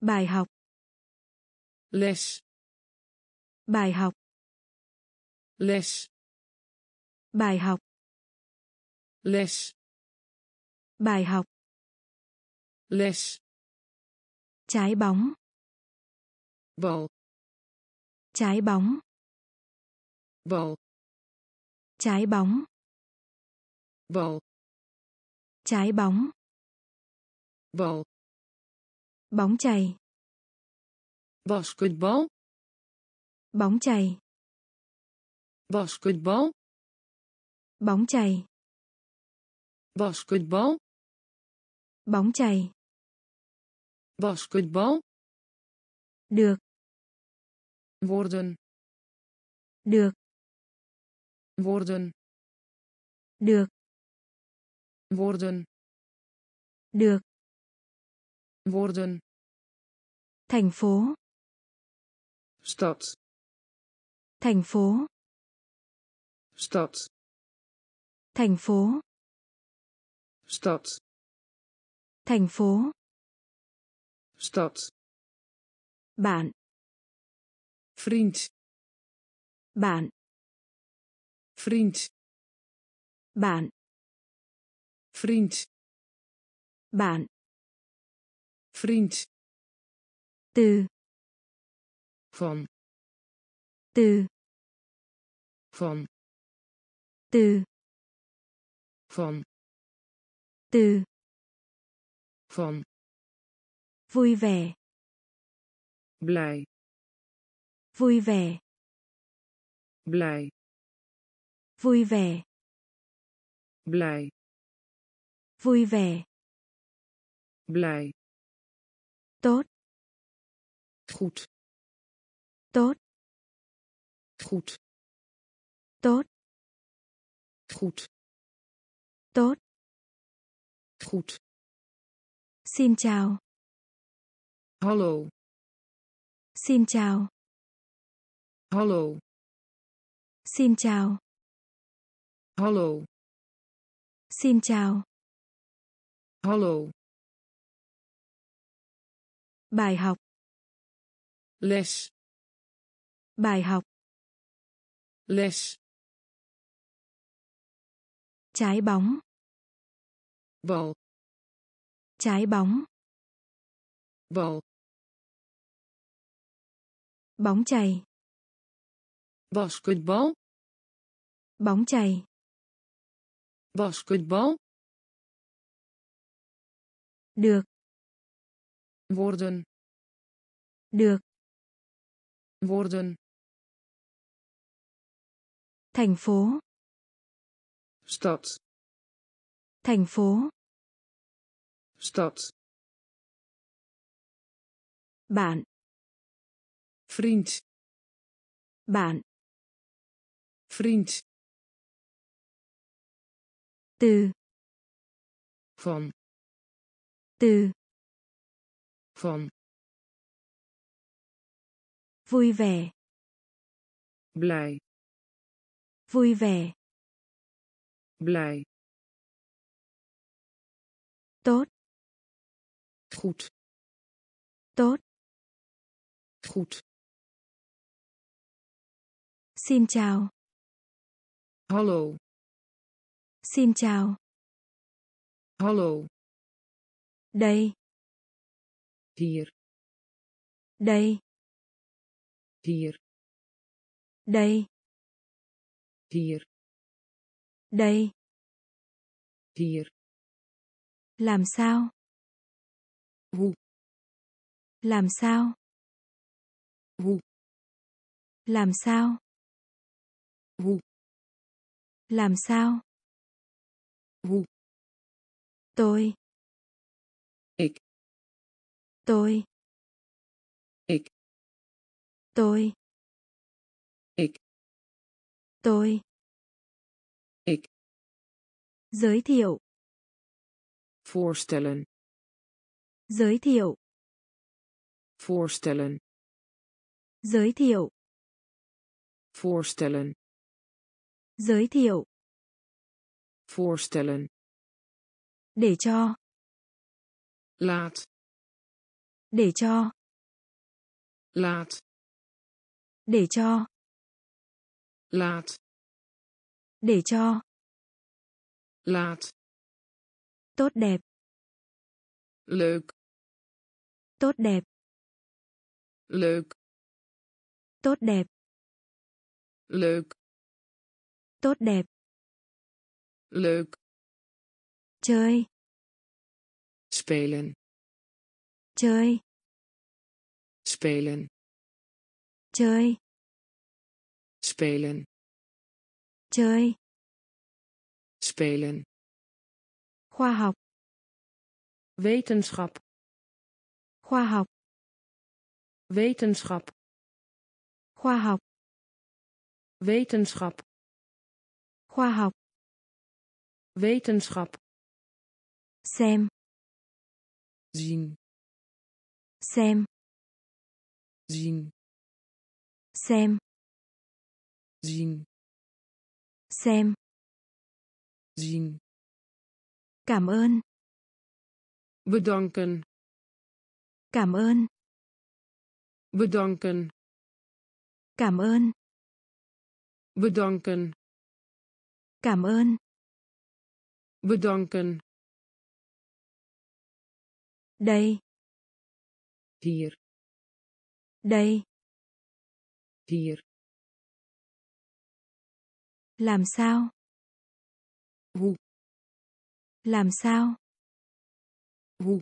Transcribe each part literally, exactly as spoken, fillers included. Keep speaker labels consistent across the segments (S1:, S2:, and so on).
S1: Bài học.
S2: Les.
S1: Bài học.
S2: Les.
S1: Bài học.
S2: Les.
S1: Bài học.
S2: Les.
S1: Trái bóng.
S2: Bal.
S1: Trái bóng.
S2: Bal.
S1: Trái bóng.
S2: Bal.
S1: Trái bóng.
S2: Bal.
S1: Bóng chày.
S2: Basketbal.
S1: Bóng chày.
S2: Basketbal.
S1: Bóng chày.
S2: Basketbal.
S1: Bóng chày.
S2: Basketbal.
S1: Được.
S2: Worden.
S1: Được.
S2: Worden.
S1: Được.
S2: Worden.
S1: Được.
S2: Worden.
S1: Thành phố.
S2: Stad.
S1: Thành phố.
S2: Stad.
S1: Thành phố.
S2: Stad.
S1: Thành phố.
S2: Stad.
S1: Bạn.
S2: Vriend.
S1: Bạn.
S2: Vriend.
S1: Bạn.
S2: Vriend.
S1: Bạn.
S2: Vriend.
S1: Từ.
S2: Van.
S1: Từ.
S2: Van.
S1: Từ.
S2: Van.
S1: Từ.
S2: Van.
S1: Vui vẻ.
S2: Blij.
S1: Vui vẻ.
S2: Blij.
S1: Vui vẻ.
S2: Blij.
S1: Vui vẻ.
S2: Blij.
S1: Tốt.
S2: Goed.
S1: Tốt.
S2: Goed.
S1: Tốt.
S2: Goed.
S1: Tốt.
S2: Goed.
S1: Xin chào.
S2: Hallo.
S1: Xin chào.
S2: Hallo.
S1: Xin chào.
S2: Hallo.
S1: Xin chào.
S2: Hallo.
S1: Bài học.
S2: Les.
S1: Bài học.
S2: Les.
S1: Trái bóng.
S2: Bal.
S1: Trái bóng.
S2: Bal.
S1: Bóng chày.
S2: Basketbal.
S1: Bóng chày.
S2: Basketbal.
S1: Được.
S2: Worden.
S1: Được.
S2: Worden.
S1: Thành phố.
S2: Stad.
S1: Thành phố.
S2: Stad.
S1: Bạn.
S2: Vriend.
S1: Bạn.
S2: Vriend.
S1: Từ.
S2: Van.
S1: Từ.
S2: Van.
S1: Vui vẻ.
S2: Blij.
S1: Vui vẻ.
S2: Blij.
S1: Tốt.
S2: Goed.
S1: Tốt.
S2: Goed.
S1: Xin chào.
S2: Hallo.
S1: Xin chào.
S2: Hallo.
S1: Đây.
S2: Hier.
S1: Đây.
S2: Hier.
S1: Đây.
S2: Hier.
S1: Đây.
S2: Hier.
S1: Làm sao?
S2: Hoe.
S1: Làm sao?
S2: Hoe.
S1: Làm sao?
S2: Hoe.
S1: Làm sao?
S2: Hoe.
S1: Tôi.
S2: Ik.
S1: Tôi.
S2: Ik.
S1: Tôi.
S2: Ik.
S1: Tôi.
S2: Ik.
S1: Giới thiệu.
S2: Voorstellen.
S1: Giới thiệu.
S2: Voorstellen.
S1: Giới thiệu.
S2: Voorstellen.
S1: Giới thiệu.
S2: Voorstellen.
S1: Để cho.
S2: Laat.
S1: Để cho.
S2: laat,
S1: để cho,
S2: laat,
S1: để cho,
S2: laat,
S1: tốt đẹp,
S2: leuk,
S1: tốt đẹp,
S2: leuk,
S1: tốt đẹp,
S2: leuk,
S1: tốt đẹp,
S2: leuk,
S1: chơi,
S2: spelen,
S1: chơi,
S2: spelen,
S1: chơi,
S2: spelen,
S1: chơi,
S2: spelen,
S1: khoa học,
S2: wetenschap,
S1: khoa học,
S2: wetenschap,
S1: khoa học,
S2: wetenschap,
S1: khoa học,
S2: wetenschap,
S1: xem,
S2: zien,
S1: xem,
S2: zien,
S1: xem,
S2: zien,
S1: xem,
S2: zien,
S1: cảm ơn,
S2: bedanken,
S1: cảm ơn,
S2: bedanken,
S1: cảm ơn,
S2: bedanken,
S1: cảm ơn,
S2: bedanken,
S1: đây,
S2: hier,
S1: đây,
S2: hier,
S1: làm sao,
S2: hoe,
S1: làm sao,
S2: hoe,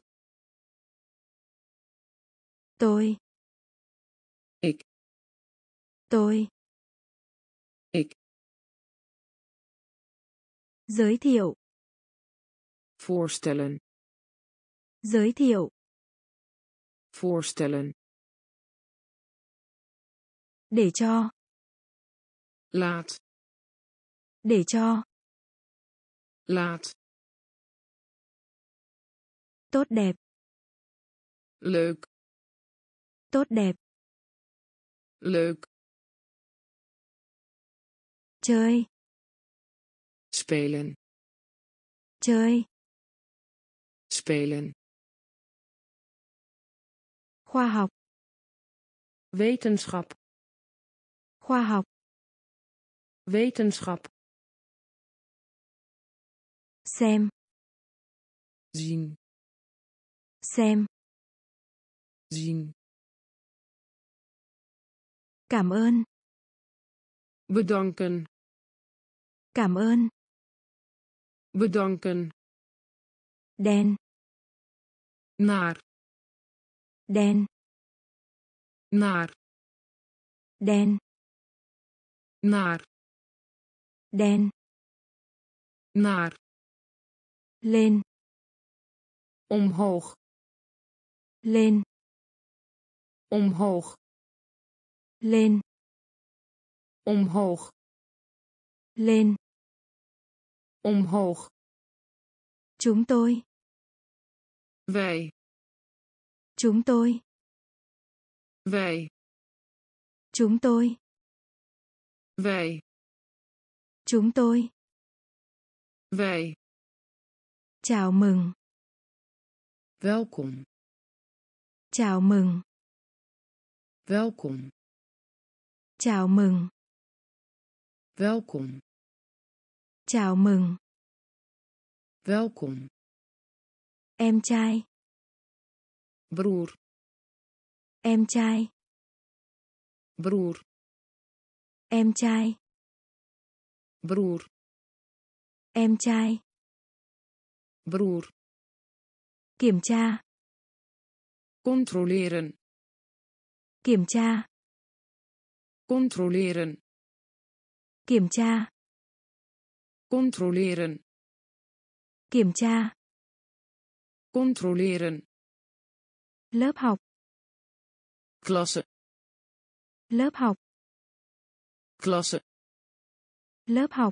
S1: tôi,
S2: ik,
S1: tôi,
S2: ik,
S1: giới thiệu,
S2: voorstellen,
S1: giới thiệu,
S2: voorstellen,
S1: để cho,
S2: laat,
S1: để cho,
S2: laat,
S1: tốt đẹp,
S2: leuk,
S1: tốt đẹp,
S2: leuk,
S1: chơi,
S2: spelen,
S1: chơi,
S2: spelen,
S1: khoa học,
S2: wetenschap,
S1: khoa học,
S2: wetenschap,
S1: xem,
S2: zien,
S1: xem,
S2: zien,
S1: cảm ơn,
S2: bedanken,
S1: cảm ơn,
S2: bedanken,
S1: đen,
S2: naar,
S1: đen,
S2: naar,
S1: đen,
S2: naar,
S1: đen,
S2: naar,
S1: lên,
S2: omhoog,
S1: lên,
S2: omhoog,
S1: lên,
S2: omhoog,
S1: lên,
S2: omhoog,
S1: chúng tôi,
S2: wij,
S1: chúng tôi,
S2: wij,
S1: chúng tôi,
S2: wij,
S1: chúng tôi,
S2: wij,
S1: chào mừng,
S2: welkom,
S1: chào mừng,
S2: welkom,
S1: chào mừng,
S2: welkom,
S1: chào mừng,
S2: welkom,
S1: em trai,
S2: broer,
S1: em trai,
S2: broer,
S1: em trai,
S2: broer,
S1: em trai,
S2: broer,
S1: kiểm tra,
S2: controleren,
S1: kiểm tra,
S2: controleren,
S1: kiểm tra,
S2: controleren,
S1: kiểm tra,
S2: controleren,
S1: lớp học,
S2: klasse,
S1: lớp học,
S2: klasse,
S1: lớp học,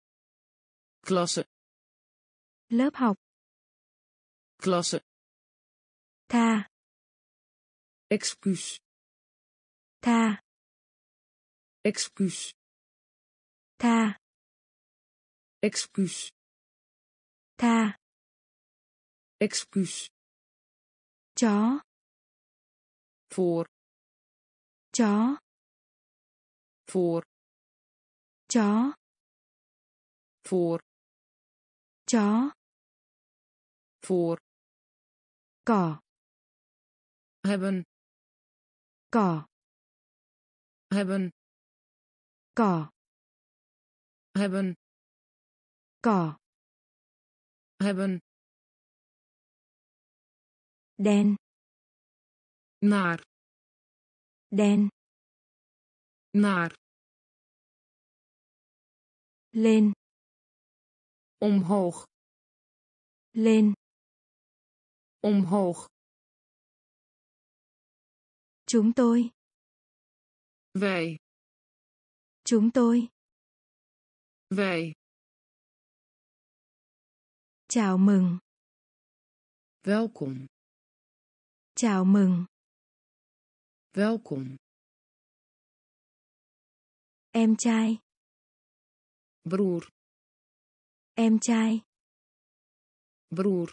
S2: klasse,
S1: lớp học,
S2: klasse,
S1: tha,
S2: excuus,
S1: tha,
S2: excuus,
S1: tha,
S2: excuus,
S1: tha,
S2: excuus,
S1: chó,
S2: voor,
S1: Chó.
S2: Voor.
S1: Chó.
S2: Voor.
S1: Chó.
S2: Voor.
S1: Cỏ.
S2: Hebben.
S1: Cỏ.
S2: Hebben.
S1: Cỏ.
S2: Hebben.
S1: Cỏ.
S2: Hebben.
S1: Đen.
S2: Naar.
S1: Đen.
S2: Naar.
S1: Lên.
S2: Omhoog.
S1: Lên.
S2: Omhoog.
S1: Chúng tôi.
S2: Wij.
S1: Chúng tôi.
S2: Wij.
S1: Chào mừng.
S2: Welkom.
S1: Chào mừng.
S2: Welkom.
S1: Em trai.
S2: Broer.
S1: Em trai.
S2: Broer.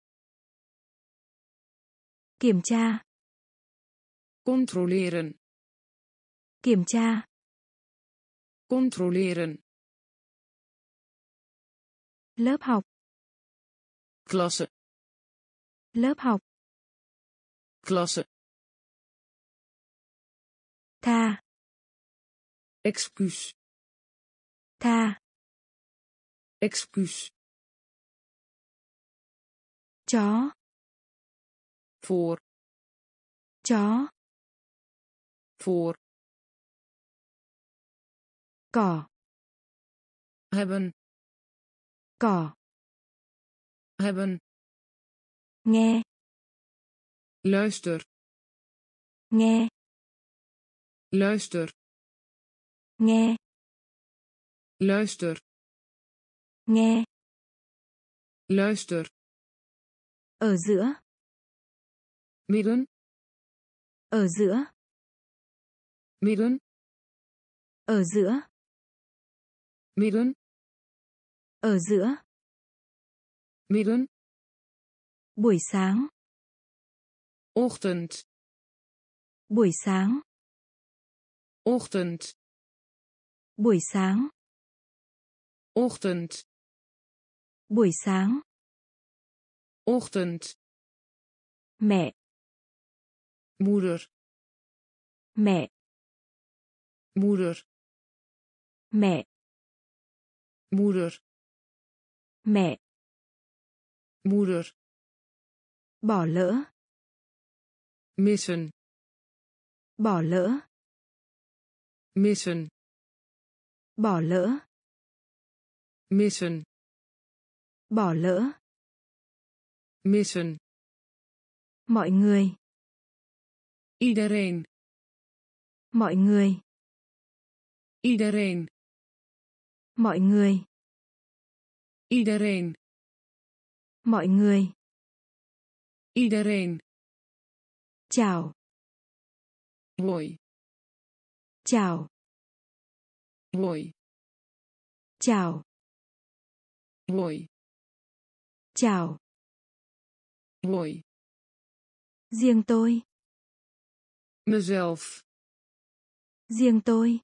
S1: Kiểm tra.
S2: Controleren.
S1: Kiểm tra.
S2: Controleren.
S1: Lớp học.
S2: Klasse.
S1: Lớp học.
S2: Klasse.
S1: Tha.
S2: Excuus.
S1: Tha.
S2: Excuus.
S1: Chó.
S2: Voor.
S1: Chó.
S2: Voor.
S1: Cỏ.
S2: Hebben.
S1: Cỏ.
S2: Hebben.
S1: Nghe.
S2: Luister.
S1: Nghe.
S2: Luister.
S1: Nghe.
S2: Luister.
S1: Nghe.
S2: Luister.
S1: Ở giữa.
S2: Midden.
S1: Ở giữa.
S2: Midden.
S1: Ở giữa.
S2: Midden.
S1: Ở giữa.
S2: Midden.
S1: Buổi sáng.
S2: Ochtend.
S1: Buổi sáng.
S2: Ochtend.
S1: Buổi sáng.
S2: Ochtend.
S1: Buổi sáng.
S2: Ochtend.
S1: Mẹ.
S2: Moeder.
S1: Mẹ.
S2: Moeder.
S1: Mẹ.
S2: Moeder.
S1: Mẹ.
S2: Moeder.
S1: Bỏ lỡ.
S2: Missen.
S1: Bỏ lỡ.
S2: Missen.
S1: Bỏ lỡ.
S2: Missen.
S1: Bỏ lỡ.
S2: Missen.
S1: Mọi người.
S2: Iedereen.
S1: Mọi người.
S2: Iedereen.
S1: Mọi người.
S2: Iedereen.
S1: Mọi người.
S2: Iedereen.
S1: Chào.
S2: Hoi.
S1: Chào.
S2: Hoi.
S1: Chào.
S2: Hoi.
S1: Chào.
S2: Hoi.
S1: Riêng tôi.
S2: Mezelf.
S1: Riêng tôi.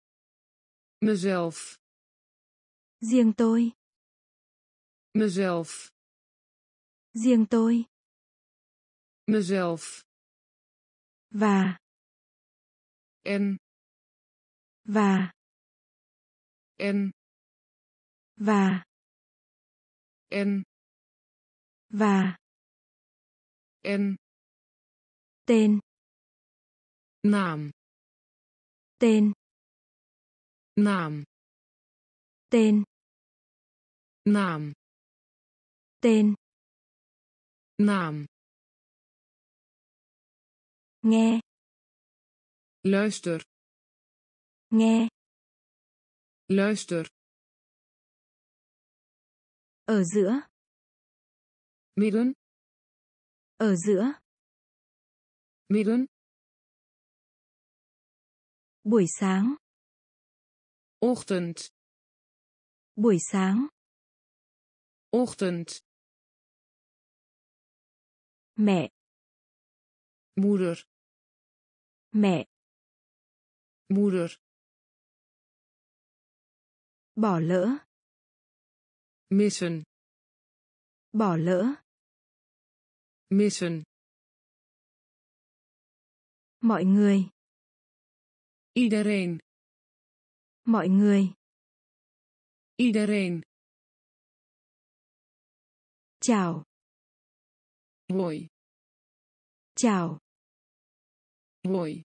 S2: Mezelf.
S1: Riêng tôi.
S2: Mezelf.
S1: Riêng tôi.
S2: Mezelf.
S1: Và.
S2: En.
S1: Và.
S2: En.
S1: Và.
S2: En.
S1: Và.
S2: En.
S1: Tên.
S2: Naam.
S1: Tên.
S2: Naam.
S1: Tên.
S2: Naam.
S1: Tên.
S2: Naam.
S1: Nghe.
S2: Luister.
S1: Nghe.
S2: Luister.
S1: Ở giữa.
S2: Midden.
S1: Ở giữa.
S2: Midden.
S1: Buổi sáng.
S2: Ochtend.
S1: Buổi sáng.
S2: Ochtend.
S1: Mẹ.
S2: Moeder.
S1: Mẹ.
S2: moeder,
S1: Bỏ lỡ.
S2: missen,
S1: Bỏ lỡ.
S2: missen,
S1: Mọi người.
S2: iedereen,
S1: Mọi người.
S2: iedereen,
S1: Chào.
S2: hoi,
S1: Chào.
S2: hoi,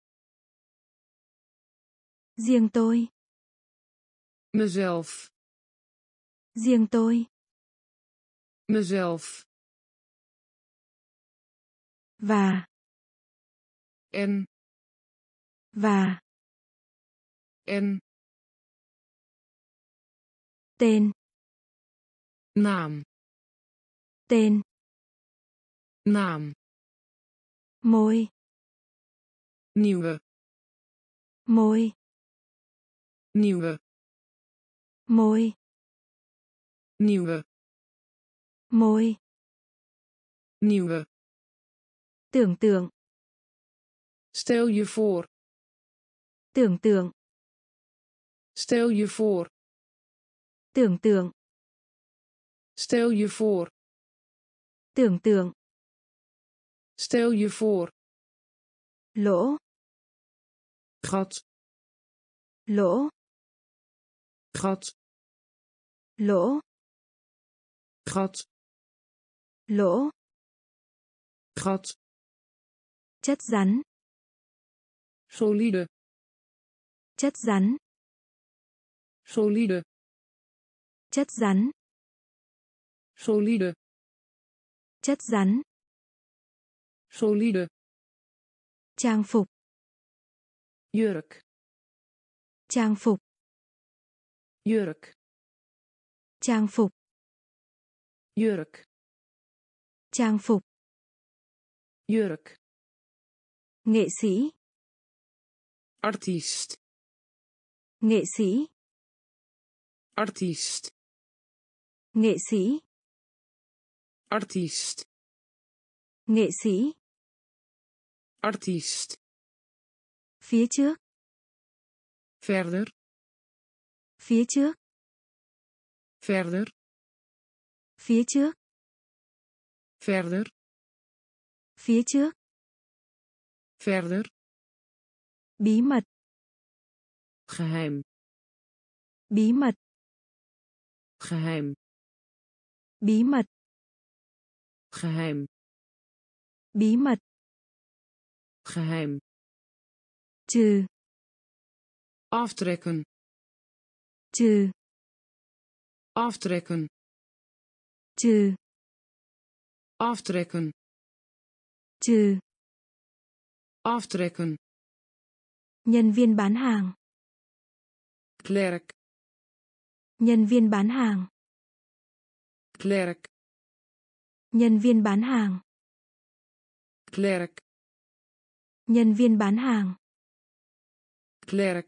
S1: Riêng tôi.
S2: mezelf,
S1: Riêng tôi.
S2: mezelf,
S1: Và.
S2: en,
S1: Và.
S2: en,
S1: Tên.
S2: naam,
S1: Tên.
S2: naam,
S1: Môi.
S2: nieuwe,
S1: Môi.
S2: nieuwe,
S1: Môi.
S2: nieuwe,
S1: Môi.
S2: nieuwe.
S1: Tưởng tượng.
S2: Stel je voor,
S1: Tưởng tượng.
S2: stel je voor,
S1: Tưởng tượng.
S2: stel je voor,
S1: Tưởng tượng.
S2: stel je voor.
S1: Lỗ.
S2: Gat,
S1: Lỗ.
S2: gat,
S1: Lỗ.
S2: gat,
S1: Lỗ.
S2: gat.
S1: Chất rắn.
S2: Solide,
S1: Chất rắn.
S2: solide,
S1: Chất rắn.
S2: solide,
S1: Chất rắn.
S2: solide.
S1: Trang phục.
S2: Jurk,
S1: Trang phục.
S2: jurk,
S1: Trang phục.
S2: jurk,
S1: Trang phục.
S2: jurk.
S1: Nghệ sĩ.
S2: Artiest,
S1: Nghệ sĩ.
S2: artiest,
S1: Nghệ sĩ.
S2: artiest,
S1: Nghệ sĩ.
S2: artiest.
S1: Phía trước.
S2: Verder,
S1: Phía trước.
S2: verder,
S1: Phía trước.
S2: verder,
S1: Phía trước.
S2: verder.
S1: Bí mật.
S2: Geheim,
S1: Bí mật.
S2: geheim,
S1: Bí mật.
S2: geheim,
S1: Bí mật.
S2: geheim.
S1: Trừ.
S2: Aftrekken,
S1: Trừ.
S2: aftrekken,
S1: Trừ.
S2: aftrekken,
S1: Trừ.
S2: aftrekken.
S1: Nhân viên bán hàng.
S2: Klerk,
S1: Nhân viên bán hàng.
S2: klerk,
S1: Nhân viên bán hàng.
S2: klerk,
S1: Nhân viên bán hàng.
S2: klerk.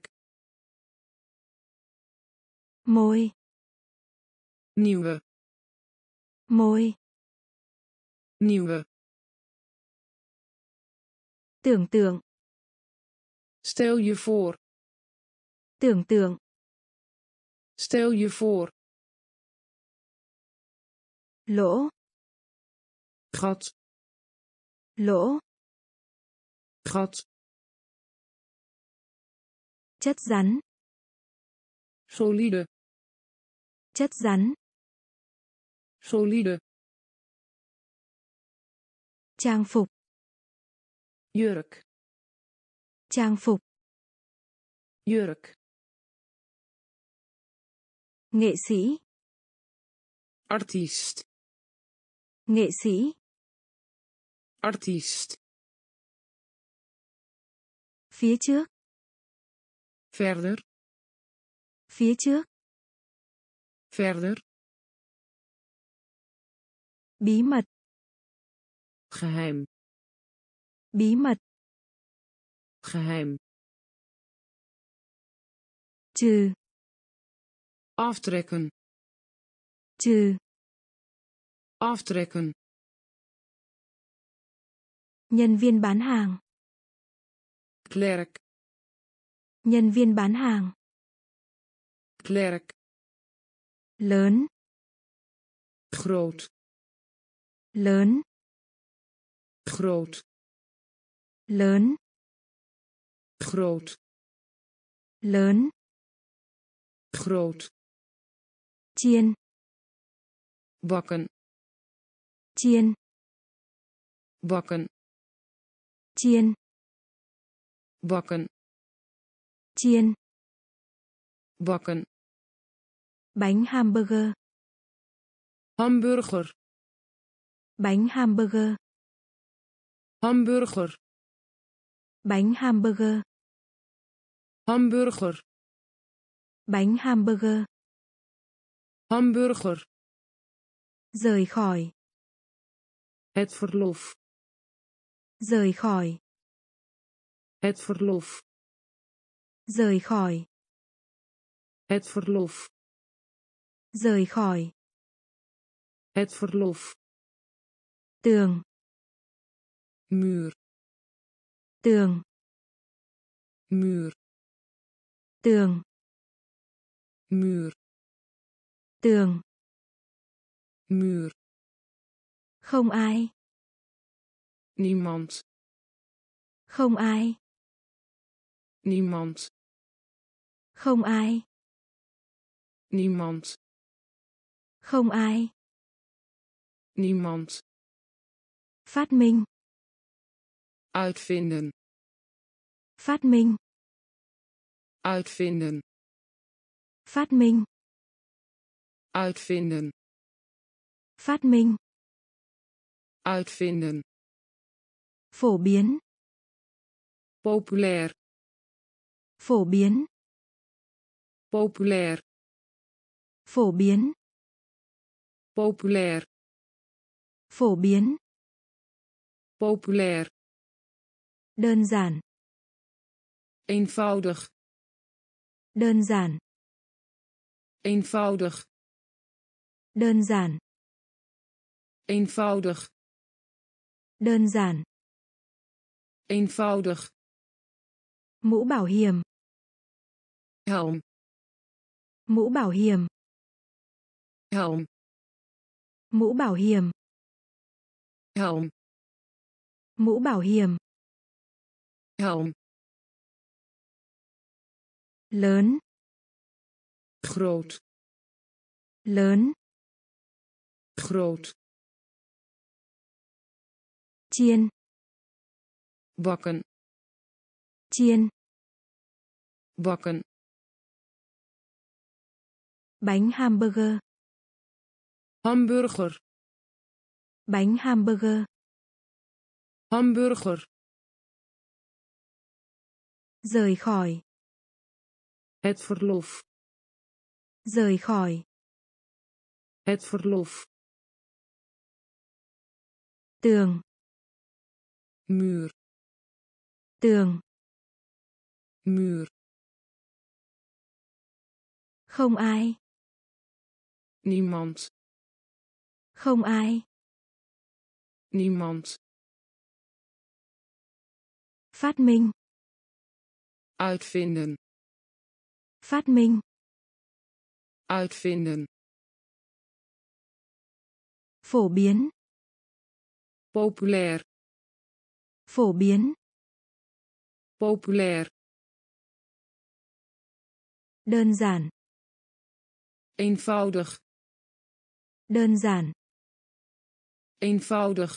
S1: Môi.
S2: Nieuwe,
S1: Môi.
S2: nieuwe.
S1: Tưởng tượng.
S2: Stel je voor,
S1: Tưởng tượng.
S2: stel je voor.
S1: Lỗ.
S2: Gat,
S1: Lỗ.
S2: gat.
S1: Chất rắn.
S2: Solide,
S1: Chất rắn.
S2: solide.
S1: Trang phục.
S2: Jurk,
S1: Trang phục.
S2: jurk.
S1: Nghệ sĩ.
S2: Artiest,
S1: Nghệ sĩ.
S2: artiest.
S1: Phía trước.
S2: Verder,
S1: Phía trước.
S2: verder.
S1: Bí mật.
S2: Geheim,
S1: Bí mật.
S2: geheim.
S1: Trừ.
S2: Aftrekken,
S1: Trừ.
S2: aftrekken.
S1: Nhân viên bán hàng.
S2: Klerk,
S1: Nhân viên bán hàng.
S2: Klerk.
S1: Lớn.
S2: Groot.
S1: Lớn.
S2: Groot.
S1: Lớn.
S2: Groot.
S1: Lớn.
S2: Groot.
S1: Chiên.
S2: Bakken.
S1: Chiên.
S2: Bakken.
S1: Chiên.
S2: Bakken.
S1: Chiên.
S2: Bakken.
S1: Bánh hamburger.
S2: Hamburger.
S1: Bánh hamburger.
S2: Hamburger.
S1: Bánh hamburger.
S2: Hamburger.
S1: Bánh hamburger.
S2: Hamburger.
S1: Rời khỏi.
S2: Het verlof.
S1: Rời khỏi.
S2: Het verlof.
S1: Rời khỏi.
S2: Het verlof.
S1: Rời khỏi.
S2: Het verlof.
S1: Tường.
S2: Muur.
S1: Tường.
S2: Muur.
S1: Tường.
S2: Muur.
S1: Tường.
S2: Muur.
S1: Không ai.
S2: Niemand.
S1: Không ai.
S2: Niemand.
S1: Không ai.
S2: Niemand.
S1: Không ai.
S2: Niemand.
S1: Phát minh.
S2: Uitvinden.
S1: Phát minh.
S2: Uitvinden.
S1: Phát minh.
S2: Uitvinden.
S1: Phát minh.
S2: Uitvinden.
S1: Phổ biến.
S2: Populair.
S1: Phổ biến.
S2: Populair.
S1: Phổ biến.
S2: Populair.
S1: Phổ biến.
S2: Populair.
S1: Đơn giản.
S2: Eenvoudig.
S1: Đơn giản.
S2: Eenvoudig.
S1: Đơn giản.
S2: Eenvoudig.
S1: Đơn giản.
S2: Eenvoudig.
S1: Mũ bảo hiểm.
S2: Helm.
S1: Mũ bảo hiểm.
S2: Helm.
S1: Mũ bảo hiểm.
S2: Helm.
S1: Mũ bảo hiểm.
S2: Helm.
S1: Lớn.
S2: Groot.
S1: Lớn.
S2: Groot.
S1: Chiên.
S2: Bakken.
S1: Chiên.
S2: Bakken.
S1: Bánh hamburger.
S2: Hamburger.
S1: Bánh hamburger.
S2: Hamburger.
S1: Rời khỏi.
S2: Het verlof.
S1: Rời khỏi.
S2: Het verlof.
S1: Tường.
S2: Muur.
S1: Tường.
S2: Muur.
S1: Không ai.
S2: Niemand.
S1: Không ai.
S2: Niemand.
S1: Phát minh.
S2: Uitvinden.
S1: Phát minh.
S2: Uitvinden.
S1: Phổ biến.
S2: Populair.
S1: Phổ biến.
S2: Populair.
S1: Đơn giản.
S2: Eenvoudig.
S1: Đơn giản.
S2: Eenvoudig.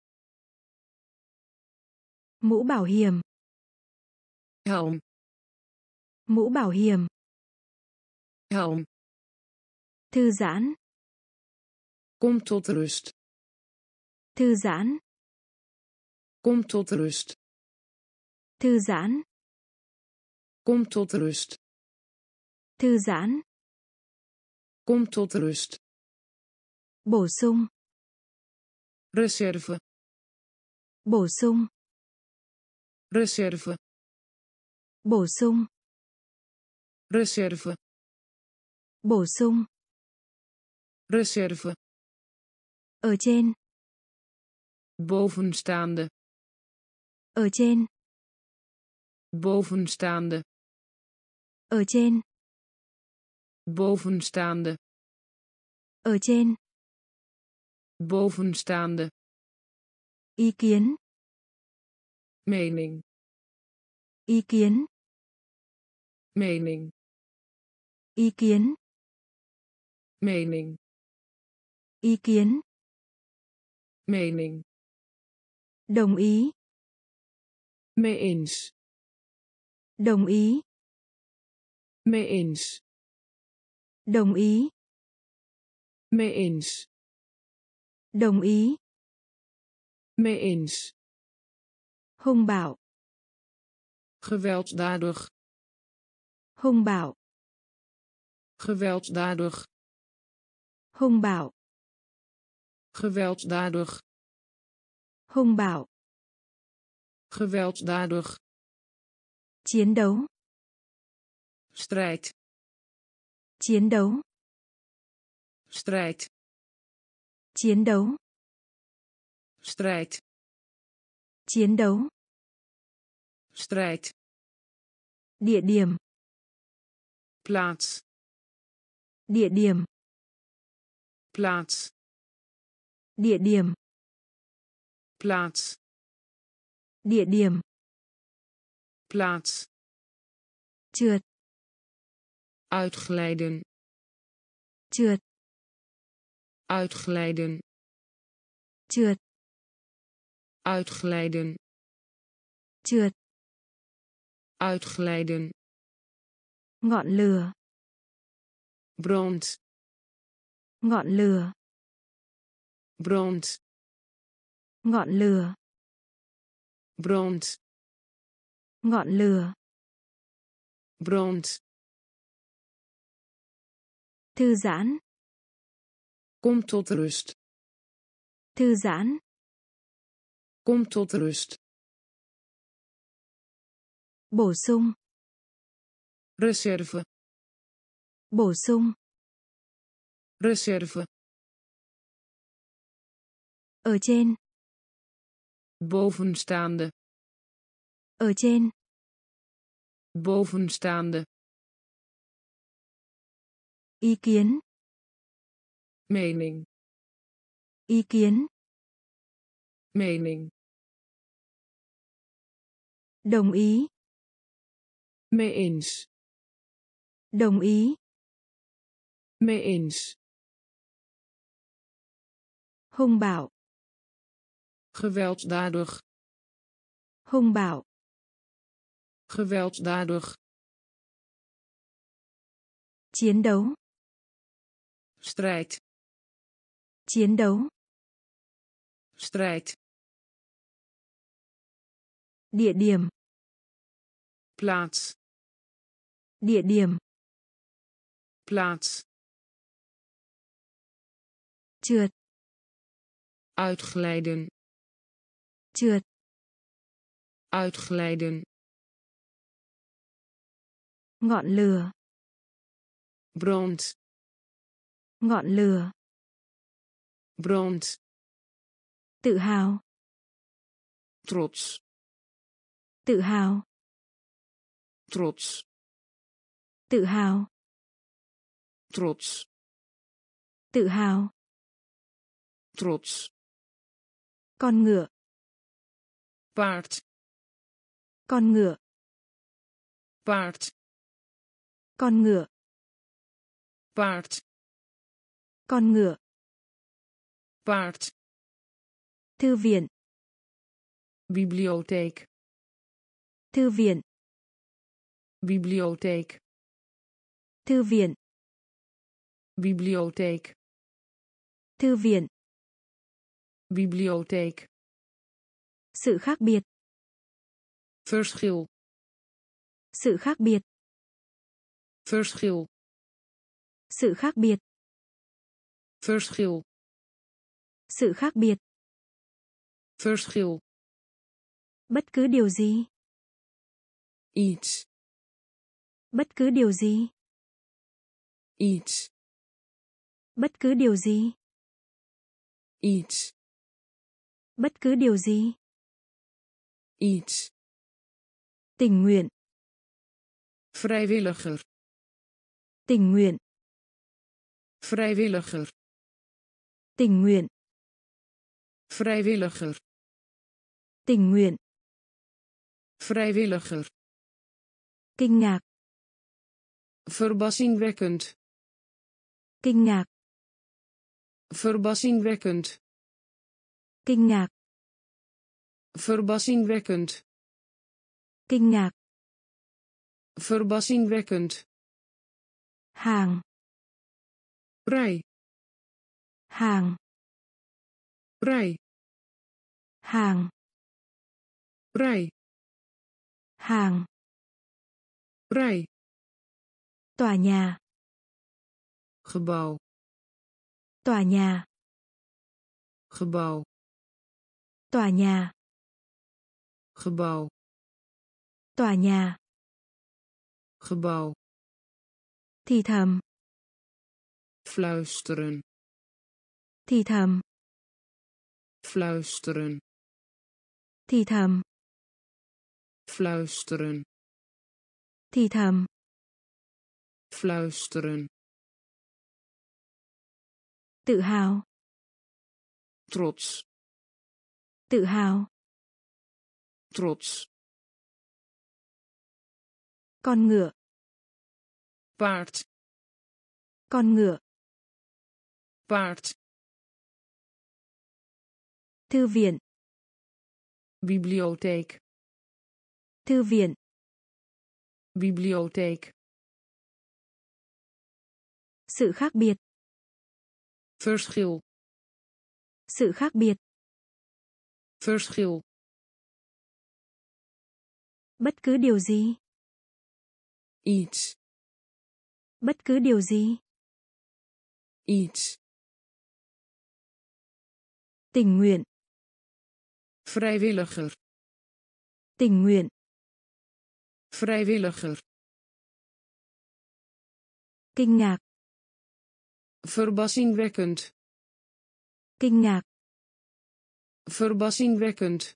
S1: Mũ bảo hiểm.
S2: Helm.
S1: Mũ bảo hiểm.
S2: Helm.
S1: Thư giãn.
S2: Kom tot rust.
S1: Thư giãn.
S2: Kom tot rust.
S1: Thư giãn.
S2: Kom tot rust.
S1: Thư giãn.
S2: Kom tot rust.
S1: Bổ sung.
S2: Reserve.
S1: Bổ sung.
S2: Reserve.
S1: Bổ sung.
S2: Reserve.
S1: Bổ sung.
S2: Reserve.
S1: Ở trên.
S2: Bovenstaande.
S1: Ở trên.
S2: Bovenstaande.
S1: Ở trên.
S2: Bovenstaande.
S1: Ở trên.
S2: Bovenstaande.
S1: Ý kiến.
S2: Mening.
S1: Ý kiến.
S2: Mening.
S1: Ý kiến.
S2: Mening.
S1: Ý kiến.
S2: Mening.
S1: Đồng ý.
S2: Mee eens.
S1: Đồng ý.
S2: Mee eens.
S1: Đồng ý.
S2: Mee eens.
S1: Đồng ý.
S2: Mee eens.
S1: Hung bạo.
S2: Gewelddadig.
S1: Hung bạo.
S2: Gewelddadig.
S1: Hung bạo.
S2: Gewelddadig.
S1: Hung bạo.
S2: Gewelddadig.
S1: Chiến đấu.
S2: Strijd.
S1: Chiến đấu.
S2: Strijd.
S1: Chiến đấu.
S2: Strijd.
S1: Chiến đấu.
S2: Strijd.
S1: Địa điểm.
S2: Plaats.
S1: Địa điểm.
S2: Plaats.
S1: Địa điểm.
S2: Plaats.
S1: Địa điểm.
S2: Plaats.
S1: Trượt.
S2: Uitglijden.
S1: Trượt.
S2: Uitglijden.
S1: Trượt.
S2: Uitglijden.
S1: Trượt.
S2: Uitglijden.
S1: Ngọn lửa.
S2: Brand.
S1: Ngọn lửa.
S2: Brand.
S1: Ngọn lửa.
S2: Brand.
S1: Ngọn lửa.
S2: Brand.
S1: Thư giãn.
S2: Kom tot rust.
S1: Thư giãn.
S2: Kom tot rust.
S1: Bổ sung.
S2: Reserve.
S1: Bổ sung.
S2: Reserve.
S1: Ở trên.
S2: Bovenstaande.
S1: Ở trên.
S2: Bovenstaande.
S1: Ý kiến.
S2: Mening.
S1: Ý kiến.
S2: Mening.
S1: Đồng ý.
S2: Mee eens.
S1: Đồng ý.
S2: Mee eens.
S1: Hung bạo.
S2: Gewelddadig.
S1: Hung bạo.
S2: Gewelddadig.
S1: Chiến đấu.
S2: Strijd.
S1: Chiến đấu.
S2: Strijd.
S1: Địa điểm.
S2: Plaats.
S1: Địa điểm.
S2: Plaats.
S1: Trượt.
S2: Uitglijden.
S1: Trượt.
S2: Uitglijden.
S1: Ngọn lửa.
S2: Brand.
S1: Ngọn lửa.
S2: Brand.
S1: Tự hào.
S2: Trots.
S1: Tự hào.
S2: Trots.
S1: Tự hào.
S2: Trots.
S1: Tự hào.
S2: Trots.
S1: Con ngựa.
S2: Paard.
S1: Con ngựa.
S2: Paard.
S1: Con ngựa.
S2: Paard.
S1: Con ngựa.
S2: Paard.
S1: Thư viện.
S2: Bibliotheek.
S1: Thư viện.
S2: Bibliotheek.
S1: Thư viện.
S2: Bibliotheek.
S1: Thư viện.
S2: Bibliotheek.
S1: Sự khác biệt.
S2: Verschil.
S1: Sự khác biệt.
S2: Verschil.
S1: Sự khác biệt.
S2: Verschil.
S1: Sự khác biệt.
S2: Verschil.
S1: Bất cứ điều gì.
S2: Iets.
S1: Bất cứ điều gì.
S2: Iets.
S1: Bất cứ điều gì.
S2: Iets.
S1: Bất cứ điều gì.
S2: Iets.
S1: Tình nguyện.
S2: Vrijwilliger.
S1: Tình nguyện.
S2: Vrijwilliger.
S1: Tình nguyện.
S2: Vrijwilliger.
S1: Tình nguyện.
S2: Vrijwilliger.
S1: Kinh ngạc.
S2: Verbazingwekkend.
S1: Kinh ngạc.
S2: Verbazingwekkend.
S1: Kinh ngạc.
S2: Verbazingwekkend.
S1: Kinh ngạc.
S2: Verbazingwekkend.
S1: Hàng.
S2: Rij.
S1: Hàng.
S2: Rij.
S1: Hàng.
S2: Rij.
S1: Hàng.
S2: Rij.
S1: Tòa nhà.
S2: Gebouw.
S1: Tòa nhà.
S2: Gebouw.
S1: Tòa nhà.
S2: Gebouw.
S1: Tòa nhà.
S2: Gebouw.
S1: Thì thầm.
S2: Fluisteren.
S1: Thì thầm.
S2: Fluisteren.
S1: Thì thầm.
S2: Fluisteren.
S1: Thì thầm.
S2: Fluisteren.
S1: Tự hào.
S2: Trots.
S1: Tự hào.
S2: Trots.
S1: Con ngựa.
S2: Paard.
S1: Con ngựa.
S2: Paard.
S1: Thư viện.
S2: Bibliotheek.
S1: Thư viện.
S2: Bibliotheek.
S1: Sự khác biệt.
S2: Verschil.
S1: Sự khác biệt.
S2: Verschil.
S1: Bất cứ điều gì.
S2: Iets.
S1: Bất cứ điều gì.
S2: Iets.
S1: Tình nguyện.
S2: Vrijwilliger.
S1: Tình nguyện.
S2: Vrijwilliger.
S1: Kinh ngạc.
S2: Verbazingwekkend.
S1: Kinh ngạc.
S2: Verbazingwekkend.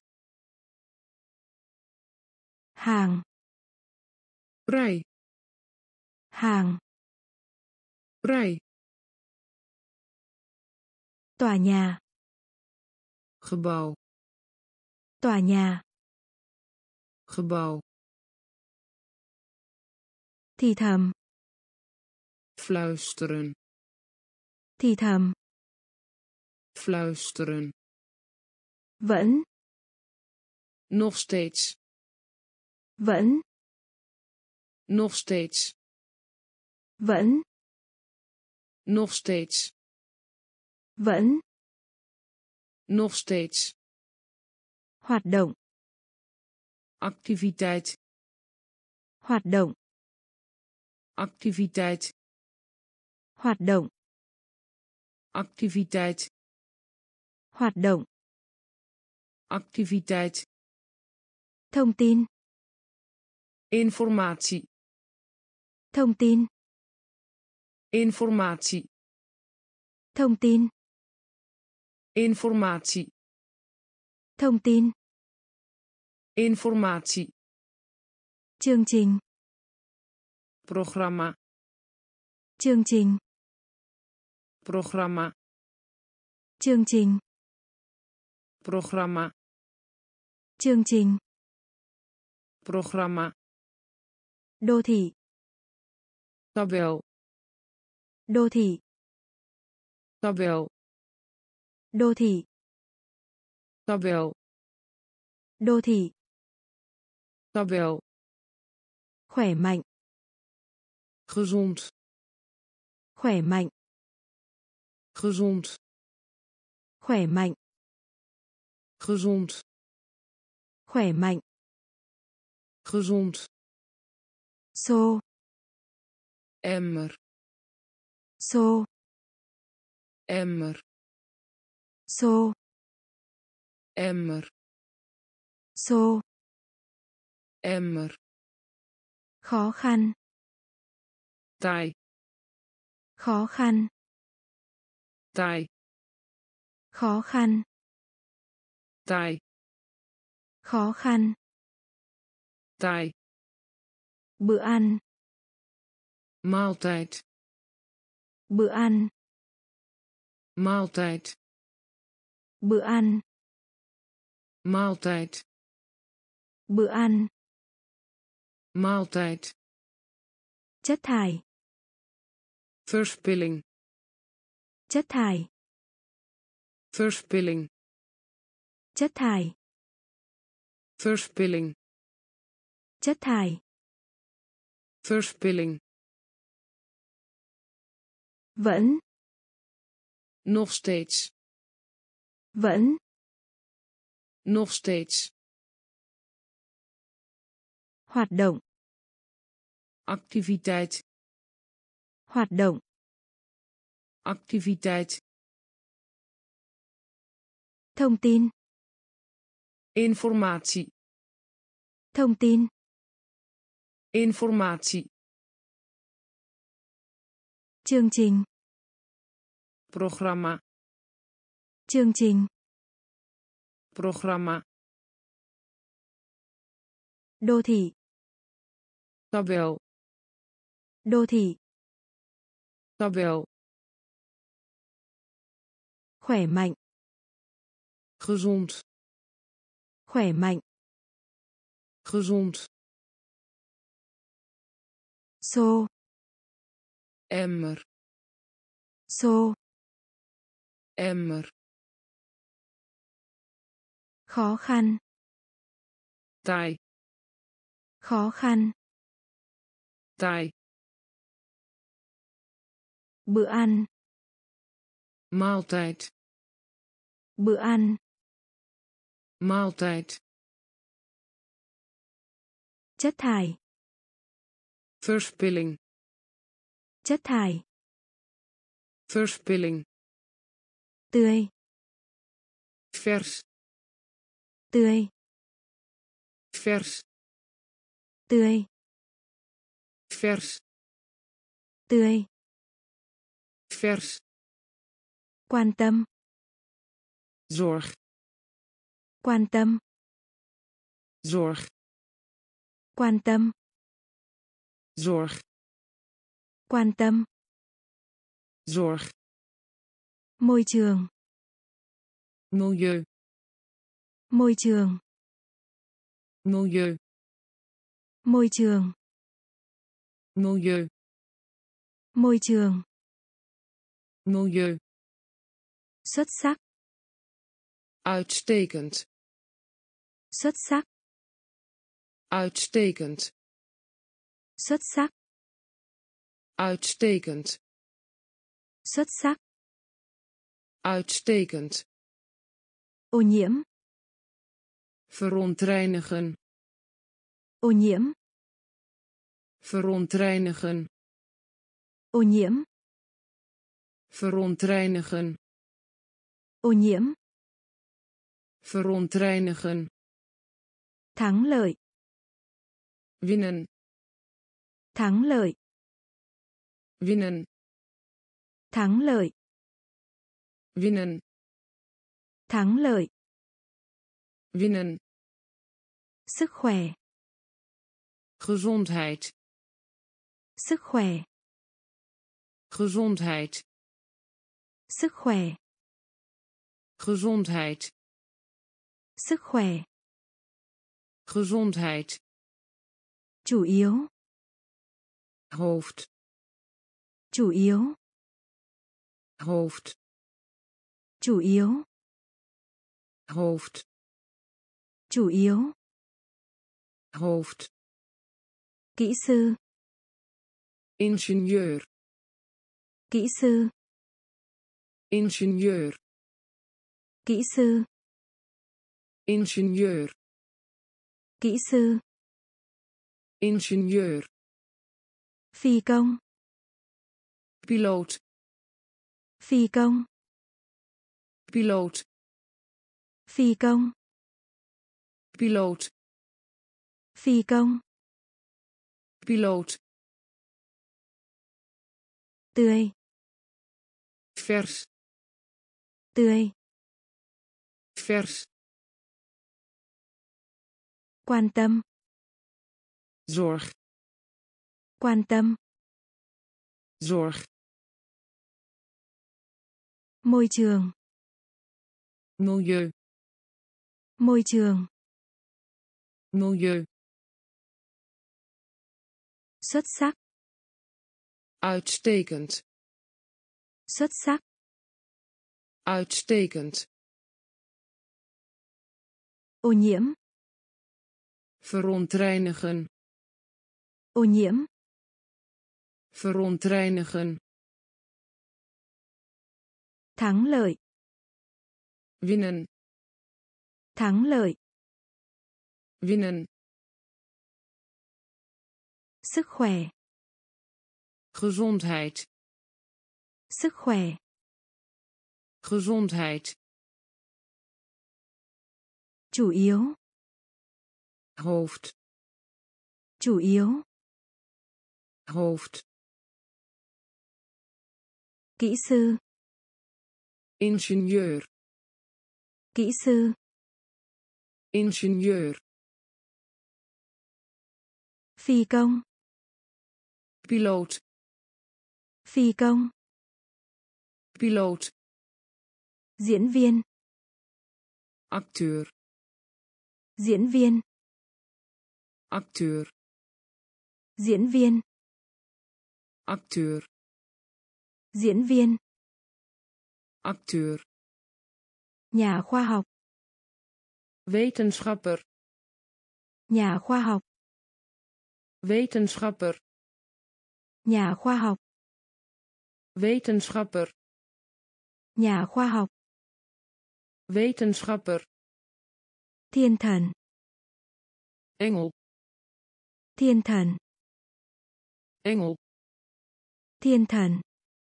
S1: Hàng.
S2: Rij.
S1: Hàng.
S2: Rij.
S1: Tòa nhà.
S2: Gebouw.
S1: Tòa nhà.
S2: Gebouw.
S1: Thì thầm.
S2: Fluisteren.
S1: Thì thầm.
S2: Fluisteren.
S1: Vẫn.
S2: Nog steeds.
S1: Vẫn.
S2: Nog steeds.
S1: Vẫn.
S2: Nog steeds.
S1: Vẫn.
S2: Nog steeds.
S1: Hoạt động.
S2: Activiteit.
S1: Hoạt động.
S2: Activiteit.
S1: Hoạt động.
S2: Activiteit.
S1: Hoạt động.
S2: Activiteit.
S1: Thông tin.
S2: Informatie.
S1: Thông tin.
S2: Informatie.
S1: Thông tin.
S2: Informatie.
S1: Thông tin.
S2: Informatie.
S1: Chương trình.
S2: Programma.
S1: Chương trình.
S2: Programma.
S1: Chương trình.
S2: Programma.
S1: Chương trình.
S2: Programma.
S1: Đô thị.
S2: Tabel.
S1: Đô thị.
S2: Tabel.
S1: Đô thị.
S2: Tabel.
S1: Đô thị.
S2: Tabel.
S1: Khỏe mạnh.
S2: Gezond.
S1: Khỏe mạnh.
S2: Gezond.
S1: Khỏe mạnh.
S2: Gezond.
S1: Khỏe mạnh.
S2: Gezond.
S1: Xô.
S2: Emmer.
S1: Xô.
S2: Emmer.
S1: Xô.
S2: Emmer.
S1: Xô.
S2: Emmer.
S1: Khó khăn.
S2: Taai.
S1: Khó khăn.
S2: Taai.
S1: Khó khăn.
S2: Taai.
S1: Khó khăn.
S2: Taai.
S1: Bữa ăn.
S2: Maaltijd.
S1: Bữa ăn.
S2: Maaltijd.
S1: Bữa ăn.
S2: Maaltijd.
S1: Bữa ăn.
S2: Maaltijd.
S1: Chất thải.
S2: Verspilling.
S1: Chất thải.
S2: Verspilling.
S1: Chất thải.
S2: Verspilling.
S1: Chất thải.
S2: Verspilling.
S1: Vẫn.
S2: Nog steeds.
S1: Vẫn.
S2: Nog steeds.
S1: Hoạt động.
S2: Activiteit.
S1: Hoạt động.
S2: Activiteit.
S1: Thông tin.
S2: Informatie.
S1: Thông tin.
S2: Informatie.
S1: Chương trình.
S2: Programma.
S1: Chương trình.
S2: Programma.
S1: Đô thị.
S2: Tabel.
S1: Đô thị.
S2: Tabel.
S1: Khỏe mạnh.
S2: Gezond.
S1: Khỏe mạnh.
S2: Gezond.
S1: Xô.
S2: Emmer.
S1: Xô.
S2: Emmer.
S1: Khó khăn.
S2: Taai.
S1: Khó khăn.
S2: Taai.
S1: Bữa ăn.
S2: Maaltijd.
S1: Bữa ăn.
S2: Maaltijd.
S1: Chất thải.
S2: Verspilling.
S1: Chất thải.
S2: Verspilling.
S1: Tươi.
S2: Vers.
S1: Tươi.
S2: Vers.
S1: Tươi.
S2: Vers.
S1: Tươi.
S2: Vers.
S1: Quan tâm.
S2: Zorg.
S1: Quan tâm.
S2: Zorg.
S1: Quan tâm.
S2: Zorg.
S1: Quan tâm.
S2: Zorg.
S1: Môi trường.
S2: Milieu.
S1: Môi trường.
S2: Milieu.
S1: Môi trường.
S2: Milieu.
S1: Môi trường.
S2: Milieu.
S1: Xuất sắc.
S2: Uitstekend.
S1: Xuất sắc.
S2: Uitstekend.
S1: Xuất sắc.
S2: Uitstekend.
S1: Xuất sắc.
S2: Uitstekend.
S1: Ô nhiễm.
S2: Verontreinigen.
S1: Ô nhiễm.
S2: Verontreinigen.
S1: Ô nhiễm.
S2: Verontreinigen.
S1: Ô nhiễm.
S2: Verontreinigen.
S1: Thắng lợi.
S2: Winnen.
S1: Thắng lợi.
S2: Winnen.
S1: Thắng lợi.
S2: Winnen.
S1: Thắng lợi.
S2: Winnen.
S1: Sức khỏe.
S2: Gezondheid.
S1: Sức khỏe.
S2: Gezondheid.
S1: Sức khỏe.
S2: Gezondheid.
S1: Sức khỏe.
S2: Gezondheid.
S1: Chủ yếu.
S2: Hoofd.
S1: Chủ yếu.
S2: Hoofd.
S1: Chủ yếu.
S2: Hoofd.
S1: Chủ yếu.
S2: Hoofd.
S1: Kỹ sư.
S2: Ingenieur.
S1: Kỹ sư.
S2: Ingenieur.
S1: Kỹ sư.
S2: Ingenieur.
S1: Kỹ sư.
S2: Ingenieur.
S1: Phi công.
S2: Piloot.
S1: Phi công.
S2: Piloot.
S1: Phi công.
S2: Piloot.
S1: Phi công.
S2: Piloot.
S1: Tươi.
S2: Vers.
S1: Tươi.
S2: Vers.
S1: Quan tâm.
S2: Zorg.
S1: Quan tâm.
S2: Zorg.
S1: Môi trường.
S2: Milieu.
S1: Môi trường.
S2: Milieu.
S1: Xuất sắc.
S2: Uitstekend.
S1: Xuất sắc.
S2: Uitstekend.
S1: Ô nhiễm.
S2: Verontreinigen.
S1: Ô nhiễm.
S2: Verontreinigen.
S1: Thắng lợi.
S2: Winnen.
S1: Thắng lợi.
S2: Winnen.
S1: Sức khỏe.
S2: Gezondheid.
S1: Sức khỏe.
S2: Gezondheid.
S1: Chủ yếu.
S2: Hoofd.
S1: Chủ yếu.
S2: Hoofd.
S1: Kỹ sư.
S2: Ingenieur.
S1: Kỹ sư.
S2: Ingenieur.
S1: Phi công.
S2: Piloot.
S1: Phi công.
S2: Piloot.
S1: Diễn viên.
S2: Acteur.
S1: Diễn viên.
S2: Acteur.
S1: Diễn viên.
S2: Acteur.
S1: Diễn viên.
S2: Acteur.
S1: Nhà khoa học.
S2: Wetenschapper.
S1: Nhà khoa học.
S2: Wetenschapper.
S1: Nhà khoa học.
S2: Wetenschapper.
S1: Nhà khoa học.
S2: Wetenschapper.
S1: Thiên thần.
S2: Engel.
S1: Thiên thần.
S2: Engel.
S1: Thiên thần.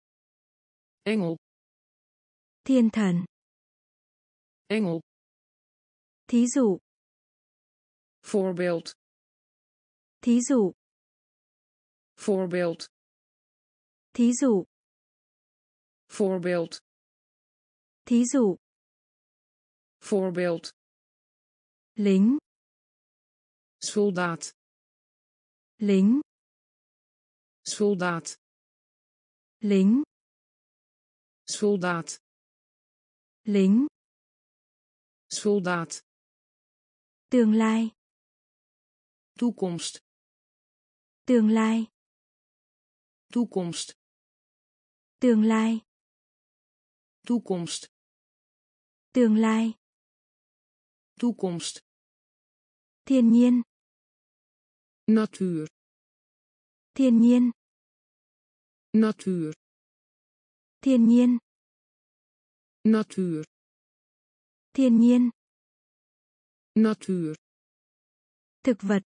S2: Engel.
S1: Thiên thần.
S2: Engel.
S1: Thí dụ.
S2: Voorbeeld.
S1: Thí dụ.
S2: Voorbeeld.
S1: Thí dụ.
S2: Voorbeeld.
S1: Thí dụ.
S2: Voorbeeld.
S1: Lính.
S2: Soldaat.
S1: Lính.
S2: Soldaat.
S1: Lính.
S2: Soldaat.
S1: Lính.
S2: Soldaat.
S1: Tương lai.
S2: Toekomst.
S1: Tương lai.
S2: Toekomst.
S1: Tương lai.
S2: Toekomst.
S1: Tương lai.
S2: Toekomst.
S1: Thiên nhiên.
S2: Natuur.
S1: Thiên nhiên.
S2: Natuur.
S1: Thiên nhiên.
S2: Natuur.
S1: Thiên nhiên.
S2: Natuur.
S1: Thực vật.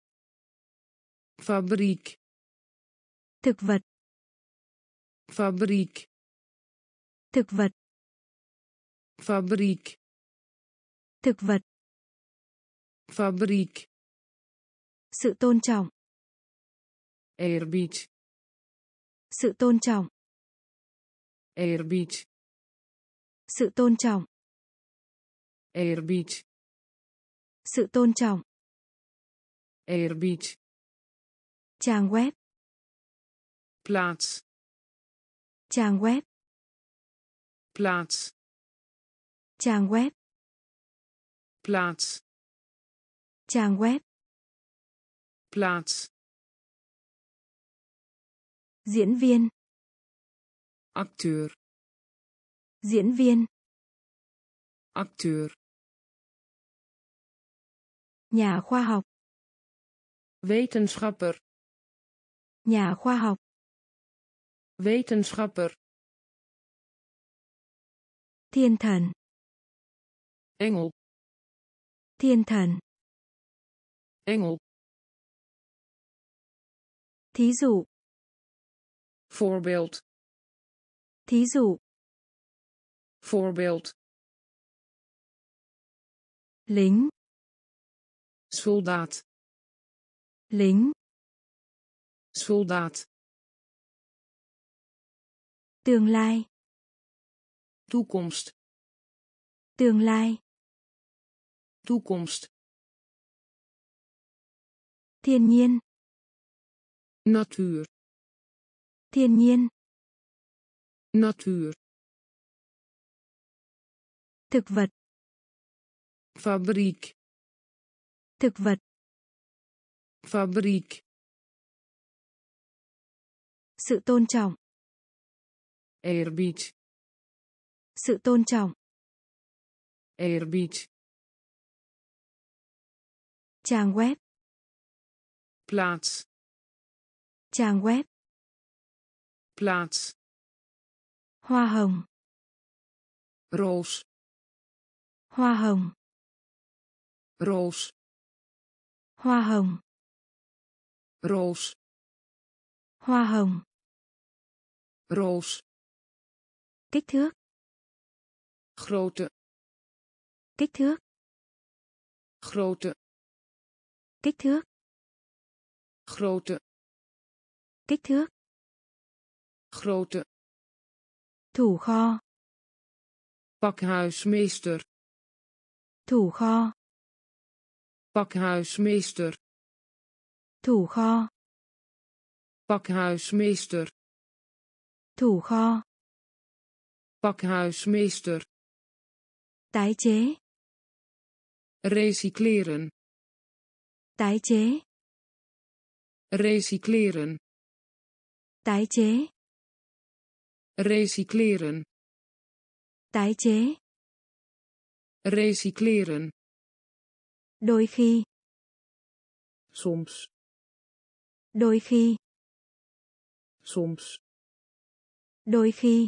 S2: Fabriek.
S1: Thực vật.
S2: Fabriek.
S1: Thực vật.
S2: Fabriek.
S1: Thực vật.
S2: Fabriek.
S1: Sự tôn trọng.
S2: Eerbied.
S1: Sự tôn trọng.
S2: Eerbied.
S1: Sự tôn trọng.
S2: Eerbied.
S1: Sự tôn trọng.
S2: Eerbied.
S1: Trang web.
S2: Plaats.
S1: Trang web.
S2: Plaats.
S1: Trang web.
S2: Plaats.
S1: Trang web.
S2: Plaats.
S1: Diễn viên.
S2: Acteur.
S1: Diễn viên.
S2: Acteur.
S1: Nhà khoa học.
S2: Wetenschapper.
S1: Nhà khoa học.
S2: Wetenschapper.
S1: Thiên thần.
S2: Engel.
S1: Thiên thần.
S2: Engel.
S1: Thí dụ.
S2: Voorbeeld.
S1: Thí dụ.
S2: Voorbeeld.
S1: Lính.
S2: Soldaat.
S1: Lính.
S2: Soldaat.
S1: Tương lai.
S2: Toekomst.
S1: Tương lai.
S2: Toekomst.
S1: Thiên nhiên.
S2: Natuur.
S1: Thiên nhiên.
S2: Natuur.
S1: Thực vật.
S2: Fabriek.
S1: Thực vật.
S2: Fabriek.
S1: Sự tôn trọng.
S2: Eerbied.
S1: Sự tôn trọng.
S2: Eerbied.
S1: Trang web.
S2: Plaats.
S1: Trang web.
S2: Plaats.
S1: Hoa hồng.
S2: Roos.
S1: Hoa hồng.
S2: Roos.
S1: Hoa hồng.
S2: Roos.
S1: Hoa hồng.
S2: Roos.
S1: Kích thước.
S2: Grote.
S1: Kích thước.
S2: Grote.
S1: Kích thước.
S2: Grote.
S1: Kích thước.
S2: Grote.
S1: Thủ kho.
S2: Pakhuismeester.
S1: Thủ kho.
S2: Pakhuismeester.
S1: Thủ kho.
S2: Pakhuismeester.
S1: Thủ kho.
S2: Pakhuismeester.
S1: Tái chế.
S2: Recycleren.
S1: Tái chế.
S2: Recycleren.
S1: Tái chế.
S2: Recycleren.
S1: Tái chế.
S2: Recycleren.
S1: Đôi khi.
S2: Soms.
S1: Đôi khi.
S2: Soms.
S1: Đôi khi.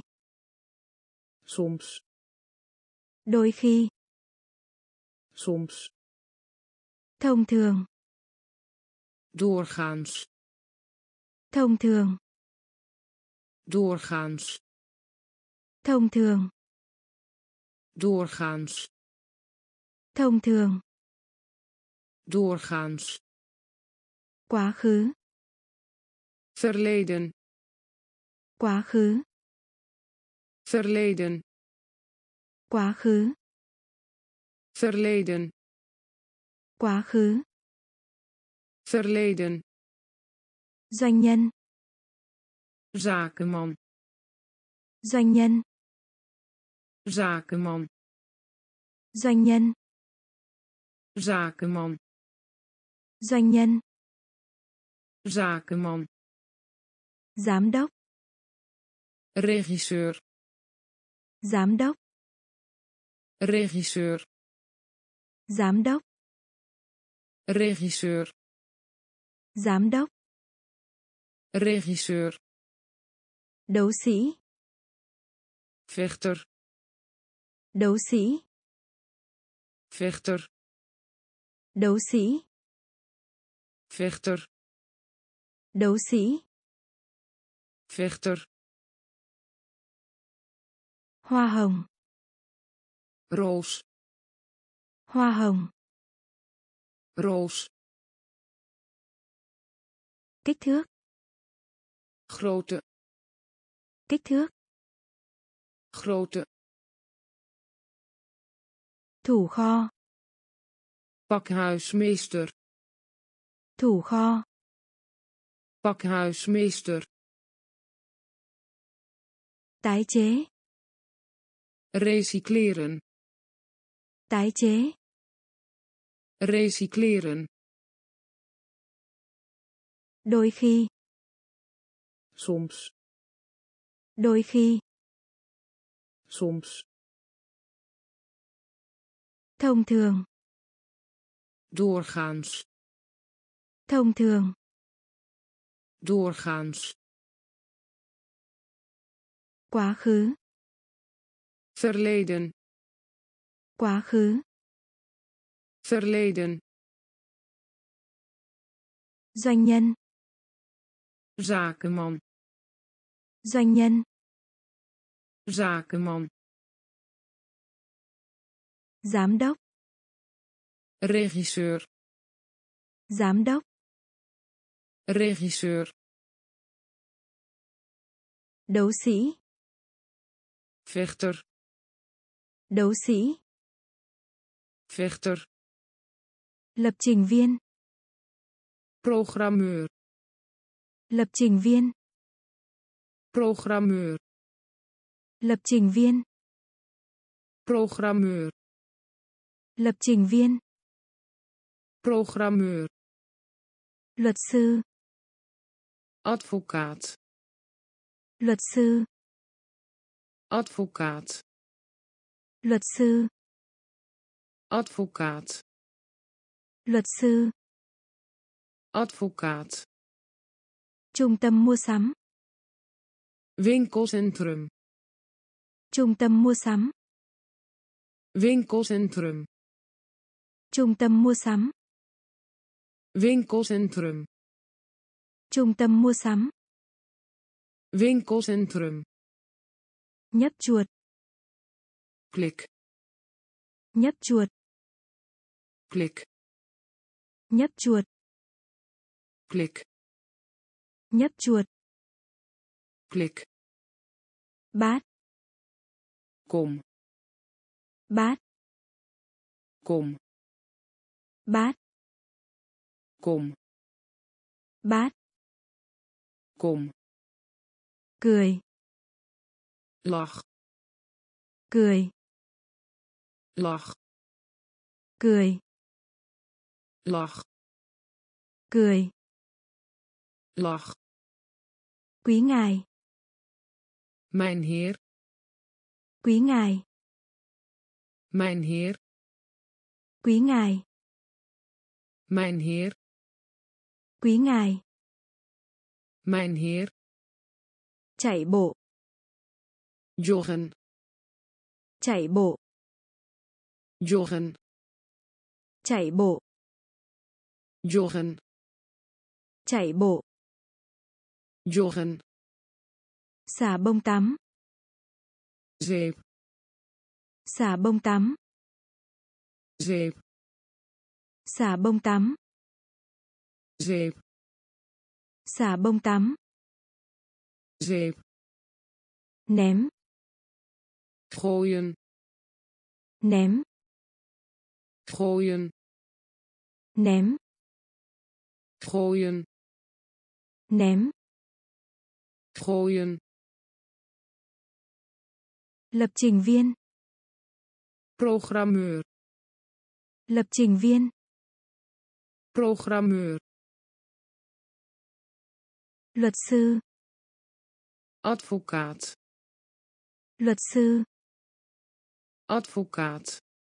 S2: Soms.
S1: Đôi khi.
S2: Soms.
S1: Thông thường.
S2: Doorgaans.
S1: Thông thường.
S2: Doorgaans.
S1: Thông thường.
S2: Doorgaans.
S1: Thông thường.
S2: Doorgaans.
S1: Quá khứ.
S2: Verleden.
S1: Quá khứ.
S2: Verleden.
S1: Quá khứ.
S2: Verleden.
S1: Quá khứ.
S2: Verleden.
S1: Doanh nhân.
S2: Zakenman.
S1: Doanh nhân.
S2: Zakenman.
S1: Doanh nhân.
S2: Zakenman.
S1: Doanh nhân.
S2: Zakenman.
S1: Giám đốc.
S2: Regisseur.
S1: Giám đốc.
S2: Regisseur.
S1: Giám đốc.
S2: Regisseur.
S1: Giám đốc.
S2: Regisseur.
S1: Đấu sĩ.
S2: Vechter.
S1: Đấu sĩ.
S2: Vechter.
S1: Đấu sĩ.
S2: Vechter.
S1: Đấu sĩ.
S2: Vechter.
S1: Hoa hồng.
S2: Roos.
S1: Hoa hồng.
S2: Roos.
S1: Kích thước.
S2: Grote.
S1: Kích thước.
S2: Grote.
S1: Thủ kho.
S2: Pakhuismeester.
S1: Thủ kho.
S2: Pakhuismeester.
S1: Tái chế.
S2: Recycleren.
S1: Tái chế.
S2: Recycleren.
S1: Đôi khi.
S2: Soms.
S1: Đôi khi.
S2: Soms.
S1: Thông thường.
S2: Doorgaans.
S1: Thông thường.
S2: Doorgaans.
S1: Quá khứ.
S2: Verleden.
S1: Quá khứ.
S2: Verleden.
S1: Doanh nhân.
S2: Zakenman.
S1: Doanh nhân.
S2: Zakenman.
S1: Giám đốc.
S2: Regisseur.
S1: Giám đốc.
S2: Regisseur.
S1: Đấu sĩ.
S2: Vechter.
S1: Đấu sĩ.
S2: Vechter.
S1: Lập trình viên.
S2: Programmeur.
S1: Lập trình viên.
S2: Programmeur.
S1: Lập trình viên.
S2: Programmeur.
S1: Lập trình viên.
S2: Programmeur.
S1: Luật sư.
S2: Advocaat.
S1: Luật sư.
S2: Advocaat.
S1: Luật sư.
S2: Advocaat.
S1: Luật sư.
S2: Advocaat.
S1: Trung tâm mua sắm.
S2: Winkelcentrum.
S1: Trung tâm mua sắm.
S2: Winkelcentrum.
S1: Trung tâm mua sắm.
S2: Winkelcentrum.
S1: Trung tâm mua sắm.
S2: Winkelcentrum.
S1: Nhấp chuột.
S2: Klik.
S1: Nhấp chuột.
S2: Klik.
S1: Nhấp chuột.
S2: Klik.
S1: Nhấp chuột.
S2: Klik.
S1: Bát.
S2: Kom.
S1: Bát.
S2: Kom.
S1: Bát.
S2: Kom.
S1: Bát.
S2: Kom.
S1: Cười.
S2: Lach.
S1: Cười.
S2: Lach.
S1: Cười.
S2: Lach.
S1: Cười.
S2: Lach.
S1: Quý ngài.
S2: Mijn heer.
S1: Quý ngài.
S2: Mijn heer.
S1: Quý ngài.
S2: Mijn heer.
S1: Quý ngài.
S2: Mijn heer.
S1: Chạy bộ.
S2: Joggen.
S1: Chạy bộ.
S2: Joggen.
S1: Chạy bộ.
S2: Joggen.
S1: Chạy bộ.
S2: Joggen.
S1: Xả bông tắm.
S2: Zeep.
S1: Xả bông tắm.
S2: Zeep.
S1: Xả bông tắm.
S2: Zeep.
S1: Xả bông tắm.
S2: Zeep.
S1: Ném.
S2: Gooien.
S1: Ném.
S2: Gooien.
S1: Ném.
S2: Gooien.
S1: Ném.
S2: Gooien.
S1: Lập trình viên.
S2: Programmeur.
S1: Lập trình viên.
S2: Programmeur.
S1: Luật sư.
S2: Advocaat.
S1: Luật sư.
S2: Advocaat.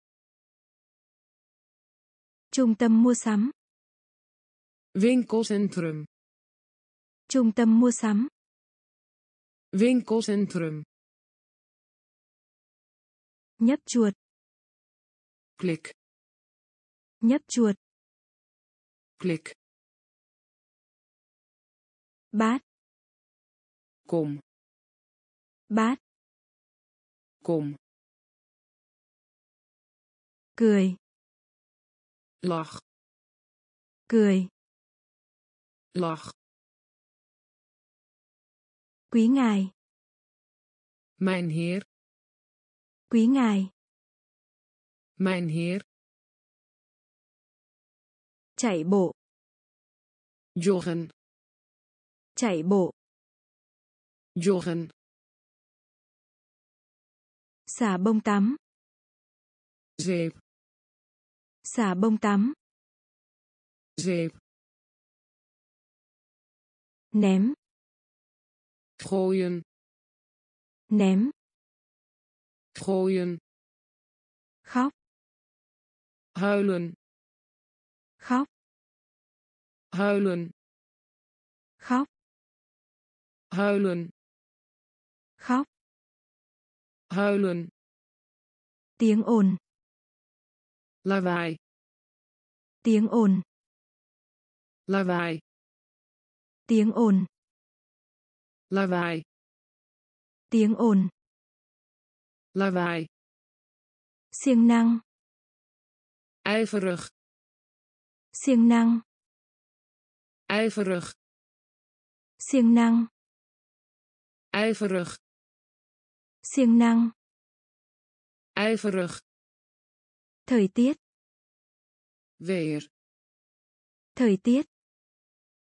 S1: Trung tâm mua sắm.
S2: Winkelcentrum.
S1: Trung tâm mua sắm.
S2: Winkelcentrum.
S1: Nhấp chuột.
S2: Klik.
S1: Nhấp chuột.
S2: Klik.
S1: Bát.
S2: Kom.
S1: Bát.
S2: Kom.
S1: Cười.
S2: Lach.
S1: Cười.
S2: Lach.
S1: Quý ngài.
S2: Mijn heer.
S1: Quý ngài.
S2: Mijn heer.
S1: Chạy bộ.
S2: Joggen.
S1: Chạy bộ.
S2: Joggen.
S1: Xả bông tắm.
S2: Zeep.
S1: Xả bông tắm.
S2: Zeep.
S1: Ném.
S2: Gooien.
S1: Ném.
S2: Gooien.
S1: Khóc.
S2: Huilen.
S1: Khóc.
S2: Huilen.
S1: Khóc.
S2: Huilen.
S1: Khóc.
S2: Huilen.
S1: Tiếng ồn.
S2: Lawaai.
S1: Tiếng ồn.
S2: Lawaai.
S1: Tiếng ồn.
S2: Lawaai.
S1: Tiếng ồn.
S2: Lawaai.
S1: Siêng năng.
S2: Ijverig.
S1: Siêng năng.
S2: Ijverig.
S1: Siêng năng.
S2: Ijverig.
S1: Siêng năng.
S2: Ijverig.
S1: Thời tiết.
S2: Weer.
S1: Thời tiết.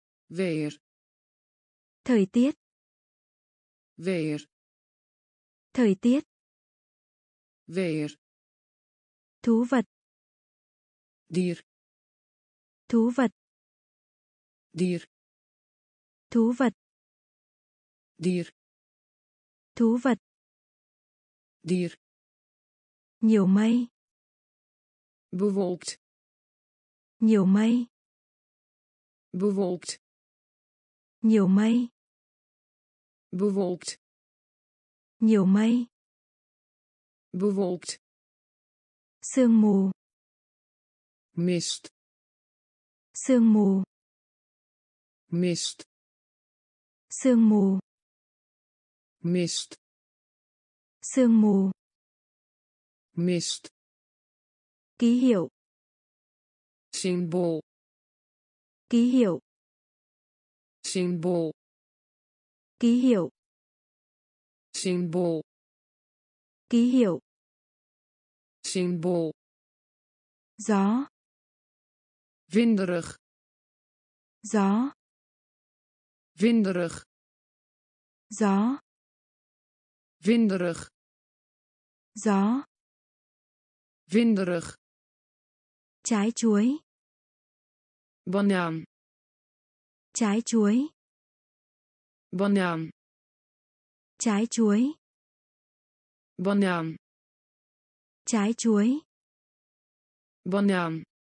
S2: Weer.
S1: Thời tiết.
S2: Weer.
S1: Thời tiết.
S2: Weer.
S1: Thú vật.
S2: Dier.
S1: Thú vật.
S2: Dier.
S1: Thú vật.
S2: Dier.
S1: Thú vật.
S2: Dier.
S1: Nhiều mây.
S2: Bewolkt.
S1: Nhiều mây.
S2: Bewolkt.
S1: Nhiều mây.
S2: Bewolkt.
S1: Nhiều mây.
S2: Bewolkt.
S1: Sương mù.
S2: Mist.
S1: Sương mù.
S2: Mist.
S1: Sương mù.
S2: Mist.
S1: Sương mù.
S2: Mist.
S1: Ký hiệu.
S2: Symbool.
S1: Ký hiệu.
S2: Symbool.
S1: Ký hiệu.
S2: Symbool.
S1: Ký hiệu.
S2: Symbool.
S1: Gió.
S2: Winderig.
S1: Gió.
S2: Winderig.
S1: Gió.
S2: Winderig.
S1: Gió.
S2: Winderig.
S1: Trái chuối.
S2: Banaan.
S1: Trái chuối.
S2: Banaan.
S1: Trái chuối.
S2: Banaan.
S1: Trái chuối.
S2: Banaan.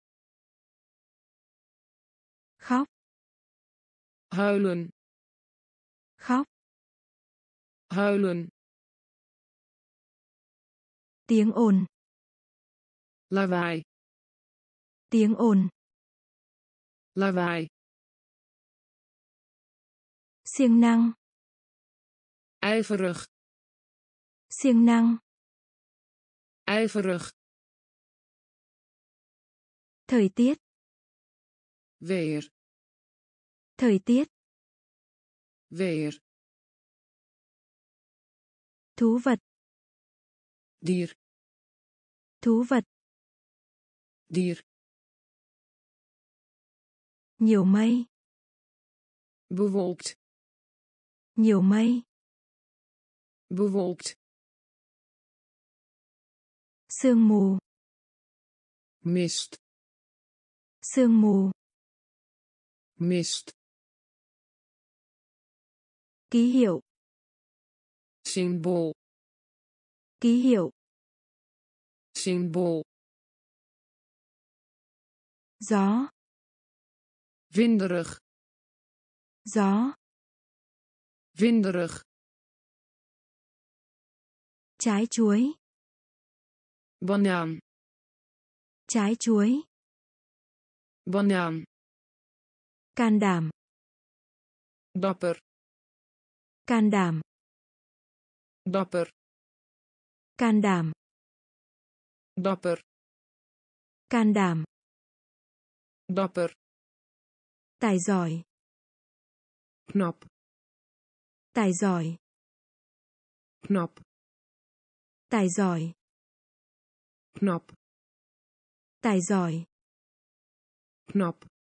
S1: Khóc.
S2: Huilen.
S1: Khóc.
S2: Huilen.
S1: Tiếng ồn.
S2: Lawaai.
S1: Tiếng ồn.
S2: Lawaai.
S1: Siêng năng.
S2: Ijverig.
S1: Siêng năng.
S2: Ijverig.
S1: Thời tiết.
S2: Weer.
S1: Thời tiết.
S2: Weer.
S1: Thú vật.
S2: Dier.
S1: Thú vật.
S2: Dier.
S1: Nhiều mây.
S2: Bewolkt.
S1: Nhiều mây.
S2: Bewolkt.
S1: Sương mù.
S2: Mist.
S1: Sương mù.
S2: Mist.
S1: Ký hiệu.
S2: Symbool.
S1: Ký hiệu.
S2: Symbool.
S1: Gió.
S2: Winderig.
S1: Gió.
S2: Winderig.
S1: Trái chuối.
S2: Banaan.
S1: Trái chuối.
S2: Banaan.
S1: Can đảm.
S2: Dapper.
S1: Can đảm.
S2: Dapper.
S1: Can đảm.
S2: Dapper.
S1: Can đảm.
S2: Dapper.
S1: Tài giỏi.
S2: Knap.
S1: Tài giỏi.
S2: Knap.
S1: Tài giỏi.
S2: Knap.
S1: Tài giỏi.
S2: Knap.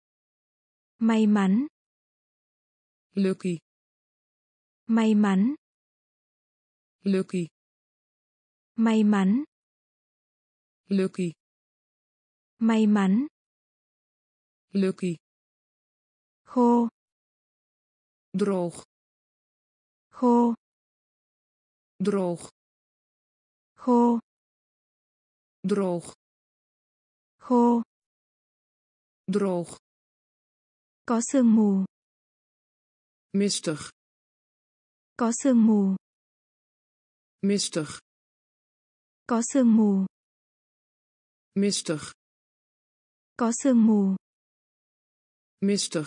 S1: May mắn.
S2: Lucky.
S1: May mắn.
S2: Lucky.
S1: May mắn.
S2: Lucky.
S1: May mắn.
S2: Lucky.
S1: Khô.
S2: Droog.
S1: Khô.
S2: Droog.
S1: Khô.
S2: Droog.
S1: Khô.
S2: Droog.
S1: Có sương mù.
S2: Mistig.
S1: Có sương mù.
S2: Mistig.
S1: Có sương mù.
S2: Mistig.
S1: Có sương mù.
S2: Mistig.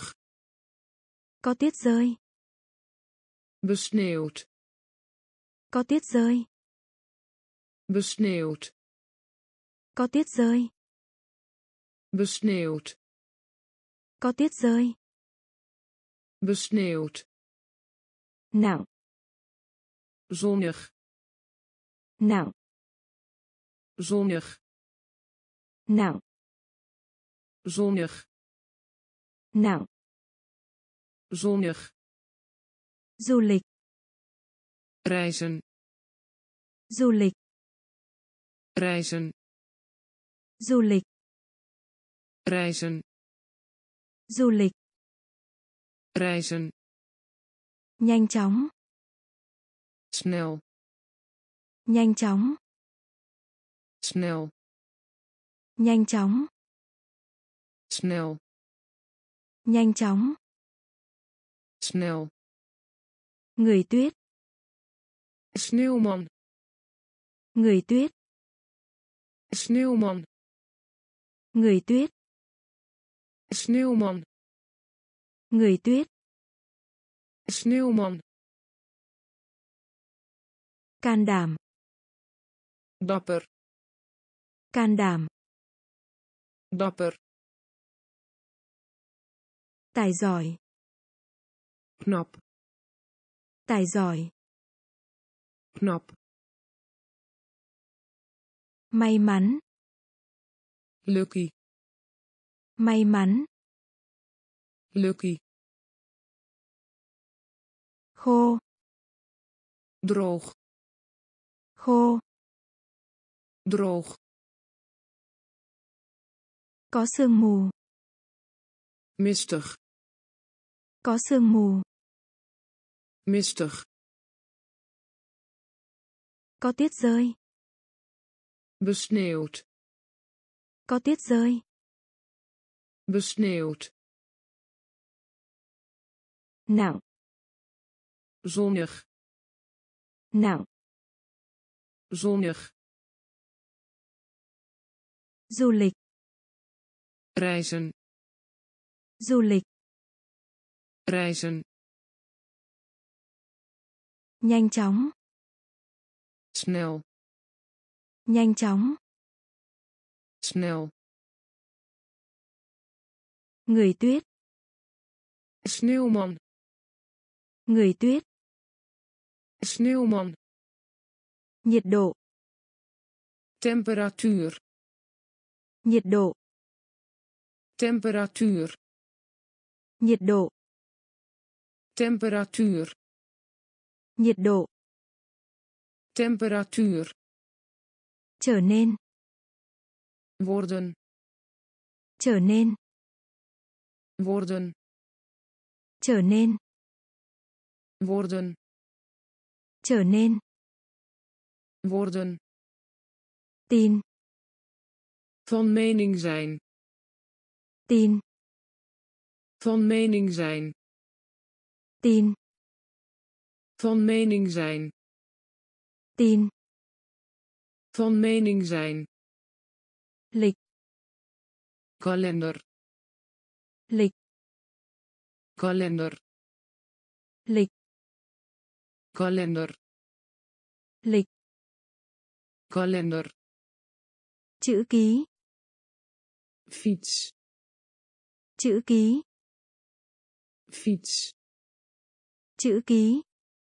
S1: Có tuyết rơi.
S2: Besneeuwd.
S1: Có tuyết rơi.
S2: Besneeuwd.
S1: Có tuyết rơi.
S2: Besneeuwd.
S1: Có tuyết rơi.
S2: Besneeuwd.
S1: Nặng.
S2: Zonnig.
S1: Nặng.
S2: Zonnig.
S1: Nặng.
S2: Zonnig.
S1: Nặng.
S2: Zonnig.
S1: Du lịch.
S2: Reizen.
S1: Du lịch.
S2: reizen,
S1: Du lịch.
S2: reizen,
S1: Du lịch.
S2: reizen,
S1: Nhanh chóng.
S2: snel,
S1: Nhanh chóng.
S2: snel,
S1: Nhanh chóng.
S2: snel,
S1: Nhanh chóng.
S2: snel,
S1: Người tuyết.
S2: sneeuwman,
S1: Người tuyết.
S2: sneeuwman,
S1: Người tuyết.
S2: sneeuwman,
S1: Người tuyết.
S2: sneeuwman,
S1: Can đảm.
S2: dapper,
S1: Can đảm.
S2: dapper,
S1: Tài giỏi.
S2: knap,
S1: Tài giỏi.
S2: knap,
S1: May mắn.
S2: lucky,
S1: May mắn.
S2: lucky,
S1: Khô.
S2: droog,
S1: Khô.
S2: droog,
S1: Có sương mù.
S2: mistig,
S1: Có sương mù.
S2: mistig,
S1: Có tuyết rơi.
S2: besneeuwd,
S1: Có tuyết rơi.
S2: besneeuwd,
S1: Nặng.
S2: zonnig,
S1: Nặng.
S2: zonnig,
S1: Du lịch.
S2: reizen,
S1: Du lịch.
S2: reizen,
S1: Nhanh chóng.
S2: snel,
S1: Nhanh chóng.
S2: snel,
S1: Người tuyết.
S2: sneeuwman,
S1: Người tuyết.
S2: sneeuwman,
S1: Nhiệt độ.
S2: temperatuur,
S1: Nhiệt độ.
S2: temperatuur,
S1: Nhiệt độ.
S2: temperatuur,
S1: Nhiệt độ.
S2: temperatuur,
S1: Trở nên.
S2: worden,
S1: Trở nên.
S2: worden,
S1: Trở nên.
S2: worden,
S1: Trở nên.
S2: worden,
S1: Tin.
S2: van mening zijn,
S1: Tin.
S2: van mening zijn,
S1: Tin.
S2: van mening zijn,
S1: Tin.
S2: van mening zijn,
S1: Lịch.
S2: kalender,
S1: Lịch.
S2: kalender,
S1: Lịch.
S2: kalender,
S1: Lịch.
S2: kalender,
S1: Chữ ký.
S2: fiets,
S1: Chữ ký.
S2: fiets,
S1: Chữ ký.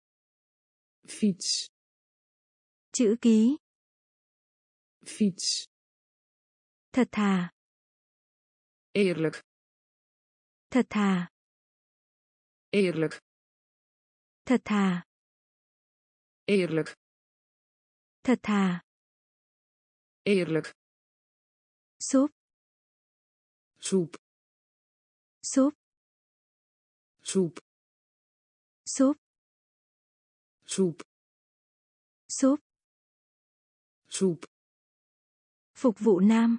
S2: fiets,
S1: Chữ ký.
S2: fiets,
S1: Thật thà.
S2: eerlijk,
S1: Thật thà.
S2: eerlijk,
S1: Thật thà.
S2: eerlijk,
S1: Thật thà.
S2: eerlijk,
S1: Súp.
S2: soep,
S1: Súp.
S2: soep,
S1: Súp.
S2: soep,
S1: Súp.
S2: soep,
S1: Phục vụ nam.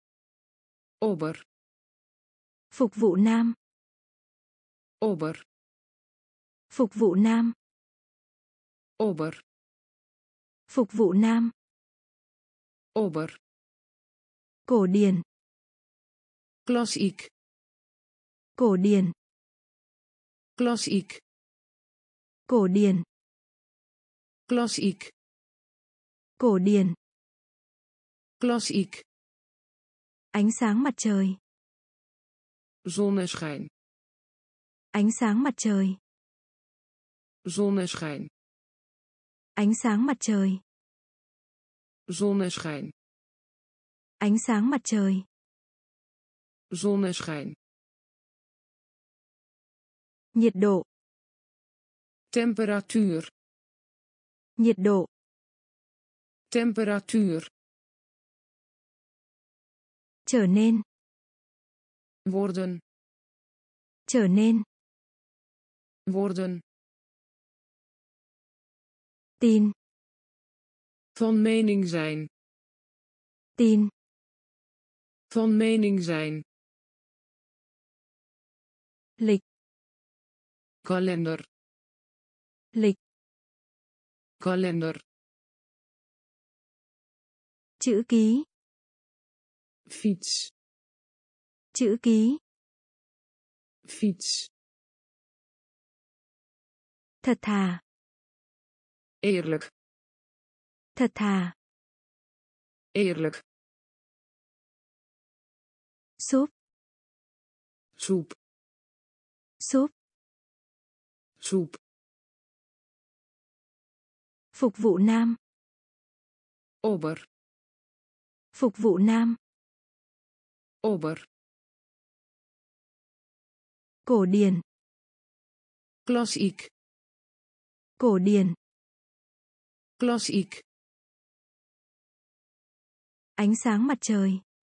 S2: ober,
S1: Phục vụ nam.
S2: ober,
S1: Phục vụ nam.
S2: ober,
S1: Phục vụ nam.
S2: ober,
S1: Cổ điển.
S2: klassiek,
S1: Cổ điển.
S2: klassiek,
S1: Cổ điển.
S2: klassiek,
S1: Cổ điển.
S2: klassiek,
S1: Ánh sáng mặt trời.
S2: zonneschijn,
S1: Ánh sáng mặt trời.
S2: zonneschijn,
S1: Ánh sáng mặt trời.
S2: zonneschijn,
S1: Ánh sáng mặt trời.
S2: zonneschijn,
S1: Nhiệt độ.
S2: temperatuur,
S1: Nhiệt độ.
S2: Temperatuur.
S1: Trở nên.
S2: Worden.
S1: Trở nên.
S2: Worden.
S1: Tin.
S2: Van mening zijn.
S1: Tin.
S2: Van mening zijn.
S1: Lịch.
S2: Kalender.
S1: Lịch.
S2: Kalender.
S1: Chữ ký.
S2: Fiets.
S1: Chữ ký.
S2: Fiets.
S1: Thật thà.
S2: Eerlijk.
S1: Thật thà.
S2: Eerlijk.
S1: Súp.
S2: Soep.
S1: Súp.
S2: Soep.
S1: Phục vụ nam.
S2: Ober.
S1: Phục vụ nam.
S2: Ober.
S1: Cổ điển.
S2: Klassiek.
S1: Cổ điển.
S2: Klassiek.
S1: Ánh sáng mặt trời.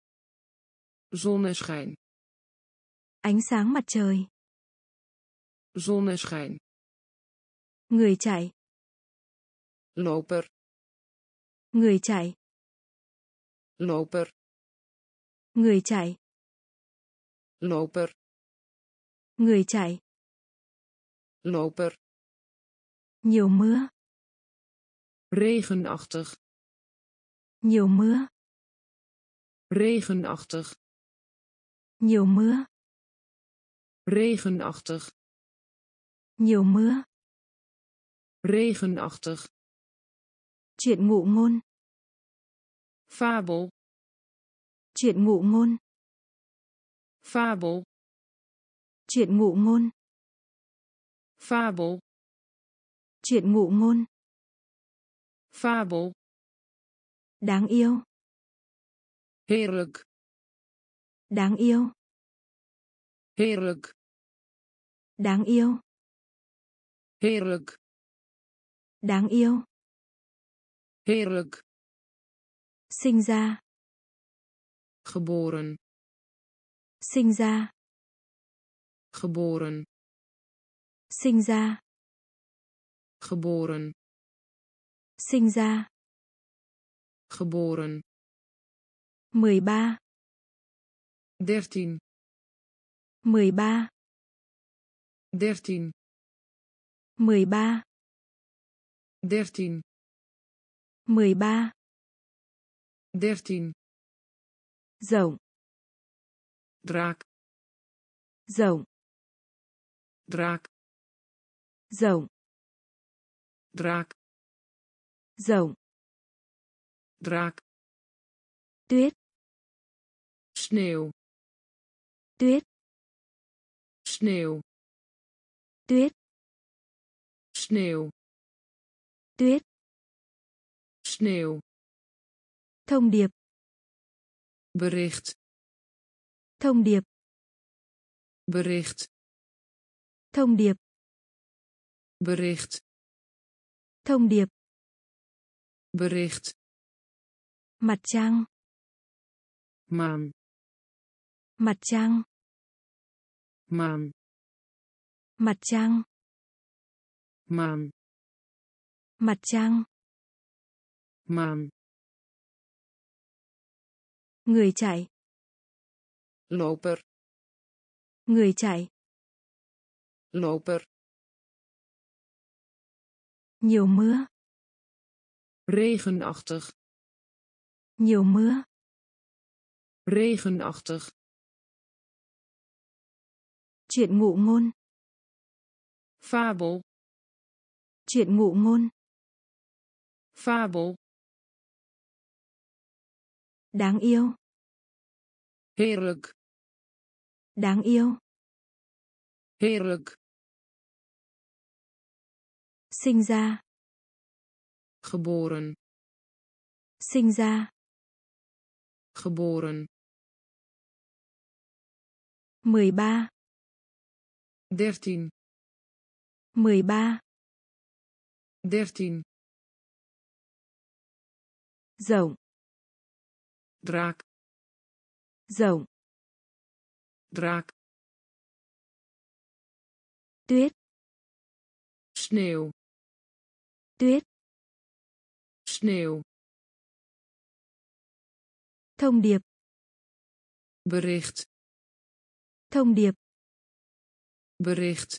S2: Zonneschijn.
S1: Ánh sáng mặt trời.
S2: Zonneschijn.
S1: Người chạy.
S2: Loper.
S1: Người chạy.
S2: Loper.
S1: Người chạy.
S2: Loper.
S1: Người chạy.
S2: Loper.
S1: Nhiều mưa.
S2: Regenachtig.
S1: Nhiều mưa.
S2: Regenachtig.
S1: Nhiều mưa.
S2: Regenachtig.
S1: Nhiều mưa.
S2: Regenachtig.
S1: Chuyện ngụ ngôn.
S2: Fabel.
S1: Chuyện ngụ ngôn.
S2: Fabel.
S1: Chuyện ngụ ngôn.
S2: Fabel.
S1: Chuyện ngụ ngôn.
S2: Fabel.
S1: Đáng yêu.
S2: Heerlijk.
S1: Đáng yêu.
S2: Heerlijk.
S1: Đáng yêu.
S2: Heerlijk.
S1: Đáng yêu.
S2: Heerlijk.
S1: Sinh ra.
S2: Geboren.
S1: Sinh ra.
S2: Geboren.
S1: Sinh ra.
S2: Geboren.
S1: Sinh ra.
S2: Geboren.
S1: mười ba.
S2: Dertien.
S1: mười ba.
S2: Dertien.
S1: mười ba.
S2: Dertien.
S1: mười ba.
S2: Dertien.
S1: Rộng.
S2: Draak.
S1: Rộng.
S2: Draak.
S1: Rộng.
S2: Draak.
S1: Rộng.
S2: Draak.
S1: Tuyết.
S2: Sneeuw.
S1: Tuyết.
S2: Sneeuw.
S1: Tuyết.
S2: Sneeuw.
S1: Tuyết.
S2: Sneeuw.
S1: Thông điệp.
S2: Bericht.
S1: Thông điệp.
S2: Bericht.
S1: Thông điệp.
S2: Bericht.
S1: Thông điệp.
S2: Bericht.
S1: Mặt trăng.
S2: Maan.
S1: Mặt trăng.
S2: Maan.
S1: Mặt trăng.
S2: Maan.
S1: Mặt trăng.
S2: Maan.
S1: Người chạy.
S2: Loper.
S1: Người chạy.
S2: Loper.
S1: Nhiều mưa.
S2: Regenachtig.
S1: Nhiều mưa.
S2: Regenachtig.
S1: Chuyện ngụ ngôn.
S2: Fabel.
S1: Chuyện ngụ ngôn.
S2: Fabel.
S1: Đáng yêu.
S2: Heerlijk.
S1: Đáng yêu.
S2: Heerlijk.
S1: Sinh ra.
S2: Geboren.
S1: Sinh ra.
S2: Geboren.
S1: mười ba.
S2: Dertien.
S1: mười ba.
S2: Dertien.
S1: Rộng.
S2: Draak.
S1: Rộng.
S2: Draak.
S1: Tuyết.
S2: Sneeuw.
S1: Tuyết.
S2: Sneeuw.
S1: Thông điệp.
S2: Bericht.
S1: Thông điệp.
S2: Bericht.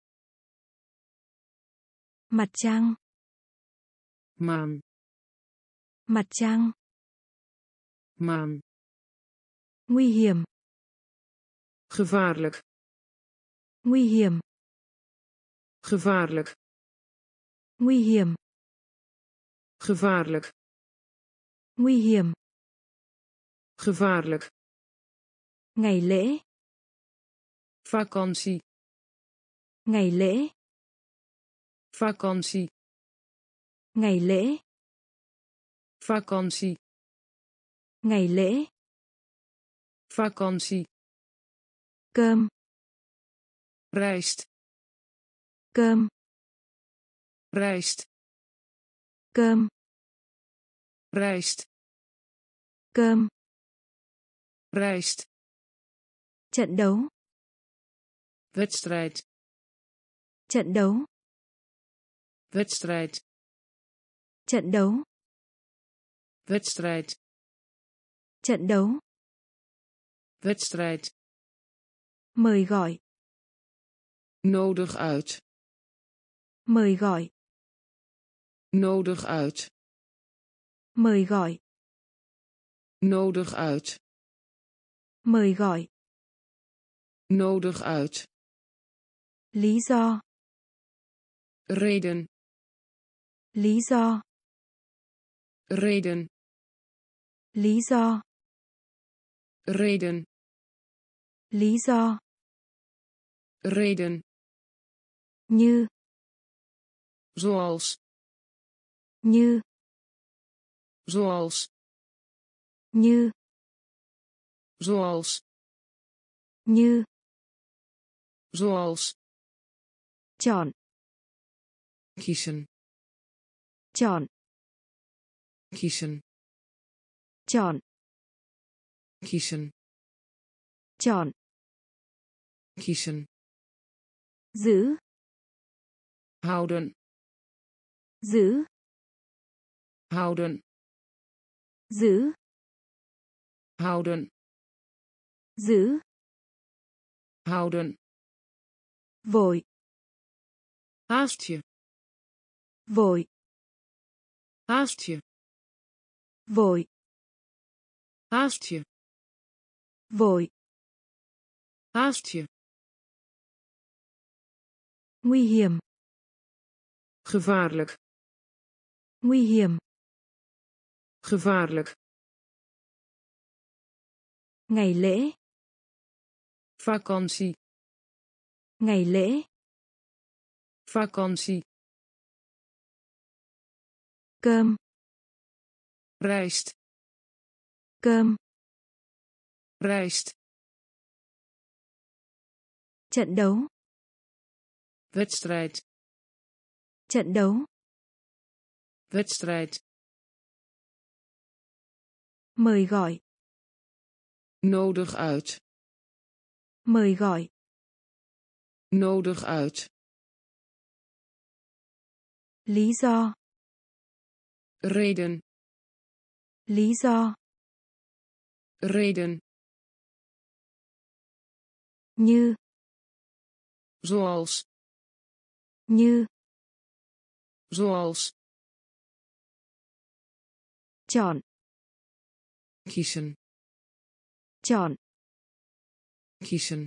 S1: Mặt trăng.
S2: Maan.
S1: Mặt trăng.
S2: Maan.
S1: Nguy hiểm.
S2: Gevaarlijk.
S1: Nguy hiểm.
S2: Gevaarlijk.
S1: Nguy hiểm.
S2: Gevaarlijk.
S1: Nguy hiểm.
S2: Gevaarlijk.
S1: Ngày lễ.
S2: Vakantie.
S1: Ngày lễ.
S2: Vakantie.
S1: Ngày lễ.
S2: Vakantie.
S1: Ngày lễ.
S2: Vakantie.
S1: Cơm.
S2: Rijst.
S1: Cơm.
S2: Rijst.
S1: Cơm.
S2: Rijst.
S1: Cơm.
S2: Rijst.
S1: Trận đấu.
S2: Wedstrijd.
S1: Trận đấu.
S2: Wedstrijd.
S1: Trận đấu.
S2: Wedstrijd.
S1: Trận đấu.
S2: Wedstrijd.
S1: Mời gọi.
S2: Nodig uit.
S1: Mời gọi.
S2: Nodig uit.
S1: Mời gọi.
S2: Nodig uit.
S1: Mời gọi.
S2: Nodig uit.
S1: Lý do.
S2: Reden.
S1: Lý do.
S2: Reden.
S1: Lý do.
S2: Reden.
S1: Lý do.
S2: Reden.
S1: Như.
S2: Zoals.
S1: Như.
S2: Zoals.
S1: Như.
S2: Zoals.
S1: Như.
S2: Zoals.
S1: Chọn.
S2: Kiezen.
S1: Chọn.
S2: Kiezen.
S1: Chọn.
S2: Kiezen.
S1: Chọn.
S2: Kiezen.
S1: Giữ.
S2: Houden.
S1: Giữ.
S2: Houden.
S1: Giữ.
S2: Houden.
S1: Giữ.
S2: Houden.
S1: Vội.
S2: Haast je.
S1: Vội.
S2: Haast je.
S1: Vội.
S2: Haast je.
S1: Vội.
S2: Haast je.
S1: Nguy hiểm.
S2: Gevaarlijk.
S1: Nguy hiểm.
S2: Gevaarlijk.
S1: Ngày lễ.
S2: Vakantie.
S1: Ngày lễ.
S2: Vakantie.
S1: Cơm.
S2: Rijst.
S1: Cơm.
S2: Rijst.
S1: Trận đấu.
S2: Wedstrijd.
S1: Trận đấu.
S2: Wedstrijd.
S1: Mời gọi.
S2: Nodig uit.
S1: Mời gọi.
S2: Nodig uit.
S1: Lý do.
S2: Reden.
S1: Lý do.
S2: Reden.
S1: Như.
S2: Zoals.
S1: Như.
S2: Zoals.
S1: Chọn.
S2: Kiezen.
S1: Chọn.
S2: Kiezen.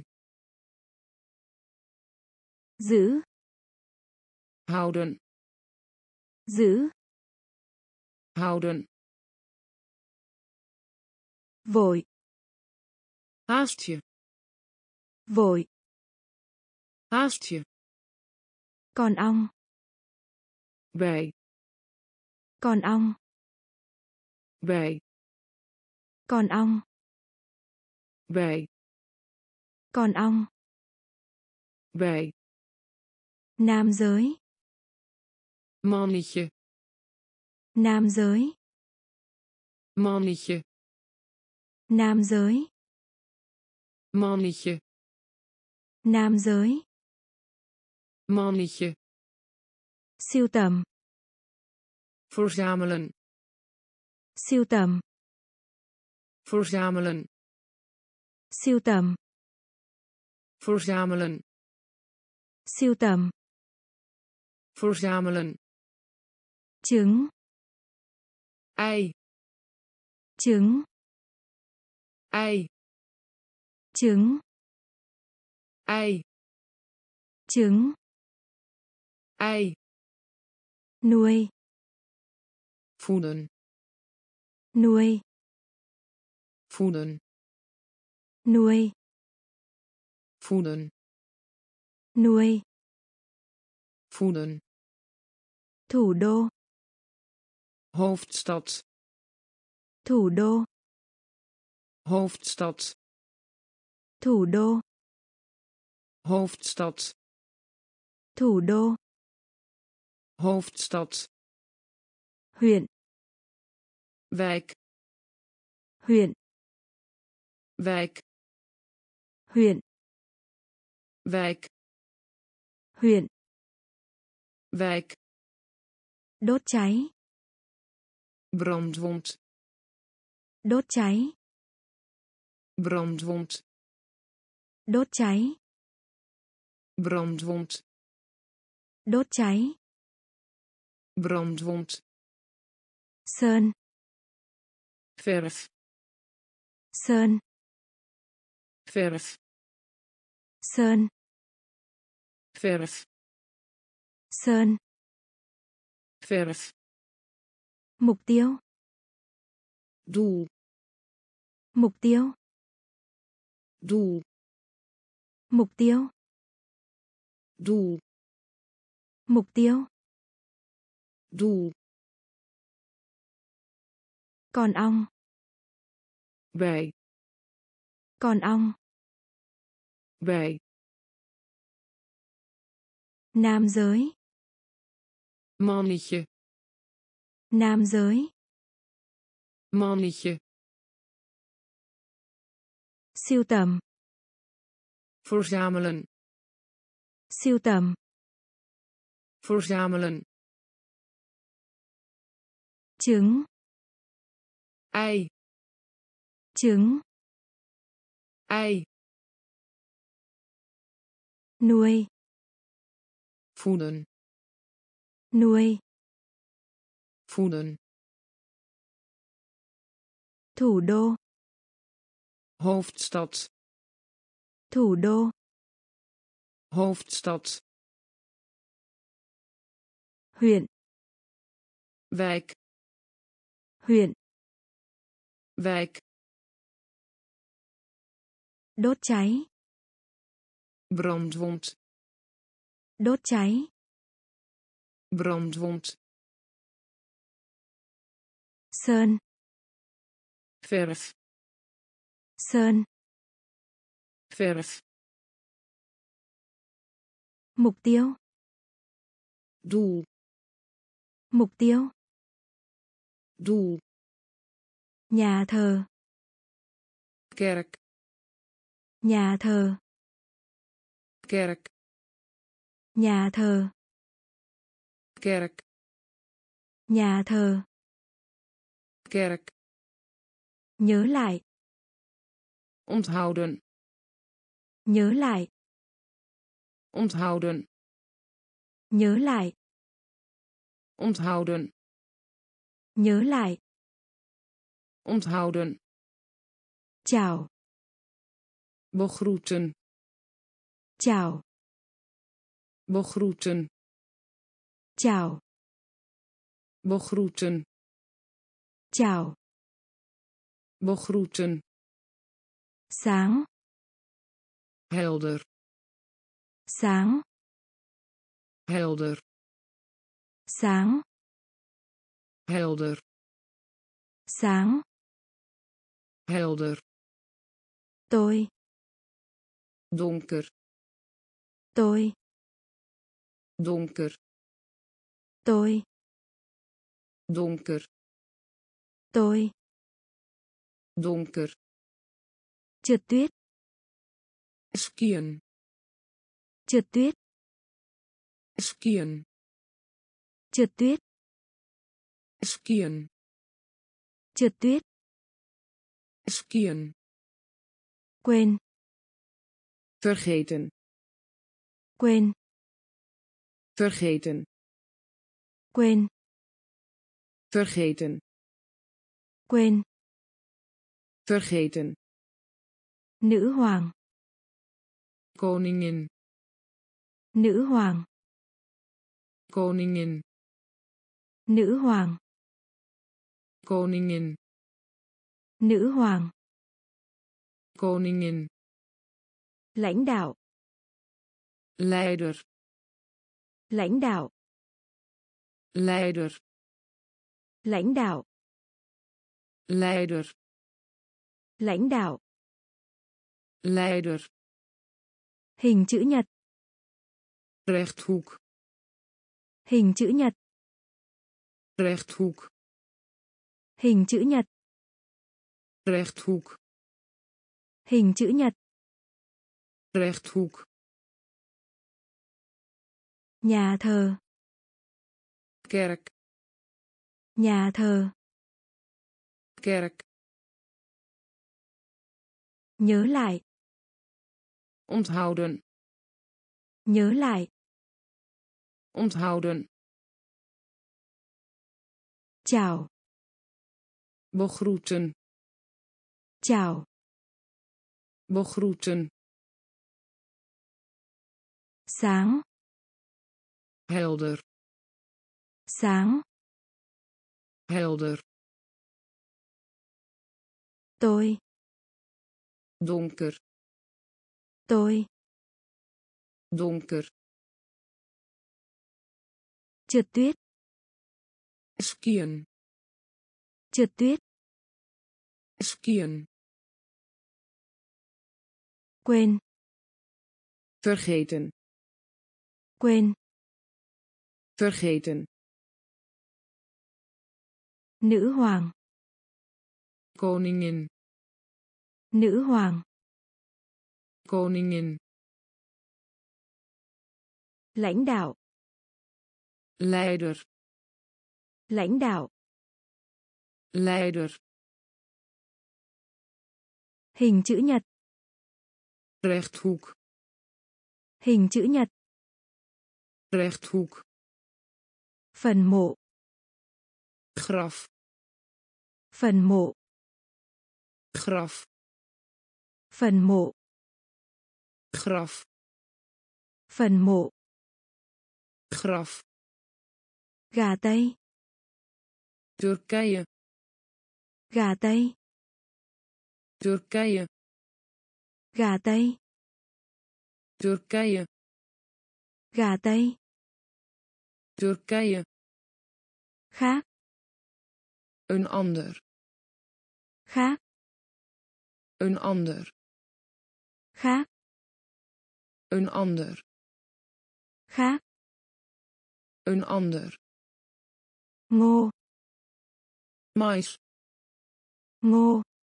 S1: Giữ.
S2: Houden.
S1: Giữ.
S2: Houden.
S1: Vội.
S2: Haast je.
S1: Vội.
S2: Haast je.
S1: Con ong.
S2: Bij.
S1: Con ong.
S2: Bij.
S1: Con ong.
S2: Bij.
S1: Con ong.
S2: Bij.
S1: Nam giới.
S2: Mannetje.
S1: Nam giới.
S2: Mannetje.
S1: Nam giới.
S2: Mannetje.
S1: Nam giới.
S2: Mannetje.
S1: Sưu tầm.
S2: Verzamelen.
S1: Sưu tầm.
S2: Verzamelen.
S1: Sưu tầm.
S2: Verzamelen.
S1: Sưu tầm.
S2: Verzamelen.
S1: Trứng.
S2: Ei.
S1: Trứng.
S2: Ei.
S1: Trứng.
S2: Ei.
S1: Trứng.
S2: Ei.
S1: Nuôi.
S2: Voeden.
S1: Nuôi.
S2: Voeden.
S1: Nuôi.
S2: Voeden.
S1: Nuôi.
S2: Voeden.
S1: Thủ đô.
S2: Hoofdstad.
S1: Thủ đô.
S2: Hoofdstad.
S1: Thủ đô.
S2: Hoofdstad.
S1: Thủ đô.
S2: Hoofdstad.
S1: Huyện.
S2: Wijk.
S1: Huyện.
S2: Wijk.
S1: Huyện.
S2: Wijk.
S1: Huyện.
S2: Wijk.
S1: Đốt cháy.
S2: Brandwond.
S1: Đốt cháy.
S2: Brandwond.
S1: Đốt cháy.
S2: Brandwond.
S1: Đốt cháy.
S2: Brandwond.
S1: Sơn.
S2: Verf.
S1: Sơn.
S2: Verf.
S1: Sơn.
S2: Verf.
S1: Sơn.
S2: Verf.
S1: Mục tiêu.
S2: Doel.
S1: Mục tiêu.
S2: Doel.
S1: Mục tiêu.
S2: Doel.
S1: Mục tiêu.
S2: Doel.
S1: Còn ong.
S2: Bij.
S1: Còn ong.
S2: Bij.
S1: Nam giới.
S2: Mannetje.
S1: Nam giới.
S2: Mannetje.
S1: Sưu tầm.
S2: Verzamelen.
S1: Sưu tầm.
S2: Verzamelen.
S1: Trứng.
S2: Ei.
S1: Trứng.
S2: Ei.
S1: Nuôi.
S2: Voeden.
S1: Nuôi.
S2: Voeden.
S1: Thủ đô.
S2: Hoofdstad.
S1: Thủ đô.
S2: Hoofdstad.
S1: Huyện.
S2: Wijk.
S1: Huyện.
S2: Wijk.
S1: Đốt cháy.
S2: Brandwond.
S1: Đốt cháy.
S2: Brandwond.
S1: Sơn.
S2: Verf.
S1: Sơn.
S2: Verf.
S1: Mục tiêu.
S2: Doel.
S1: Mục tiêu.
S2: Doel.
S1: Nhà thờ.
S2: Kerk.
S1: Nhà thờ.
S2: Kerk.
S1: Nhà thờ.
S2: Kerk.
S1: Nhà thờ.
S2: Kerk.
S1: Nhớ lại.
S2: Onthouden.
S1: Nhớ lại.
S2: Onthouden.
S1: Nhớ lại.
S2: Onthouden.
S1: Nhớ lại.
S2: Onthouden.
S1: Chào.
S2: Begroeten.
S1: Chào.
S2: Begroeten.
S1: Chào.
S2: Begroeten.
S1: Chào.
S2: Begroeten.
S1: Sáng.
S2: Helder.
S1: Sáng.
S2: Helder.
S1: Sáng.
S2: Helder.
S1: Sáng.
S2: Helder.
S1: Tôi.
S2: Donker.
S1: Tôi.
S2: Donker.
S1: Tôi.
S2: Donker.
S1: Tôi.
S2: donker,
S1: trượt tuyết,
S2: skiën,
S1: trượt tuyết,
S2: skiën,
S1: trượt tuyết,
S2: skiën,
S1: trượt tuyết,
S2: skiën,
S1: quên,
S2: vergeten,
S1: quên,
S2: vergeten,
S1: quên,
S2: vergeten,
S1: quên,
S2: vergeten,
S1: nữ hoàng,
S2: koningin,
S1: nữ hoàng,
S2: koningin,
S1: nữ hoàng,
S2: koningin,
S1: nữ hoàng,
S2: koningin,
S1: lãnh đạo,
S2: leider,
S1: lãnh đạo,
S2: leider,
S1: lãnh đạo,
S2: leider,
S1: lãnh đạo,
S2: leider,
S1: hình chữ nhật,
S2: rechthoek,
S1: hình chữ nhật,
S2: rechthoek,
S1: hình chữ nhật,
S2: rechthoek,
S1: hình chữ nhật,
S2: rechthoek,
S1: nhà thờ,
S2: kerk,
S1: nhà thờ,
S2: kerk,
S1: nhớ lại,
S2: onthouden,
S1: nhớ lại,
S2: onthouden,
S1: chào,
S2: begroeten,
S1: chào,
S2: begroeten,
S1: sáng,
S2: helder,
S1: sáng,
S2: helder,
S1: tôi,
S2: donker,
S1: tôi,
S2: donker,
S1: trượt tuyết,
S2: skiën,
S1: trượt tuyết,
S2: skiën,
S1: quên,
S2: vergeten,
S1: quên,
S2: vergeten,
S1: nữ hoàng,
S2: koningin,
S1: nữ hoàng,
S2: koningin,
S1: lãnh đạo,
S2: leider,
S1: lãnh đạo,
S2: leider,
S1: hình chữ nhật,
S2: rechthoek,
S1: hình chữ nhật,
S2: rechthoek,
S1: phần mộ,
S2: graf,
S1: phần mộ,
S2: graf,
S1: phần mộ,
S2: graf,
S1: phần mộ,
S2: graf,
S1: gà tây,
S2: Turkije,
S1: gà tây,
S2: Turkije,
S1: gà tây,
S2: Turkije,
S1: gà tây,
S2: Turkije,
S1: khác,
S2: een ander,
S1: khác,
S2: een ander,
S1: khác,
S2: een ander,
S1: khác,
S2: een ander,
S1: ngô,
S2: mais,
S1: ngô,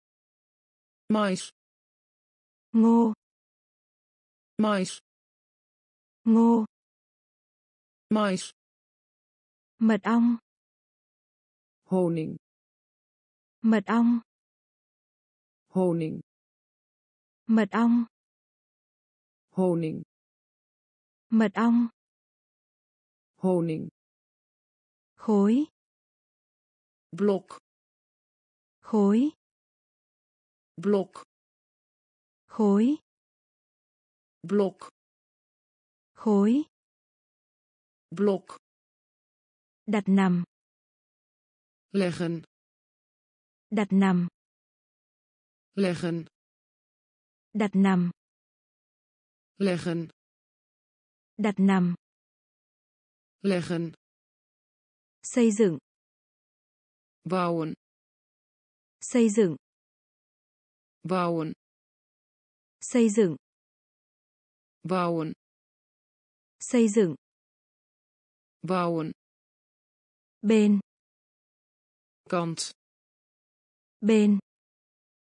S2: mais,
S1: ngô,
S2: mais,
S1: ngô,
S2: mais,
S1: mật ong,
S2: honing,
S1: mật ong,
S2: honing,
S1: mật ong,
S2: honing,
S1: mật ong,
S2: honing,
S1: khối,
S2: blok,
S1: khối,
S2: blok,
S1: khối,
S2: blok,
S1: khối,
S2: blok,
S1: đặt nằm,
S2: leggen,
S1: đặt nằm,
S2: leggen,
S1: đặt nằm,
S2: leggen,
S1: đặt nằm,
S2: leggen,
S1: xây dựng,
S2: bouwen,
S1: xây dựng,
S2: bouwen,
S1: xây dựng,
S2: bouwen,
S1: xây dựng,
S2: bouwen,
S1: bên,
S2: kant,
S1: bên,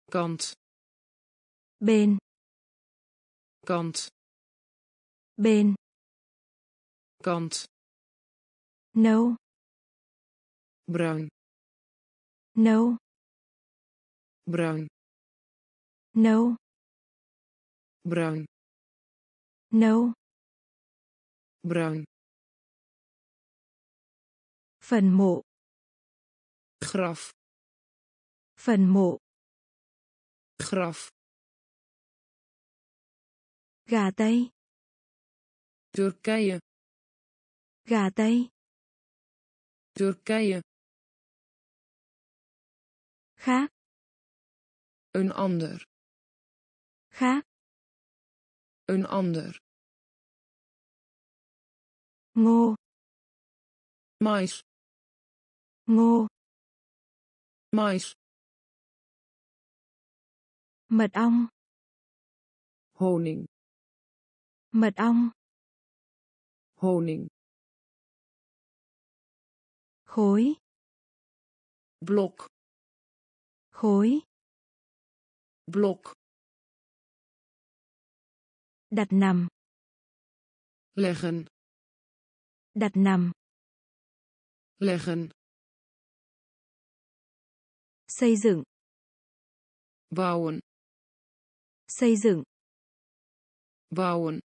S2: kant,
S1: bên,
S2: kant,
S1: bên,
S2: kant,
S1: nâu,
S2: bruin,
S1: nâu,
S2: bruin,
S1: nâu,
S2: bruin,
S1: nâu,
S2: bruin,
S1: phần mộ,
S2: graf,
S1: phần mộ,
S2: graf,
S1: gà tây,
S2: Turkije,
S1: gà tây,
S2: Turkije,
S1: khác,
S2: een ander,
S1: khác,
S2: een ander,
S1: ngô,
S2: mais,
S1: ngô,
S2: mais,
S1: mật ong,
S2: honing,
S1: mật ong,
S2: honing,
S1: khối,
S2: blok,
S1: khối,
S2: blok,
S1: đặt nằm,
S2: leggen,
S1: đặt nằm,
S2: leggen,
S1: xây dựng,
S2: bouwen,
S1: xây dựng,
S2: bouwen,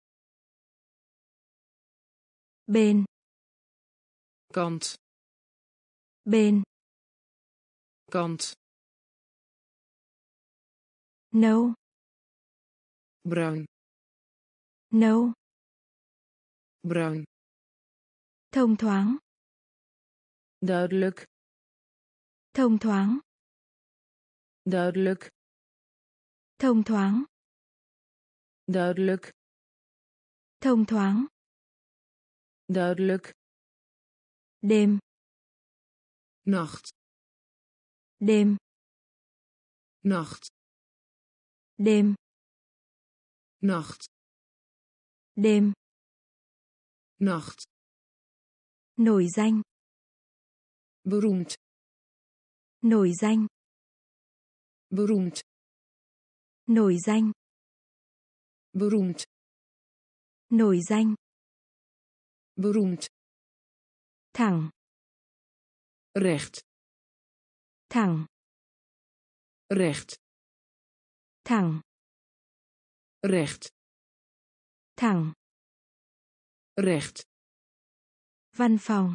S1: bên,
S2: kant,
S1: bên,
S2: kant,
S1: nâu,
S2: bruin,
S1: nâu,
S2: bruin,
S1: thông thoáng,
S2: duidelijk,
S1: thông thoáng,
S2: duidelijk,
S1: thông thoáng,
S2: duidelijk,
S1: thông thoáng,
S2: duidelijk,
S1: đêm,
S2: nacht,
S1: đêm,
S2: nacht,
S1: đêm,
S2: nacht,
S1: đêm,
S2: nacht,
S1: nổi danh,
S2: beroemd,
S1: nổi danh,
S2: beroemd,
S1: nổi danh,
S2: beroemd,
S1: nổi danh,
S2: beroemd,
S1: thẳng,
S2: recht,
S1: thẳng,
S2: recht,
S1: thẳng,
S2: recht,
S1: thẳng,
S2: recht,
S1: văn phòng,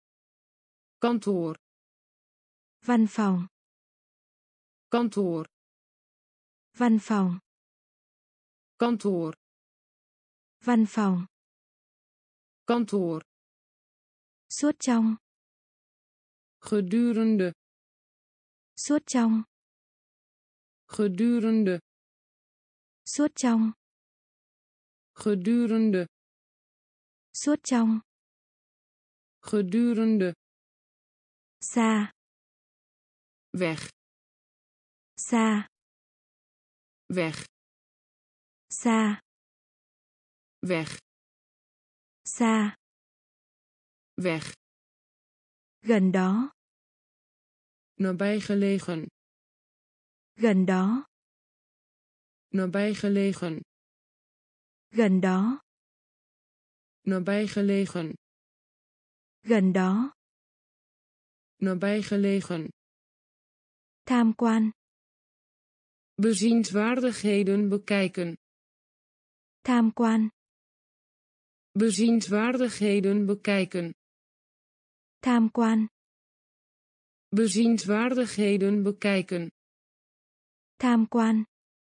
S2: kantoor,
S1: văn phòng,
S2: kantoor,
S1: văn phòng,
S2: kantoor,
S1: văn phòng,
S2: kantoor,
S1: suốt trong,
S2: gedurende,
S1: suốt trong,
S2: gedurende,
S1: suốt trong,
S2: gedurende,
S1: suốt trong,
S2: gedurende,
S1: xa,
S2: weg,
S1: xa,
S2: weg,
S1: xa,
S2: weg,
S1: xa,
S2: weg,
S1: gần đó,
S2: nabijgelegen,
S1: gần đó,
S2: nabijgelegen,
S1: gần đó,
S2: nabijgelegen,
S1: gần đó,
S2: nabijgelegen,
S1: tham quan,
S2: bezienswaardigheden bekijken,
S1: tham quan,
S2: bezienswaardigheden bekijken,
S1: tham quan,
S2: bezienswaardigheden bekijken,
S1: tham quan,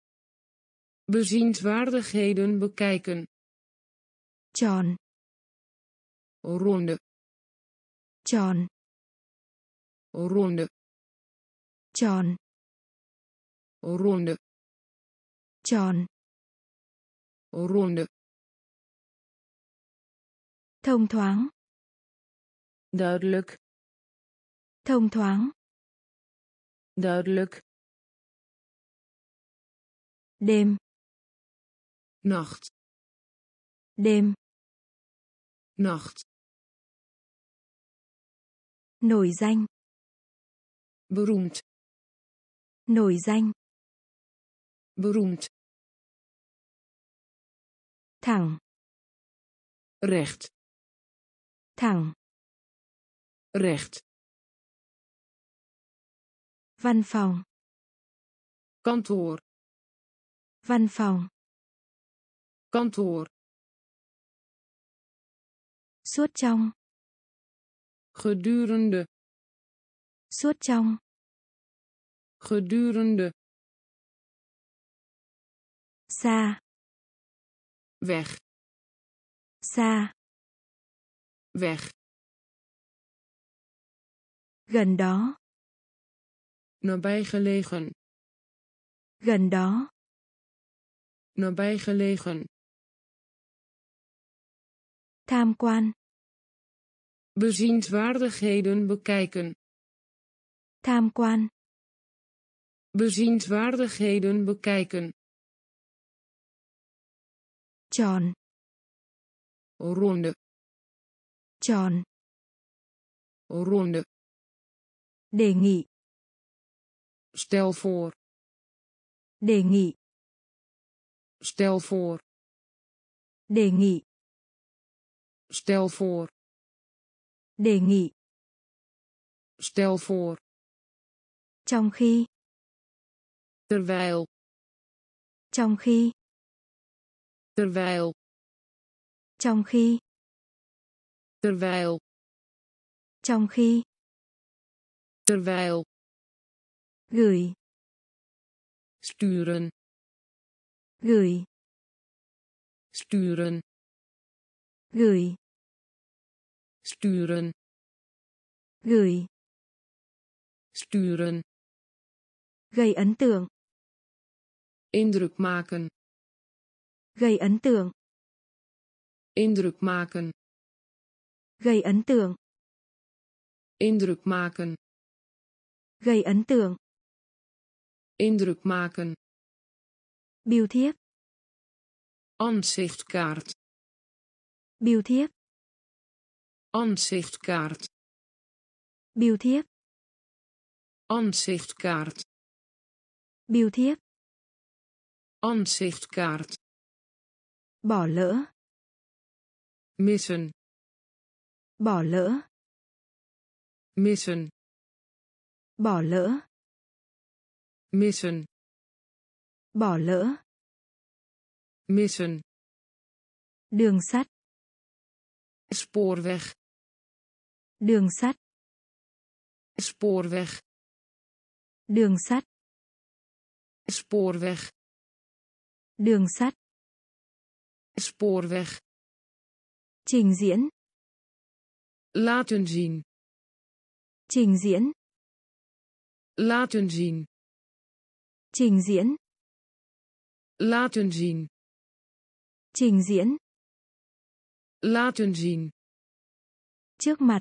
S2: bezienswaardigheden bekijken,
S1: tròn,
S2: ronde,
S1: tròn,
S2: ronde,
S1: tròn,
S2: ronde,
S1: tròn,
S2: ronde,
S1: thông thoáng,
S2: duidelijk,
S1: thông thoáng,
S2: duidelijk,
S1: đêm,
S2: nacht,
S1: đêm,
S2: nacht,
S1: nổi danh,
S2: beroemd,
S1: nổi danh,
S2: beroemd,
S1: thẳng,
S2: recht,
S1: thẳng,
S2: recht,
S1: văn phòng,
S2: kantoor,
S1: văn phòng,
S2: kantoor,
S1: suốt trong,
S2: gedurende,
S1: suốt trong,
S2: gedurende,
S1: xa,
S2: weg,
S1: xa,
S2: weg,
S1: gần đó,
S2: nabijgelegen,
S1: gần đó,
S2: nabijgelegen,
S1: tham quan,
S2: bezienswaardigheden bekijken,
S1: tham quan,
S2: bezienswaardigheden bekijken,
S1: tròn,
S2: ronde,
S1: tròn,
S2: ronde,
S1: đề nghị,
S2: stel voor,
S1: đề nghị,
S2: stel voor,
S1: đề nghị,
S2: stel voor,
S1: đề nghị,
S2: stel voor,
S1: trong khi,
S2: terwijl,
S1: trong khi,
S2: terwijl,
S1: trong khi,
S2: terwijl,
S1: trong khi,
S2: terwijl,
S1: gửi,
S2: sturen,
S1: gửi,
S2: sturen,
S1: gửi,
S2: sturen,
S1: gửi,
S2: sturen,
S1: gây ấn tượng,
S2: indruk maken,
S1: gây ấn tượng,
S2: indruk maken,
S1: gây ấn tượng,
S2: indruk maken,
S1: gây ấn tượng,
S2: indruk maken,
S1: bưu thiếp,
S2: ansichtkaart,
S1: bưu thiếp,
S2: ansichtkaart,
S1: bưu thiếp,
S2: ansichtkaart,
S1: bưu thiếp,
S2: ansichtkaart,
S1: bỏ lỡ,
S2: missen,
S1: bỏ lỡ,
S2: missen,
S1: bỏ lỡ,
S2: missen,
S1: bỏ lỡ,
S2: missen,
S1: đường sắt,
S2: spoorweg,
S1: đường sắt,
S2: spoorweg,
S1: đường sắt,
S2: spoorweg,
S1: đường sắt,
S2: spoorweg,
S1: trình diễn,
S2: laten zien,
S1: trình diễn,
S2: laten zien,
S1: trình diễn,
S2: laten zien,
S1: trình diễn,
S2: laten zien,
S1: trước mặt,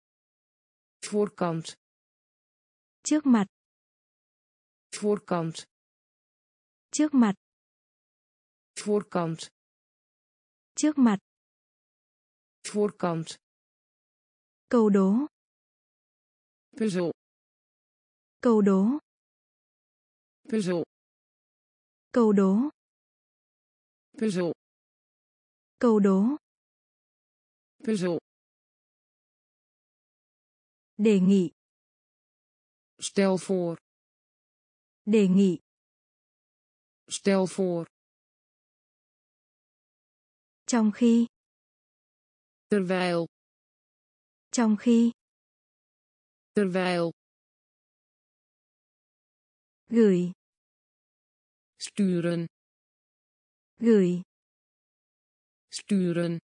S2: voorkant,
S1: trước mặt,
S2: voorkant,
S1: trước mặt,
S2: voorkant,
S1: trước mặt,
S2: voorkant,
S1: câu đố,
S2: puzzel,
S1: câu đố,
S2: puzzel,
S1: câu đố,
S2: puzzel,
S1: câu đố,
S2: puzzel,
S1: đề nghị,
S2: stel voor,
S1: đề nghị,
S2: stel voor,
S1: trong khi,
S2: terwijl,
S1: trong khi,
S2: terwijl,
S1: gửi,
S2: sturen,
S1: gửi,
S2: sturen,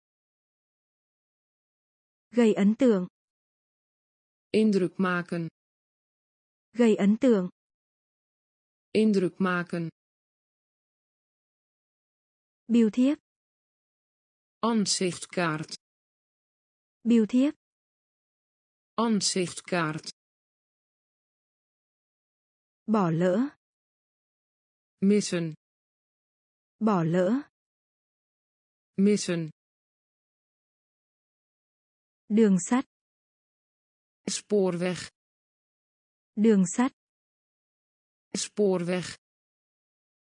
S1: gây ấn tượng,
S2: indruk maken,
S1: gây ấn tượng,
S2: indruk maken,
S1: bưu thiếp,
S2: ansichtkaart,
S1: bưu thiếp,
S2: ansichtkaart,
S1: bỏ lỡ,
S2: missen,
S1: bỏ lỡ,
S2: missen,
S1: đường sắt,
S2: spoorweg,
S1: đường sắt,
S2: spoorweg,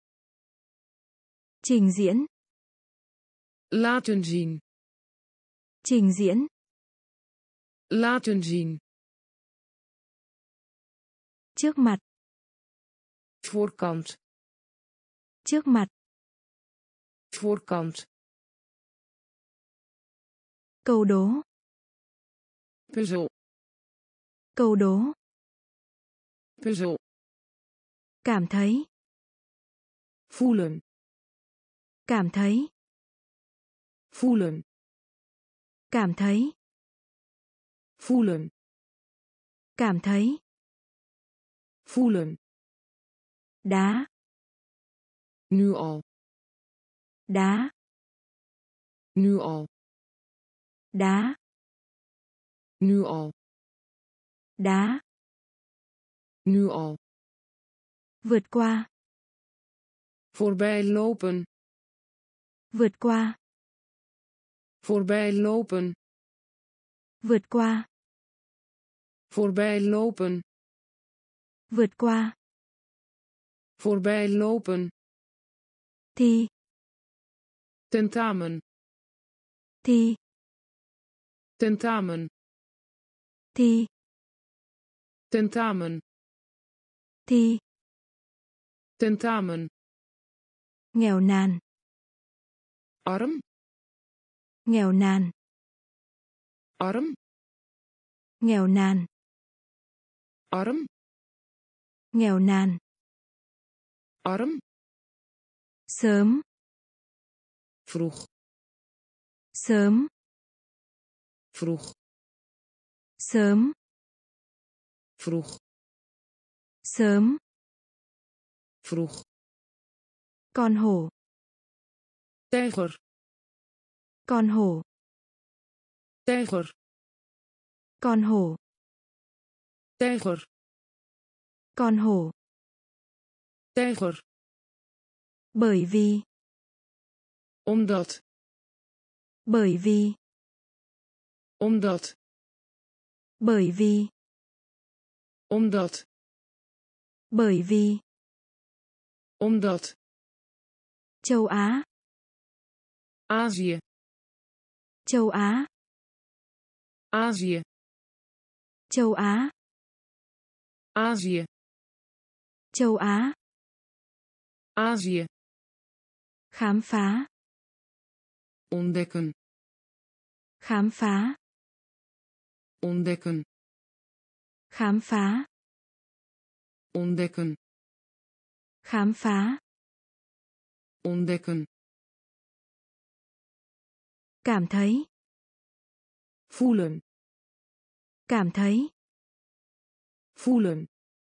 S1: Trình diễn.
S2: Laten zien.
S1: Trình diễn.
S2: Laten zien.
S1: Trước mặt.
S2: Voorkant.
S1: Trước mặt.
S2: Voorkant.
S1: Câu đố.
S2: Puzzel.
S1: Câu đố.
S2: Puzzel.
S1: Cảm thấy.
S2: Voelen.
S1: Cảm thấy.
S2: Voelen.
S1: Cảm thấy.
S2: Voelen.
S1: Cảm thấy.
S2: Voelen.
S1: Đá.
S2: Nu al.
S1: Đá.
S2: Nu al.
S1: Đá.
S2: Nu al.
S1: Đá.
S2: Nu al.
S1: Vượt qua.
S2: Voorbij lopen.
S1: Vượt qua.
S2: Voorbij lopen.
S1: Vượt qua.
S2: Voorbij lopen.
S1: Vượt qua.
S2: Voorbij lopen.
S1: Thi.
S2: Tentamen.
S1: Thi.
S2: Tentamen.
S1: Thi.
S2: Tentamen.
S1: Thi.
S2: Tentamen.
S1: Nghèo nàn.
S2: Arm.
S1: Nghèo nàn.
S2: Arm.
S1: Nghèo nàn.
S2: Arm.
S1: Nghèo nàn.
S2: Arm.
S1: Sớm.
S2: Vroeg.
S1: Sớm.
S2: Vroeg.
S1: Sớm.
S2: Vroeg.
S1: Sớm.
S2: Vroeg.
S1: Con hổ.
S2: Tijger.
S1: Con hổ.
S2: Tijger.
S1: Con hổ.
S2: Tijger.
S1: Con hổ.
S2: Tijger.
S1: Bởi vì.
S2: Omdat.
S1: Bởi vì.
S2: Omdat.
S1: Bởi vì.
S2: Omdat.
S1: Bởi vì.
S2: Omdat.
S1: Châu Á.
S2: Azië.
S1: Châu Á.
S2: Azië.
S1: Châu Á.
S2: Azië.
S1: Châu Á.
S2: Azië.
S1: Khám phá.
S2: Ontdekken.
S1: Khám phá.
S2: Ontdekken.
S1: Khám phá.
S2: Ontdekken.
S1: Khám phá.
S2: Ontdekken.
S1: Cảm thấy.
S2: Voelen.
S1: Cảm thấy.
S2: Voelen.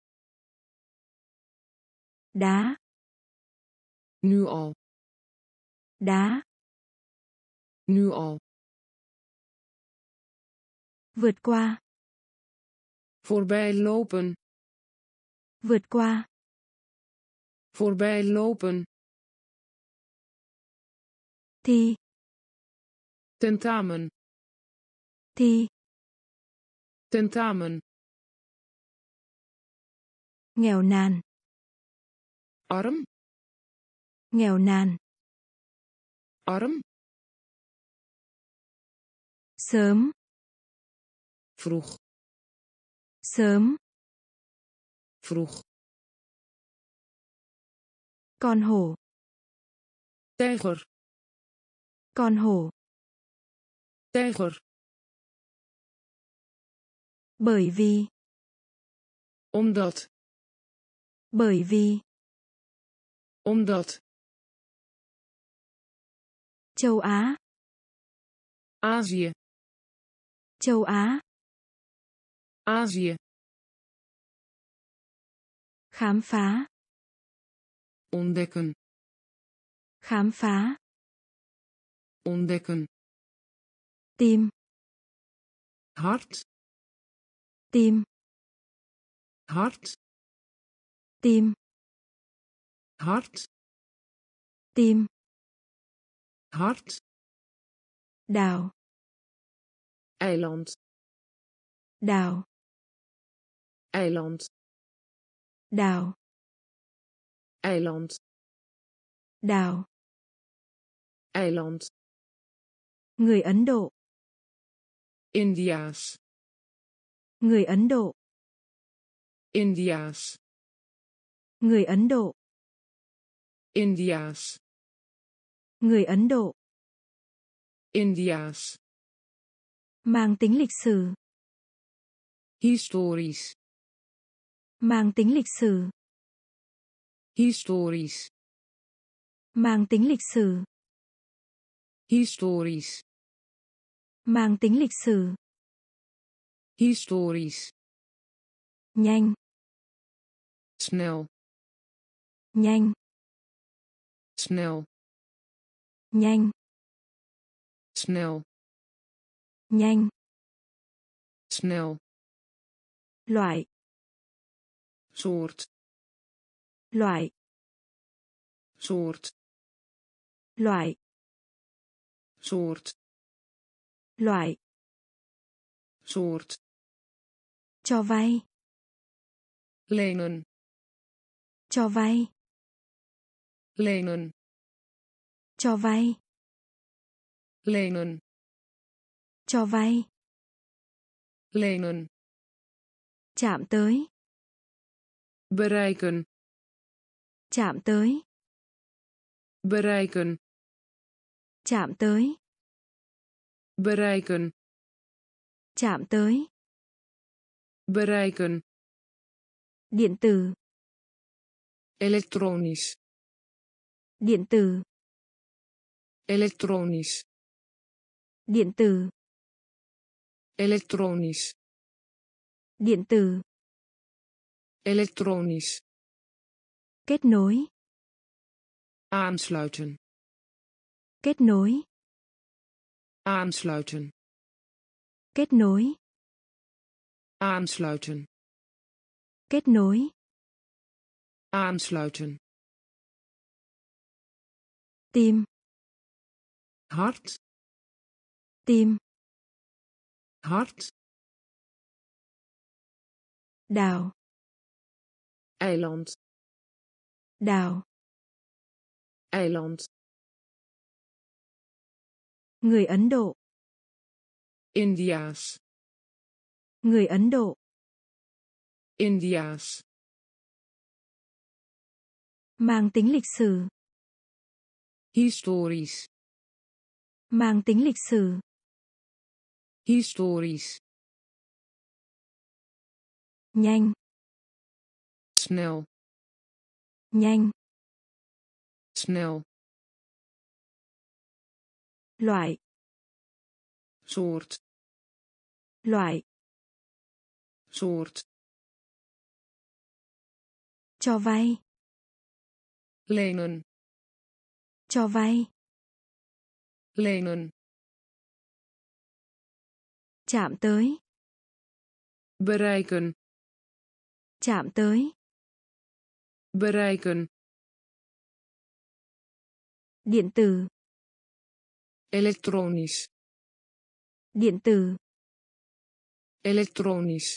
S1: Đá.
S2: Nu al.
S1: Đá.
S2: Nu al.
S1: Vượt qua.
S2: Voorbij lopen.
S1: Vượt qua.
S2: Voorbij lopen.
S1: Thi.
S2: Tentamen.
S1: Thi.
S2: Tentamen.
S1: Nghèo nàn.
S2: Arm.
S1: Nghèo nàn.
S2: Arm.
S1: Sớm.
S2: Vroeg.
S1: Sớm.
S2: Vroeg.
S1: Con hổ.
S2: Tijger.
S1: Con hổ.
S2: Tijger.
S1: Bởi vì.
S2: Omdat.
S1: Bởi vì.
S2: Omdat.
S1: Châu Á.
S2: Azië.
S1: Châu Á.
S2: Azië.
S1: Khám phá.
S2: Ontdekken.
S1: Khám phá.
S2: Ontdekken.
S1: Tim.
S2: Hart.
S1: Tim.
S2: Hart.
S1: Tim.
S2: Hart.
S1: Tim.
S2: Hart.
S1: Đảo.
S2: Eiland.
S1: Đảo.
S2: Eiland.
S1: Đảo.
S2: Eiland.
S1: Đảo.
S2: Eiland.
S1: Người Ấn Độ.
S2: Indiaas.
S1: Người Ấn Độ.
S2: Indiaas.
S1: Người Ấn Độ.
S2: Indiaas.
S1: Người Ấn Độ.
S2: Indiaas.
S1: Mang tính lịch sử.
S2: Historisch.
S1: Mang tính lịch sử.
S2: Historisch.
S1: Mang tính lịch sử.
S2: Historisch.
S1: Mang tính lịch sử.
S2: Historisch.
S1: Nhanh.
S2: Snel.
S1: Nhanh.
S2: Snel.
S1: Nhanh.
S2: Snel.
S1: Nhanh.
S2: Snel.
S1: Loại.
S2: Soort.
S1: Loại.
S2: Soort.
S1: Loại.
S2: Soort.
S1: Loại.
S2: Soort.
S1: Cho vay.
S2: Lenen.
S1: Cho vay.
S2: Lenen.
S1: Cho vay.
S2: Lenen.
S1: Cho vay.
S2: Lenen.
S1: Chạm tới.
S2: Bereiken.
S1: Chạm tới.
S2: Bereiken.
S1: Chạm tới.
S2: Bereiken.
S1: Chạm tới.
S2: Bereiken.
S1: Điện tử.
S2: Elektronisch.
S1: Điện tử.
S2: Elektronisch.
S1: Điện tử.
S2: Elektronisch.
S1: Điện tử.
S2: Elektronisch.
S1: Kết nối.
S2: Aansluiten.
S1: Kết nối.
S2: Aansluiten.
S1: Kết nối.
S2: Aansluiten.
S1: Kết nối.
S2: Aansluiten.
S1: Tim.
S2: Hart.
S1: Tim.
S2: Hart.
S1: Đảo.
S2: Eiland.
S1: Đảo.
S2: Eiland.
S1: Người Ấn Độ.
S2: Indiaas.
S1: Người Ấn Độ.
S2: Indiaas.
S1: Mang tính lịch sử.
S2: Historisch.
S1: Mang tính lịch sử.
S2: Historisch.
S1: Nhanh.
S2: Snel.
S1: Nhanh.
S2: Snel.
S1: Loại.
S2: Soort.
S1: Loại.
S2: Soort.
S1: Cho vay.
S2: Lenen.
S1: Cho vay.
S2: Lenen.
S1: Chạm tới.
S2: Bereiken.
S1: Chạm tới.
S2: Bereiken.
S1: Điện tử.
S2: Elektronisch.
S1: Điện tử.
S2: Elektronisch.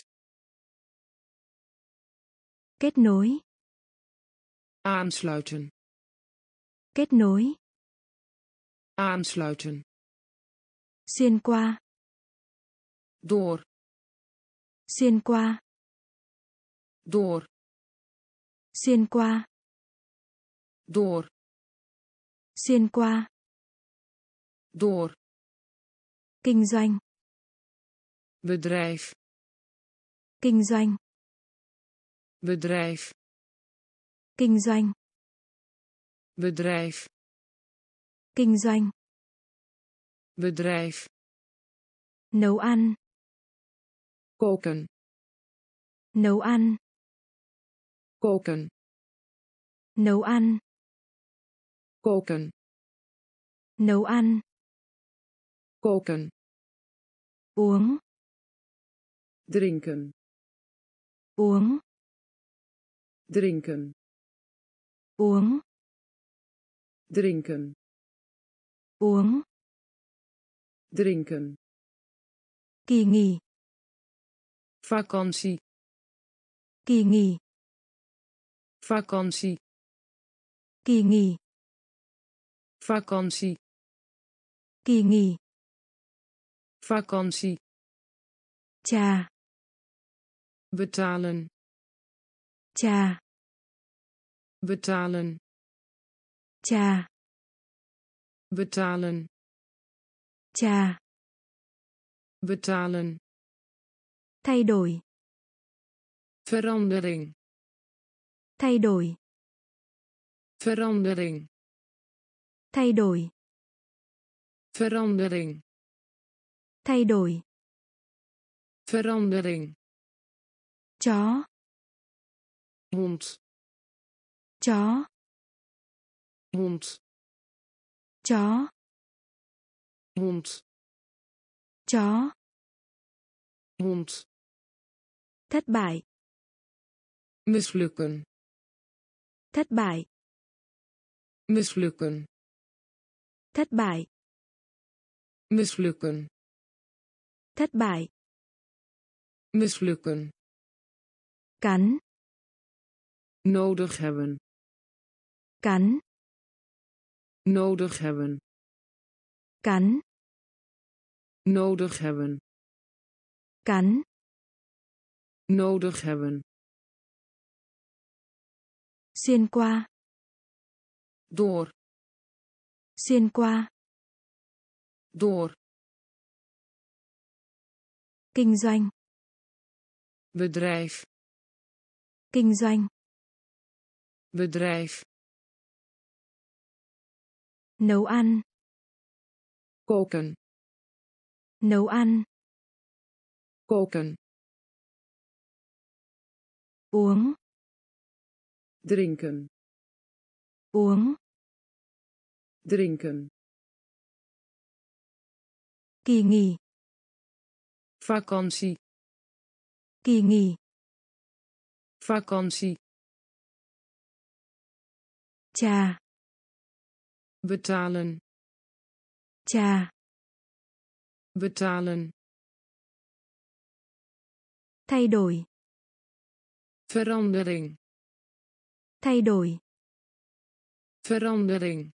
S1: Kết nối.
S2: Aansluiten.
S1: Kết nối.
S2: Aansluiten.
S1: Xuyên qua.
S2: Door.
S1: Xuyên qua.
S2: Door.
S1: Xuyên qua.
S2: Door.
S1: Xuyên qua.
S2: Door.
S1: Kinh doanh.
S2: Bedrijf.
S1: Kinh doanh.
S2: Bedrijf.
S1: Kinh doanh.
S2: Bedrijf.
S1: Kinh doanh.
S2: Bedrijf.
S1: Nấu ăn.
S2: Koken.
S1: Nấu ăn.
S2: Koken.
S1: Nấu ăn.
S2: Koken.
S1: Nấu ăn.
S2: Koken.
S1: Uống.
S2: Drinken.
S1: Uống.
S2: Drinken.
S1: Uống.
S2: Drinken.
S1: Uống.
S2: Drinken.
S1: Kỳ nghỉ.
S2: Vakantie.
S1: Kỳ nghỉ.
S2: Vakantie.
S1: Kỳ nghỉ.
S2: Vakantie.
S1: Kỳ nghỉ.
S2: Vakantie.
S1: Trà.
S2: Betalen.
S1: Trà.
S2: Betalen.
S1: Trà.
S2: Betalen.
S1: Trà.
S2: Betalen.
S1: Thay đổi.
S2: Verandering.
S1: Thay đổi.
S2: Verandering.
S1: Thay đổi.
S2: Verandering.
S1: Thay đổi.
S2: Verandering.
S1: Chó.
S2: Hond.
S1: Chó.
S2: Hond.
S1: Chó.
S2: Hond.
S1: Chó.
S2: Hond.
S1: Thất bại.
S2: Mislukken.
S1: Thất bại.
S2: Mislukken.
S1: Thất bại.
S2: Mislukken.
S1: Thất bại.
S2: Mislukken.
S1: Cắn.
S2: Nodig hebben.
S1: Cắn.
S2: Nodig hebben.
S1: Cắn.
S2: Nodig hebben.
S1: Cắn.
S2: Nodig hebben.
S1: Xuyên qua.
S2: Door.
S1: Xuyên qua.
S2: Door.
S1: Kinh doanh.
S2: Bedrijf.
S1: Kinh doanh.
S2: Bedrijf.
S1: Nấu ăn.
S2: Koken.
S1: Nấu ăn.
S2: Koken.
S1: Uống.
S2: Drinken.
S1: Uống.
S2: Drinken.
S1: Kỳ nghỉ.
S2: Vakantie.
S1: Kỳ nghỉ.
S2: Vakantie.
S1: Trà.
S2: Betalen.
S1: Trà.
S2: Betalen.
S1: Thay đổi.
S2: Verandering.
S1: Thay đổi.
S2: Verandering.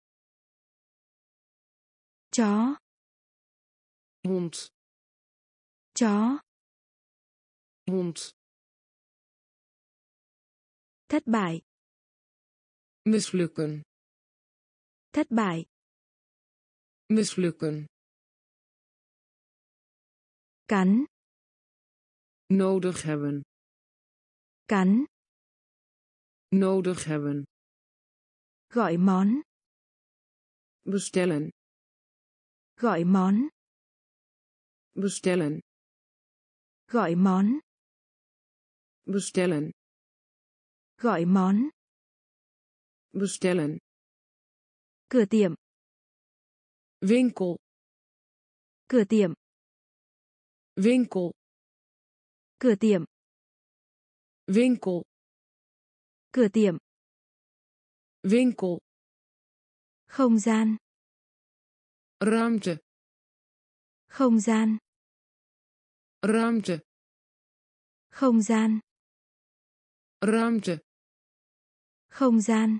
S1: Chó.
S2: Hond.
S1: Chó.
S2: Hond.
S1: Thất bại.
S2: Mislukken.
S1: Thất bại.
S2: Mislukken.
S1: Cắn.
S2: Nodig hebben.
S1: Cắn.
S2: Nodig hebben.
S1: Gọi món.
S2: Bestellen.
S1: Gọi món.
S2: Bestellen.
S1: Gọi món.
S2: Bestellen.
S1: Gọi món.
S2: Bestellen.
S1: Cửa tiệm.
S2: Winkel.
S1: Cửa tiệm.
S2: Winkel.
S1: Cửa tiệm.
S2: Winkel.
S1: Cửa tiệm.
S2: Winkel.
S1: Không gian.
S2: Ruimte.
S1: Không gian.
S2: Ruimte.
S1: Không gian.
S2: Ruimte.
S1: Không gian.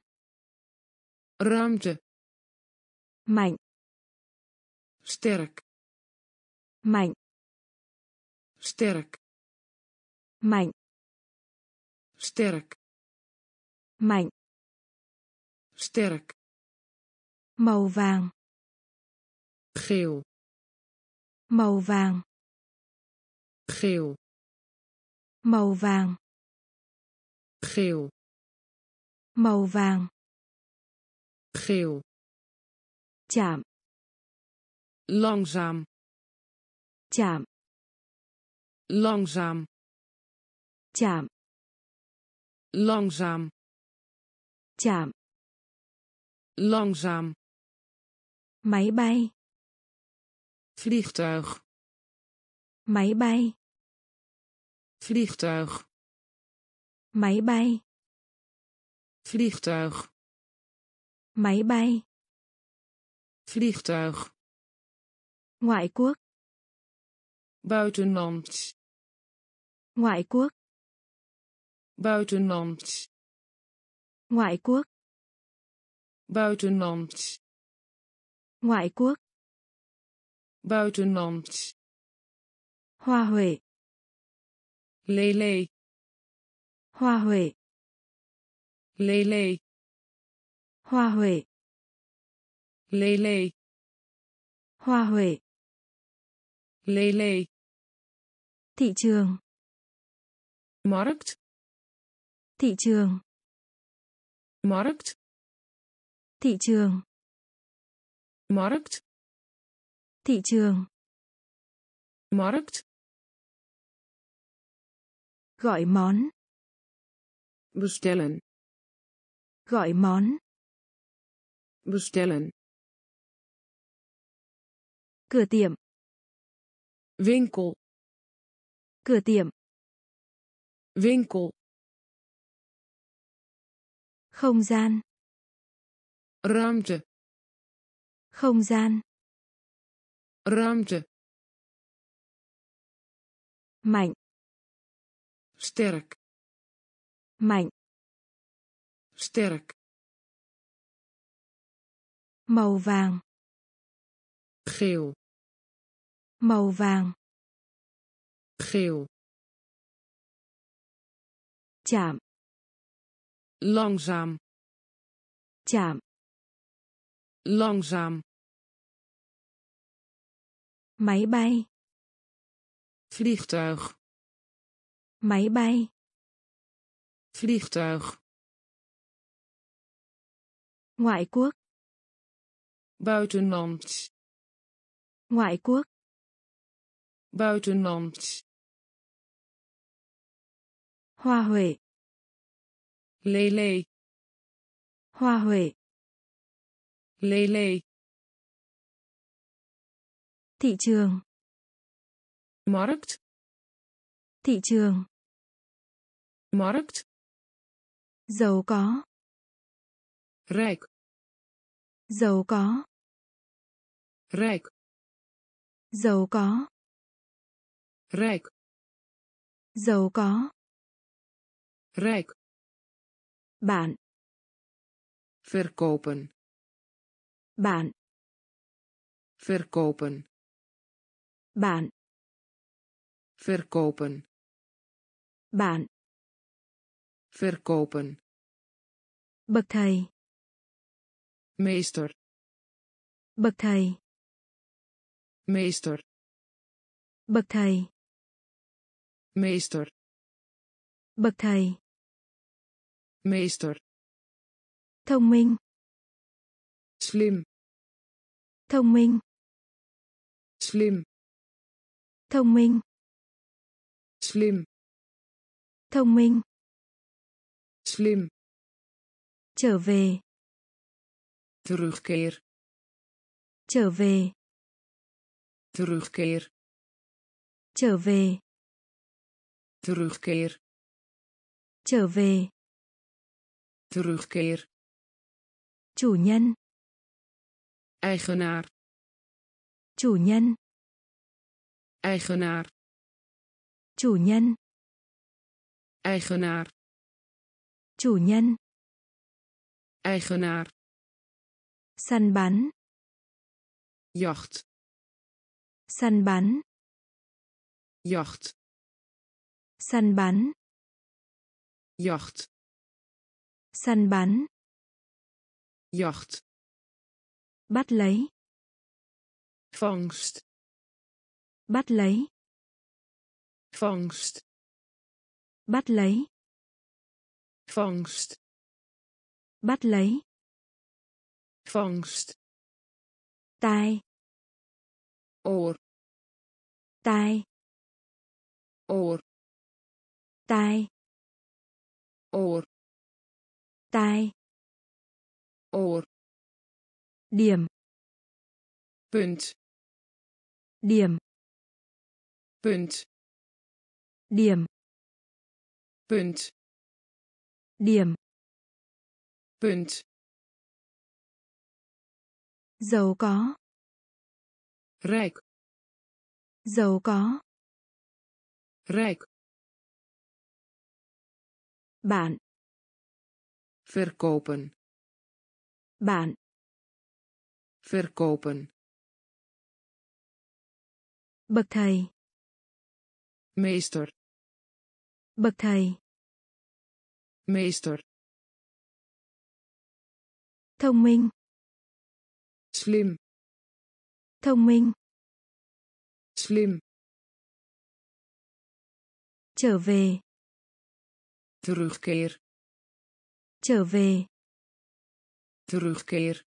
S2: Ruimte.
S1: Mạnh.
S2: Sterk.
S1: Mạnh.
S2: Sterk.
S1: Mạnh.
S2: Sterk.
S1: Mạnh.
S2: Sterk.
S1: Màu vàng.
S2: Geel.
S1: Màu vàng.
S2: Geel.
S1: Màu vàng.
S2: Geel.
S1: Màu vàng.
S2: Geel.
S1: Chạm.
S2: Langzaam.
S1: Chạm.
S2: Langzaam.
S1: Chạm.
S2: Langzaam.
S1: Chạm.
S2: Langzaam.
S1: Máy bay.
S2: Vliegtuig.
S1: Máy bay.
S2: Vliegtuig.
S1: Máy bay.
S2: Vliegtuig.
S1: Máy bay.
S2: Vliegtuig.
S1: Ngoại quốc.
S2: Buitenland.
S1: Ngoại quốc.
S2: Buitenland.
S1: Ngoại quốc.
S2: Buitenland.
S1: Ngoại quốc.
S2: buitenland,
S1: Hoa huệ,
S2: lele,
S1: hoa huệ,
S2: lele,
S1: hoa huệ,
S2: lele,
S1: hoa huệ.
S2: lele,
S1: Thị trường,
S2: markt,
S1: thị trường,
S2: markt,
S1: thị trường,
S2: markt,
S1: thị trường.
S2: markt,
S1: Gọi món,
S2: bestellen,
S1: gọi món.
S2: bestellen,
S1: Cửa tiệm,
S2: winkel,
S1: cửa tiệm.
S2: winkel,
S1: Không gian,
S2: ruimte,
S1: không gian.
S2: ruimte,
S1: Mạnh,
S2: sterk,
S1: mạnh.
S2: sterk,
S1: Màu vàng,
S2: geel,
S1: màu vàng.
S2: geel,
S1: Chạm,
S2: langzaam,
S1: chạm.
S2: langzaam,
S1: Máy bay,
S2: vliegtuig,
S1: máy bay.
S2: vliegtuig,
S1: Ngoại quốc,
S2: buitenland,
S1: ngoại quốc.
S2: buitenland,
S1: Hoa huệ,
S2: lele,
S1: hoa huệ.
S2: lele,
S1: Thị trường,
S2: markt,
S1: thị trường.
S2: markt,
S1: Giàu có,
S2: rijk,
S1: giàu có,
S2: rijk,
S1: giàu có,
S2: rijk,
S1: giàu có.
S2: rijk,
S1: Bạn,
S2: verkopen,
S1: bạn,
S2: verkopen,
S1: bạn,
S2: verkopen,
S1: bạn.
S2: verkopen,
S1: Bậc thầy,
S2: meester,
S1: bậc thầy,
S2: meester,
S1: bậc thầy,
S2: meester,
S1: bậc thầy.
S2: meester,
S1: Thông minh,
S2: slim,
S1: thông minh,
S2: slim,
S1: thông minh,
S2: slim,
S1: thông minh.
S2: slim,
S1: Trở về,
S2: terugkeer,
S1: trở về,
S2: terugkeer,
S1: trở về,
S2: terugkeer,
S1: trở về.
S2: terugkeer,
S1: Chủ nhân,
S2: eigenaar,
S1: chủ nhân,
S2: eigenaar,
S1: chủ nhân,
S2: eigenaar,
S1: chủ nhân.
S2: eigenaar,
S1: Săn bắn,
S2: jacht,
S1: săn bắn,
S2: jacht,
S1: săn bắn,
S2: jacht,
S1: săn bắn.
S2: jacht,
S1: Bắt lấy,
S2: vangst,
S1: bắt lấy,
S2: vangst,
S1: bắt lấy,
S2: vangst,
S1: bắt lấy.
S2: vangst,
S1: Tai,
S2: oor,
S1: tai,
S2: oor,
S1: tai,
S2: oor,
S1: tai.
S2: oor,
S1: Điểm,
S2: punt,
S1: điểm,
S2: punt,
S1: điểm,
S2: punt,
S1: điểm.
S2: punt,
S1: Giàu có,
S2: rijk,
S1: giàu có.
S2: rijk,
S1: Bạn,
S2: verkopen,
S1: bạn.
S2: verkopen,
S1: Bậc thầy.
S2: Meester.
S1: Bậc thầy.
S2: Meester.
S1: Thông minh.
S2: Slim.
S1: Thông minh.
S2: Slim.
S1: Trở về.
S2: Terugkeer.
S1: Trở về.
S2: Terugkeer.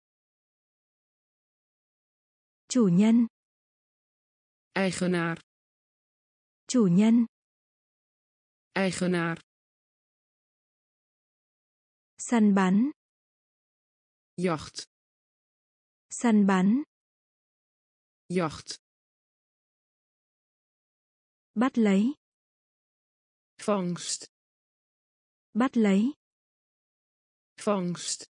S1: Chủ nhân.
S2: Eigenaar.
S1: Chủ nhân.
S2: Eigenaar.
S1: Săn bắn.
S2: Jacht.
S1: Săn bắn.
S2: Jacht.
S1: Bắt lấy.
S2: Vangst.
S1: Bắt lấy.
S2: Vangst.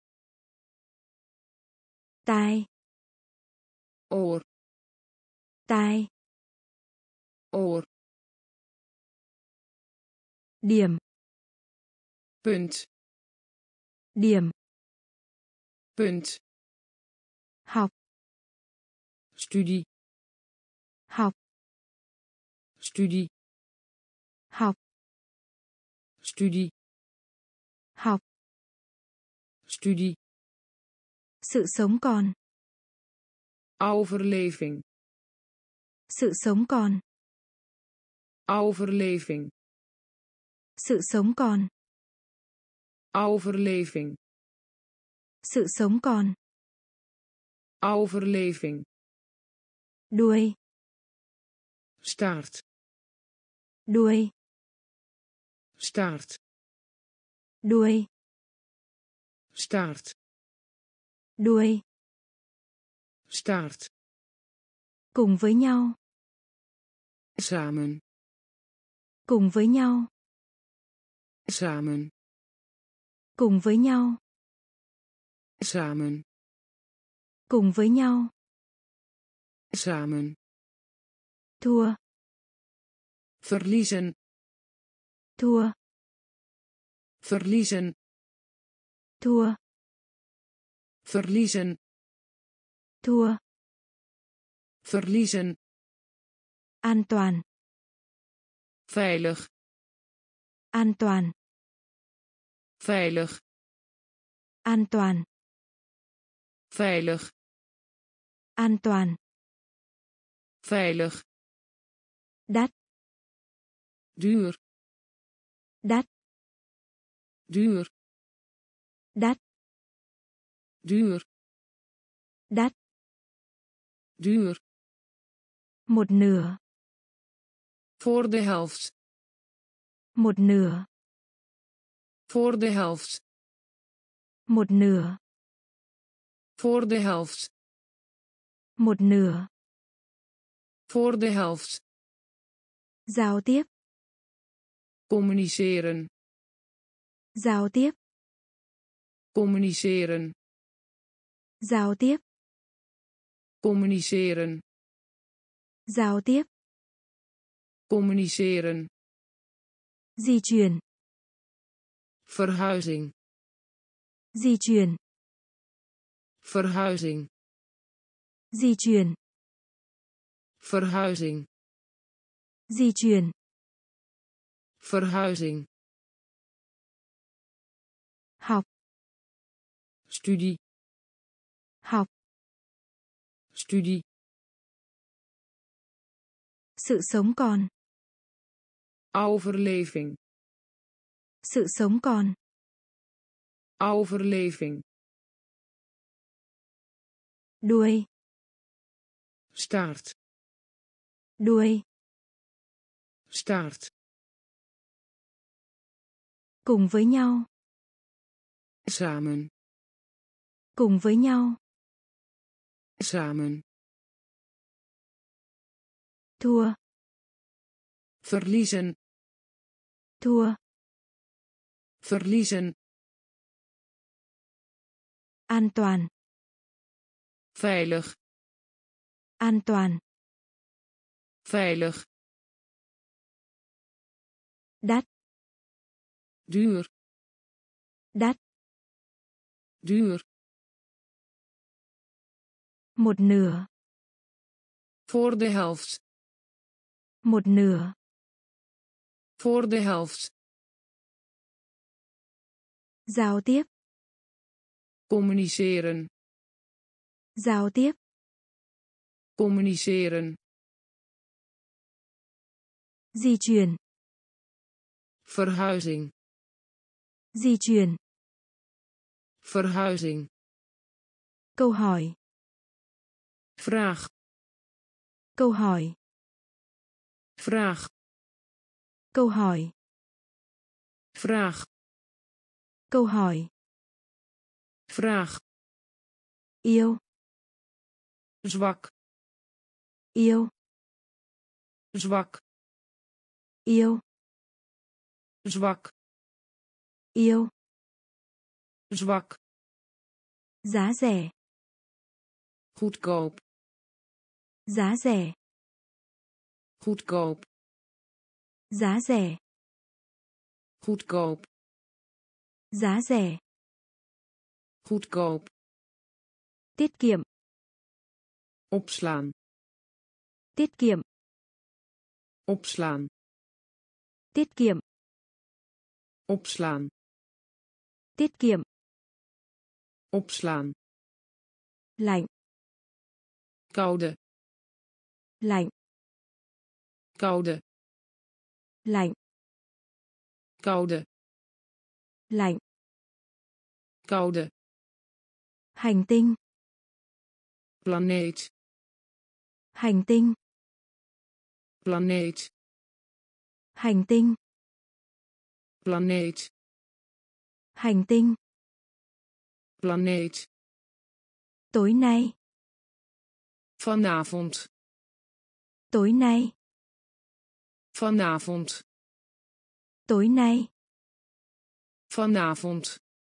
S1: Tai.
S2: Oor.
S1: Tai.
S2: Oor.
S1: Điểm.
S2: Punt.
S1: Điểm.
S2: Punt.
S1: Học.
S2: Studie.
S1: Học.
S2: Studie.
S1: Học.
S2: Studie.
S1: Học.
S2: Studie.
S1: Sự sống còn.
S2: Overleving.
S1: Sự sống còn.
S2: Overleving.
S1: Sự sống còn.
S2: Overleving.
S1: Sự sống còn.
S2: Overleving.
S1: Đuôi.
S2: Staart.
S1: Đuôi.
S2: Staart.
S1: Đuôi.
S2: Staart.
S1: Đuôi.
S2: Staart.
S1: Cùng với nhau.
S2: Samen.
S1: Cùng với nhau.
S2: Samen.
S1: Cùng với nhau.
S2: Samen.
S1: Cùng với nhau.
S2: Samen.
S1: Thua.
S2: Verliezen.
S1: Thua.
S2: Verliezen.
S1: Thua.
S2: Verliezen.
S1: Thua.
S2: Verliezen.
S1: An toàn.
S2: Veilig.
S1: An toàn.
S2: Veilig.
S1: An toàn.
S2: Veilig.
S1: An toàn.
S2: Veilig.
S1: Đắt.
S2: Duur.
S1: Đắt.
S2: Duur.
S1: Đắt.
S2: Duur.
S1: Đắt.
S2: Duur.
S1: Một nửa.
S2: Voor de helft.
S1: Một nửa.
S2: Voor de helft.
S1: Một nửa.
S2: Voor de helft.
S1: Một nửa.
S2: Voor de helft.
S1: Giao tiếp.
S2: Communiceren.
S1: Giao tiếp.
S2: Communiceren.
S1: Giao tiếp.
S2: Communiceren.
S1: Giao tiếp.
S2: Communiceren.
S1: Di chuyển.
S2: Verhuizing.
S1: Di chuyển.
S2: Verhuizing.
S1: Di chuyển.
S2: Verhuizing.
S1: Di chuyển.
S2: Verhuizing.
S1: Học.
S2: Studie.
S1: Học.
S2: Studie.
S1: Sự sống còn.
S2: Overleving.
S1: Sự sống còn.
S2: Overleving.
S1: Đuôi.
S2: Staart.
S1: Đuôi.
S2: Staart.
S1: Cùng với nhau.
S2: Samen.
S1: Cùng với nhau.
S2: Samen.
S1: Thua.
S2: Verliezen.
S1: Thua.
S2: Verliezen.
S1: An toàn.
S2: Veilig.
S1: An toàn.
S2: Veilig.
S1: Đắt.
S2: Duur.
S1: Đắt.
S2: Duur.
S1: Một nửa.
S2: Voor de helft.
S1: Một nửa.
S2: Voor de helft.
S1: Giao tiếp.
S2: Communiceren.
S1: Giao tiếp.
S2: Communiceren.
S1: Di chuyển.
S2: Verhuizing.
S1: Di chuyển.
S2: Verhuizing.
S1: Câu hỏi.
S2: Vraag.
S1: Câu hỏi.
S2: Vraag.
S1: Câu hỏi.
S2: Vraag.
S1: Câu hỏi.
S2: Vraag.
S1: Yêu.
S2: Zwak.
S1: Yêu.
S2: Zwak.
S1: Yêu.
S2: Zwak.
S1: Yêu.
S2: Zwak.
S1: Giá rẻ.
S2: Goedkoop.
S1: Giá rẻ.
S2: Goedkoop.
S1: Giá rẻ.
S2: Goedkoop.
S1: Giá rẻ.
S2: Goedkoop.
S1: Tiết kiệm.
S2: Opslaan.
S1: Tiết kiệm.
S2: Opslaan.
S1: Tiết kiệm.
S2: Opslaan.
S1: Tiết kiệm.
S2: Opslaan.
S1: Lạnh.
S2: Koude.
S1: Lạnh.
S2: Koude.
S1: Lạnh.
S2: Koude.
S1: Lạnh.
S2: Koude.
S1: Hành tinh.
S2: Planeet.
S1: Hành tinh.
S2: Planeet.
S1: Hành tinh.
S2: Planeet.
S1: Hành tinh.
S2: Planeet.
S1: Tối nay.
S2: Vanavond.
S1: Tối nay.
S2: Vanavond.
S1: Tối nay.
S2: Vanavond.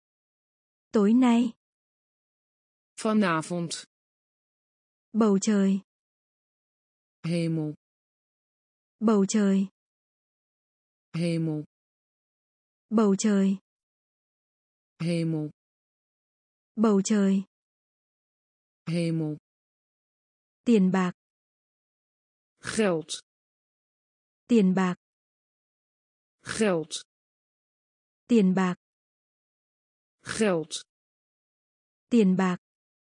S1: Tối nay.
S2: Vanavond.
S1: Bầu trời.
S2: Hemel.
S1: Bầu trời.
S2: Hemel.
S1: Bầu trời.
S2: Hemel.
S1: Bầu trời.
S2: Hemel.
S1: Tiền bạc.
S2: Geld.
S1: Tiền bạc.
S2: Geld.
S1: Tiền bạc.
S2: Geld.
S1: Tiền bạc.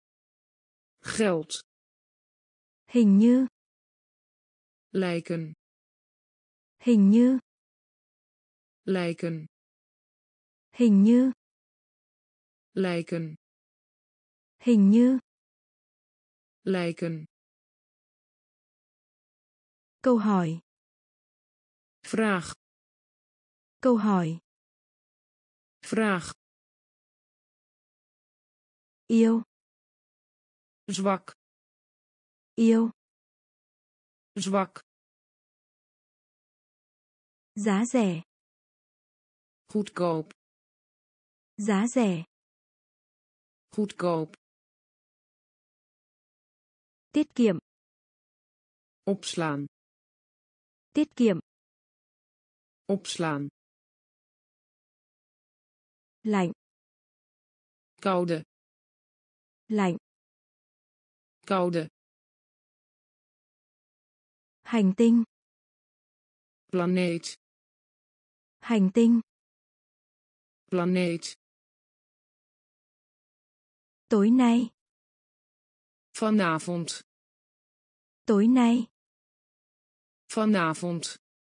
S2: Geld.
S1: Hình như.
S2: Lijken.
S1: Hình như.
S2: Lijken.
S1: Hình như.
S2: Lijken.
S1: Hình như.
S2: Lijken.
S1: Câu hỏi.
S2: Vraag.
S1: Câu hỏi.
S2: Vraag.
S1: Yêu.
S2: Zwak.
S1: Yêu.
S2: Zwak.
S1: Giá rẻ.
S2: Goedkoop.
S1: Giá rẻ.
S2: Goedkoop.
S1: Tiết kiệm.
S2: Opslaan.
S1: Tiết kiệm.
S2: Opslaan.
S1: Lạnh.
S2: Koude.
S1: Lạnh.
S2: Koude.
S1: Hành tinh.
S2: Planeet.
S1: Hành tinh.
S2: Planeet.
S1: Tối nay.
S2: Vanavond.
S1: Tối nay.
S2: Vanavond.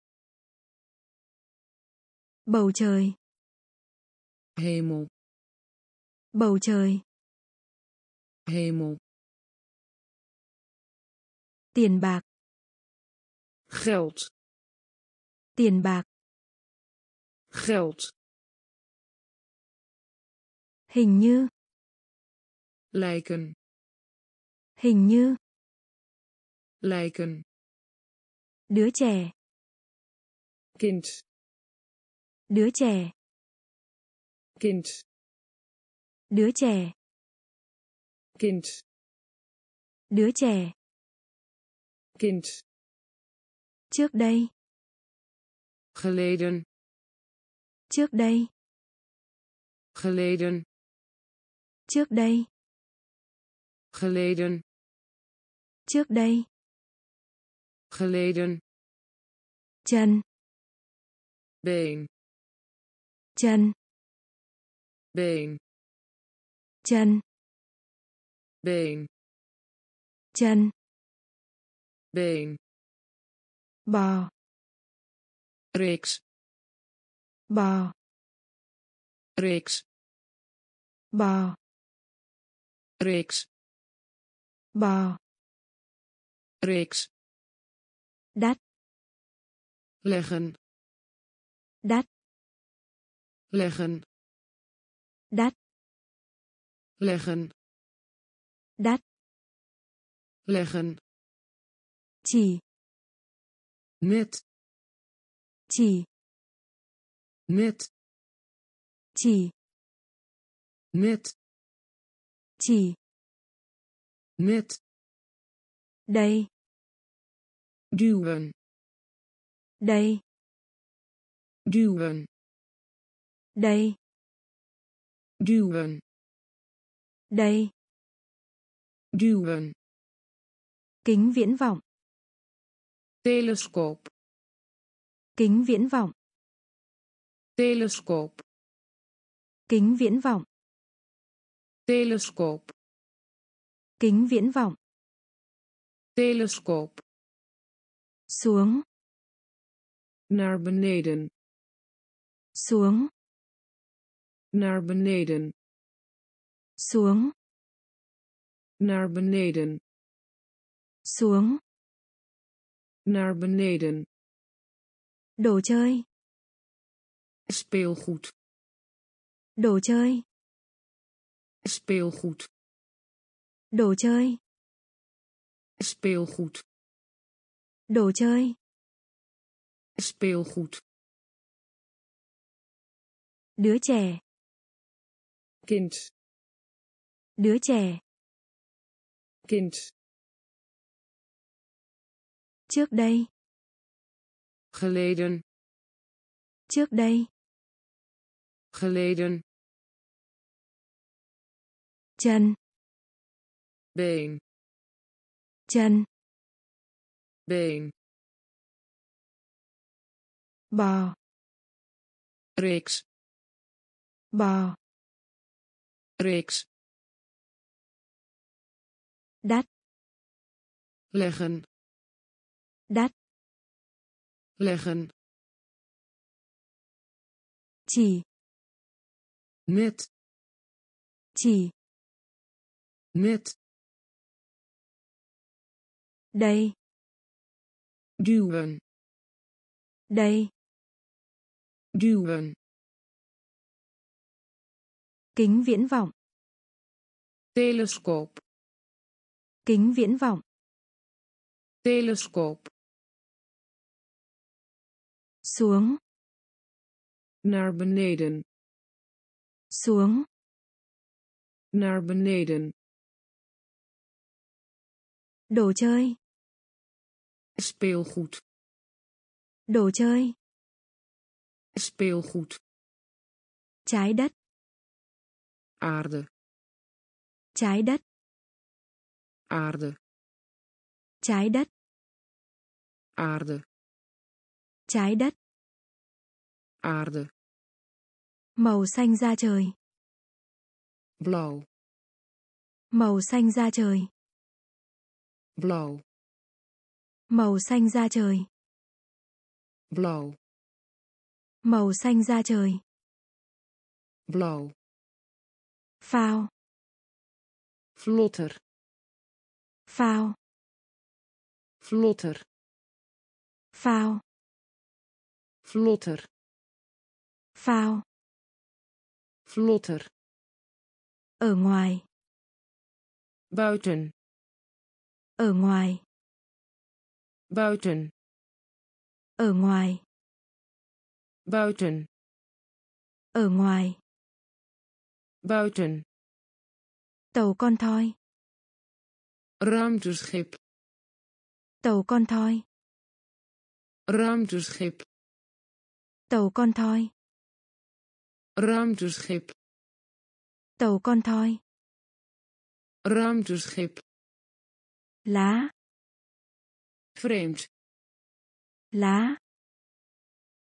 S1: Bầu trời.
S2: Hemel.
S1: Bầu trời.
S2: Hemel.
S1: Tiền bạc.
S2: Geld.
S1: Tiền bạc.
S2: Geld.
S1: Hình như.
S2: Lijken.
S1: Hình như.
S2: Lijken.
S1: Đứa trẻ.
S2: Kind.
S1: Đứa trẻ.
S2: Kind.
S1: Đứa trẻ.
S2: Kind.
S1: Đứa trẻ.
S2: Kind.
S1: Trước đây.
S2: Geleden.
S1: Trước đây.
S2: Geleden.
S1: Trước đây.
S2: Geleden.
S1: Trước đây.
S2: Geleden.
S1: Chân.
S2: Been.
S1: Chân.
S2: Been.
S1: Chân.
S2: Been.
S1: Chân.
S2: Been.
S1: Bò.
S2: Reeks.
S1: Bò.
S2: Reeks.
S1: Bò.
S2: Reeks.
S1: Bò.
S2: Reeks.
S1: Đắt.
S2: Leggen.
S1: Đắt.
S2: Leggen.
S1: Đắt.
S2: Leggen.
S1: Đắt.
S2: Leggen.
S1: Chỉ.
S2: Net.
S1: Chỉ.
S2: Net.
S1: Chỉ.
S2: Net.
S1: Chỉ.
S2: Net.
S1: Đây.
S2: Duwen.
S1: Đây.
S2: Duwen.
S1: Đây.
S2: Duwen.
S1: Đây.
S2: Duwen.
S1: Kính viễn vọng.
S2: Telescoop.
S1: Kính viễn vọng.
S2: Telescoop.
S1: Kính viễn vọng.
S2: Telescoop.
S1: Kính viễn vọng.
S2: Telescoop.
S1: Xuống.
S2: Naar beneden.
S1: Xuống.
S2: Naar beneden.
S1: Xuống.
S2: Naar beneden.
S1: Xuống.
S2: Naar beneden.
S1: Đồ chơi.
S2: Speelgoed.
S1: Đồ chơi.
S2: Speelgoed.
S1: Đồ chơi.
S2: Speelgoed.
S1: Đồ chơi.
S2: Speelgoed.
S1: Đứa trẻ.
S2: Kind.
S1: Đứa trẻ.
S2: Kind.
S1: Trước đây.
S2: Geleden.
S1: Trước đây.
S2: Geleden.
S1: Chân.
S2: Been.
S1: Chân.
S2: Been.
S1: Bò.
S2: Reeks.
S1: Bò.
S2: Reeks.
S1: Đắt.
S2: Leggen.
S1: Đắt.
S2: Leggen.
S1: Chỉ.
S2: Net.
S1: Chỉ.
S2: Net.
S1: Đây.
S2: Duwen.
S1: Đây.
S2: Duwen.
S1: Kính viễn vọng.
S2: Telescoop.
S1: Kính viễn vọng.
S2: Telescoop.
S1: Xuống.
S2: Naar beneden.
S1: Xuống.
S2: Naar beneden.
S1: Đồ chơi.
S2: Speelgoed.
S1: Đồ chơi.
S2: Speelgoed.
S1: Trái đất.
S2: Aarde.
S1: Trái đất.
S2: Aarde.
S1: Trái đất.
S2: Aarde.
S1: Trái đất.
S2: Aarde.
S1: Màu xanh da trời.
S2: Blauw.
S1: Màu xanh da trời.
S2: Blauw.
S1: Màu xanh da trời.
S2: Blauw.
S1: Màu xanh da trời.
S2: Blauw.
S1: Phao.
S2: Vlotter.
S1: Phao.
S2: Vlotter.
S1: Phao.
S2: Vlotter.
S1: Phao.
S2: Vlotter.
S1: Ở ngoài.
S2: Buiten.
S1: Ở ngoài.
S2: Buiten.
S1: Ở ngoài.
S2: Buiten.
S1: Ở ngoài.
S2: Buiten.
S1: Tàu con thoi.
S2: Ruimteschip.
S1: Tàu con thoi.
S2: Ruimteschip.
S1: Tàu con thoi.
S2: Ruimteschip.
S1: Tàu con thoi.
S2: Ruimteschip.
S1: Lá.
S2: Vreemd.
S1: Lá.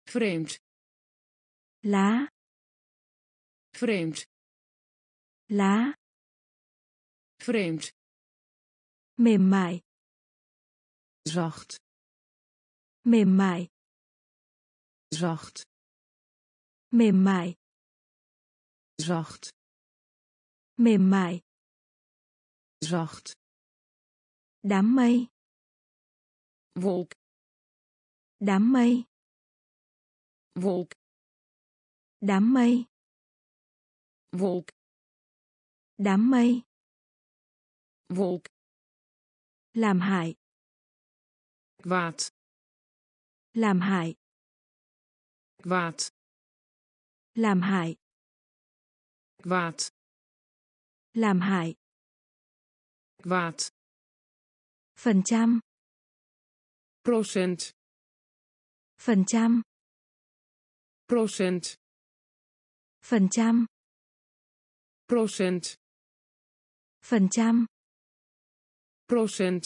S2: Vreemd.
S1: Lá.
S2: Vreemd.
S1: Lá.
S2: Vreemd.
S1: Mềm mại.
S2: Zacht.
S1: Mềm mại.
S2: Zacht.
S1: Mềm mại.
S2: Zacht.
S1: Mềm mại.
S2: Zacht.
S1: Đám mây.
S2: Wolk.
S1: Đám mây.
S2: Wolk.
S1: Đám mây.
S2: Wolk.
S1: Đám mây.
S2: Wolk.
S1: Làm hại.
S2: Kwaad.
S1: Làm hại.
S2: Kwaad.
S1: Làm hại.
S2: Kwaad.
S1: Làm hại.
S2: Kwaad.
S1: Phần trăm.
S2: Procent.
S1: Phần trăm.
S2: Procent.
S1: Phần trăm.
S2: Procent.
S1: Phần trăm.
S2: Procent.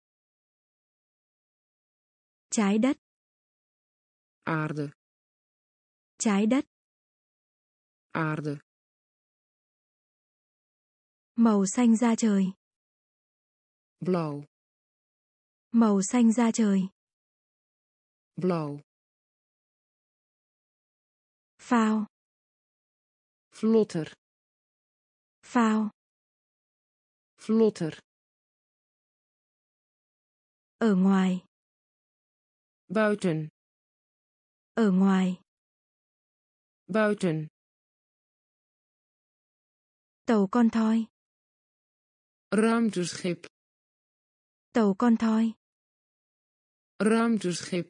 S1: Trái đất.
S2: Aarde.
S1: Trái đất.
S2: Aarde.
S1: Màu xanh da trời.
S2: Blauw.
S1: Màu xanh da trời.
S2: Blauw.
S1: Phao.
S2: Vlotter.
S1: Phao.
S2: Vlotter.
S1: Ở ngoài.
S2: Buiten.
S1: Ở ngoài.
S2: Buiten.
S1: Tàu con thoi.
S2: Ruimteschip.
S1: Tàu con thoi.
S2: Ruimteschip.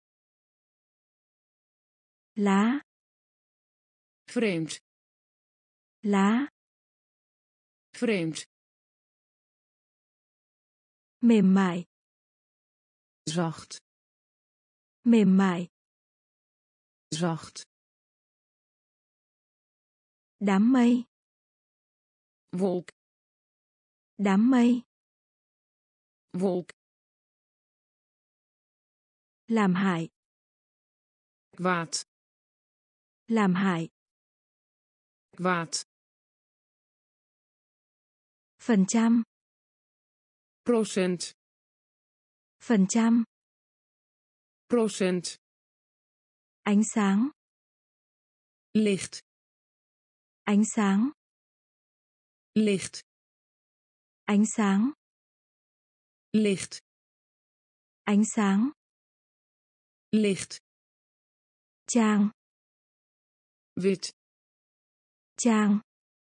S1: Lá.
S2: Vreemd.
S1: Lá.
S2: Vreemd.
S1: Mềm mại.
S2: Zacht.
S1: Mềm mại.
S2: Zacht.
S1: Đám mây.
S2: Wolk.
S1: Đám mây.
S2: Wolk.
S1: Làm hại.
S2: Kwaad.
S1: Làm hại.
S2: Kwaad.
S1: Phần trăm.
S2: Procent.
S1: Phần trăm.
S2: Procent.
S1: Ánh sáng.
S2: Licht.
S1: Ánh sáng.
S2: Licht.
S1: Ánh sáng.
S2: Licht.
S1: Ánh sáng.
S2: Licht.
S1: Trang.
S2: Wit.
S1: Trang.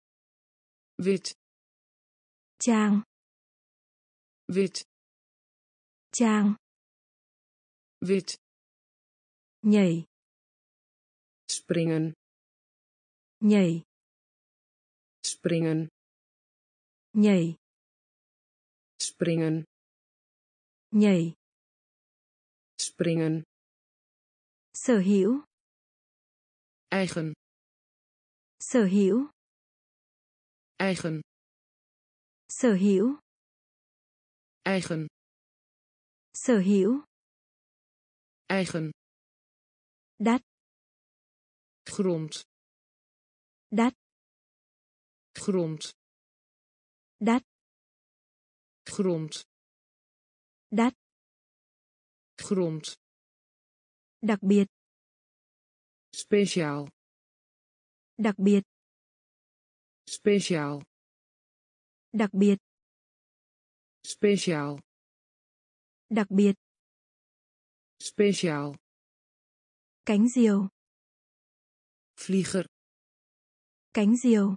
S2: Wit.
S1: Trang.
S2: Wit.
S1: Trang.
S2: Wit.
S1: Nhảy.
S2: Springen.
S1: Nhảy.
S2: Springen.
S1: Nhảy.
S2: Springen.
S1: Nhảy.
S2: Springen.
S1: Sở hữu.
S2: Eigen.
S1: Sở hữu.
S2: Eigen.
S1: Sở hữu.
S2: Eigen.
S1: Sở hữu.
S2: Eigen.
S1: Đắt.
S2: Grond.
S1: Đắt.
S2: Grond.
S1: Đắt.
S2: Grond.
S1: Đắt.
S2: Grond.
S1: Đặc biệt.
S2: Speciaal.
S1: Đặc biệt.
S2: Speciaal.
S1: Đặc biệt.
S2: Speciaal.
S1: Đặc biệt.
S2: Speciaal.
S1: Cánh diều.
S2: Vlieger.
S1: Cánh diều.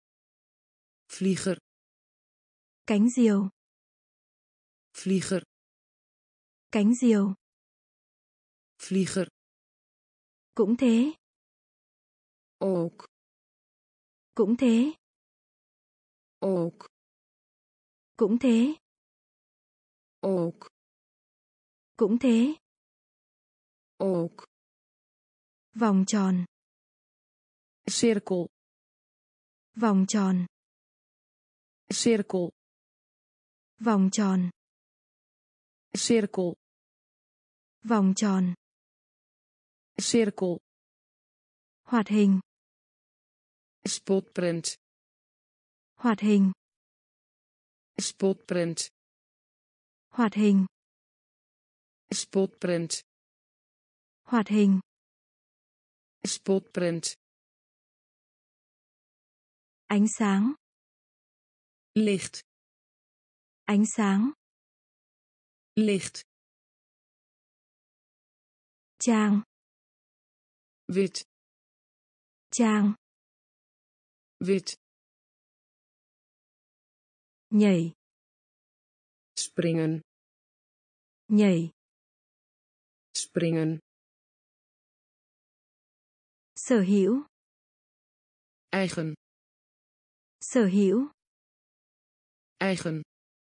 S2: Vlieger.
S1: Cánh diều.
S2: Vlieger.
S1: Cánh diều.
S2: Vlieger.
S1: Cũng thế.
S2: Ook.
S1: Cũng thế.
S2: Ook.
S1: Cũng thế.
S2: Ook.
S1: Cũng thế.
S2: Ook.
S1: Vòng tròn.
S2: Cirkel.
S1: Vòng tròn.
S2: Cirkel.
S1: Vòng tròn.
S2: Cirkel.
S1: Vòng tròn.
S2: cirkel,
S1: Hoạt hình.
S2: spotprint,
S1: Hoạt hình.
S2: spotprint,
S1: Hoạt hình.
S2: spotprint,
S1: Hoạt hình.
S2: spotprint,
S1: Ánh sáng.
S2: licht,
S1: Ánh sáng.
S2: licht,
S1: Trang.
S2: wit,
S1: Trang.
S2: wit,
S1: Nhảy.
S2: springen,
S1: Nhảy.
S2: springen,
S1: Sở hữu.
S2: eigen,
S1: Sở hữu.
S2: eigen,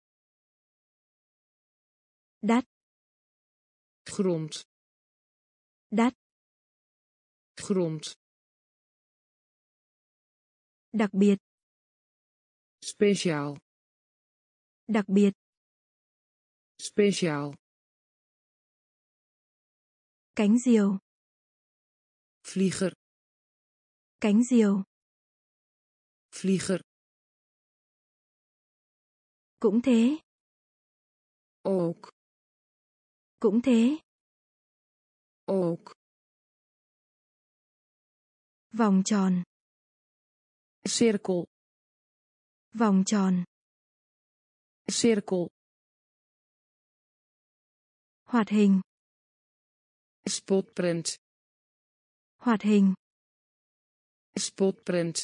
S1: Đắt.
S2: grond,
S1: Đắt.
S2: grond,
S1: Đặc biệt.
S2: speciaal,
S1: Đặc biệt.
S2: speciaal,
S1: Cánh diều.
S2: vlieger,
S1: Cánh diều.
S2: vlieger,
S1: Cũng thế.
S2: ook,
S1: Cũng thế.
S2: ook,
S1: Vòng tròn.
S2: cirkel,
S1: Vòng tròn.
S2: cirkel,
S1: Hoạt hình.
S2: spotprint,
S1: Hoạt hình.
S2: spotprint,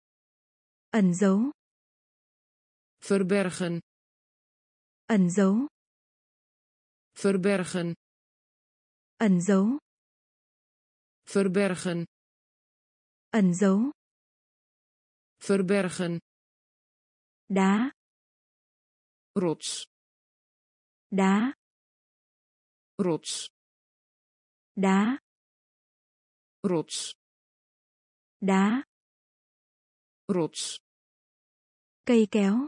S1: Ẩn dấu.
S2: verbergen,
S1: Ẩn dấu.
S2: verbergen,
S1: Ẩn dấu.
S2: verbergen,
S1: Ẩn dấu.
S2: verbergen,
S1: Đá.
S2: rots,
S1: Đá.
S2: rots,
S1: Đá.
S2: rots,
S1: Đá.
S2: rots,
S1: Cây kéo.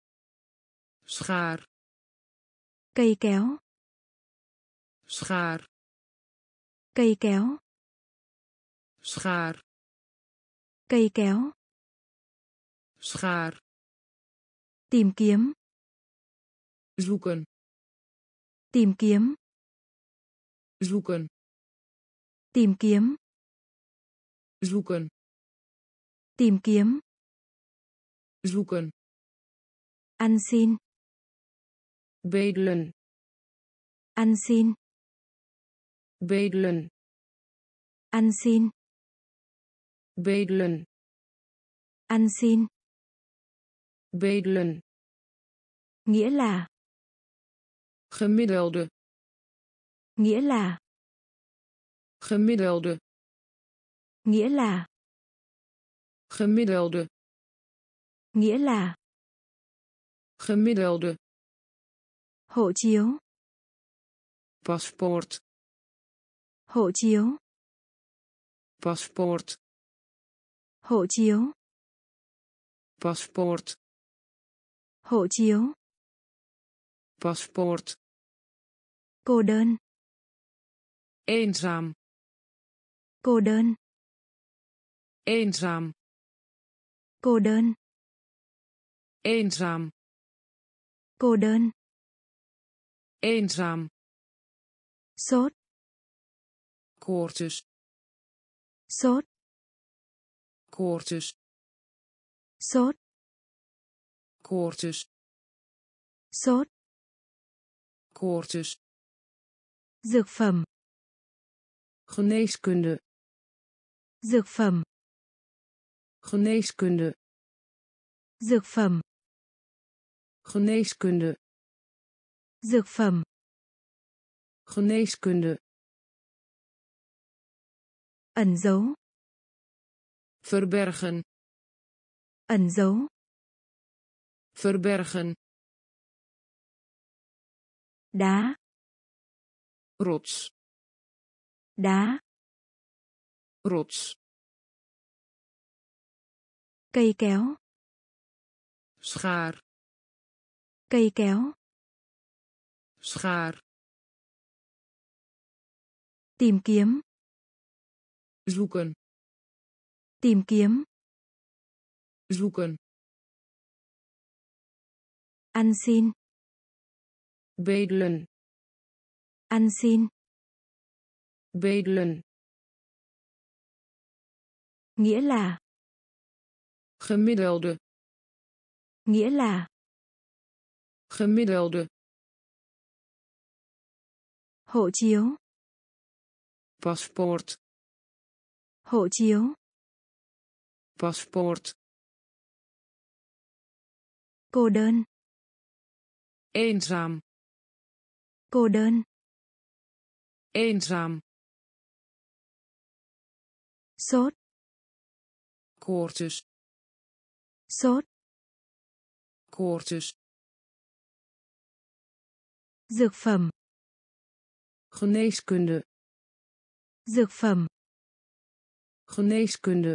S2: schaar,
S1: Cây kéo.
S2: schaar,
S1: Cây kéo.
S2: schaar,
S1: Cây kéo.
S2: schaar,
S1: Tìm kiếm.
S2: zoeken,
S1: Tìm kiếm.
S2: zoeken,
S1: Tìm kiếm.
S2: zoeken,
S1: Tìm kiếm.
S2: zoeken,
S1: Ăn xin.
S2: bedelen,
S1: Ăn xin.
S2: bedelen,
S1: Ăn xin.
S2: bedelen,
S1: Ăn xin.
S2: bedelen,
S1: Nghĩa là.
S2: gemiddelde,
S1: Nghĩa là.
S2: gemiddelde,
S1: Nghĩa là.
S2: gemiddelde,
S1: Nghĩa là.
S2: gemiddelde,
S1: Hộ chiếu.
S2: paspoort,
S1: Hộ chiếu.
S2: paspoort,
S1: Hộ chiếu.
S2: paspoort,
S1: Hộ chiếu.
S2: paspoort,
S1: Cô đơn.
S2: eenzaam,
S1: Cô đơn.
S2: eenzaam,
S1: Cô đơn.
S2: eenzaam,
S1: Cô đơn.
S2: eenzaam,
S1: Sốt.
S2: koortjes,
S1: Sốt.
S2: koortjes,
S1: Sốt.
S2: koortjes,
S1: Sốt.
S2: koortjes,
S1: Dược phẩm.
S2: geneeskunde,
S1: Dược phẩm.
S2: geneeskunde,
S1: Dược phẩm.
S2: geneeskunde,
S1: Dược phẩm.
S2: geneeskunde,
S1: Ẩn dấu.
S2: verbergen,
S1: Ẩn dấu.
S2: verbergen,
S1: Đá.
S2: rots,
S1: Đá.
S2: rots,
S1: Cây kéo.
S2: schaar,
S1: Cây kéo.
S2: schaar,
S1: Tìm kiếm.
S2: zoeken,
S1: Tìm kiếm.
S2: zoeken,
S1: Ăn xin.
S2: bedelen,
S1: Ăn xin.
S2: bedelen,
S1: Nghĩa là.
S2: gemiddelde,
S1: Nghĩa là.
S2: gemiddelde,
S1: Hộ chiếu.
S2: paspoort,
S1: Hộ chiếu.
S2: paspoort,
S1: Cô đơn.
S2: eenzaam,
S1: Cô đơn.
S2: eenzaam,
S1: Sốt.
S2: koortjes,
S1: Sốt.
S2: koortjes,
S1: Dược phẩm.
S2: geneeskunde,
S1: Dược phẩm.
S2: geneeskunde,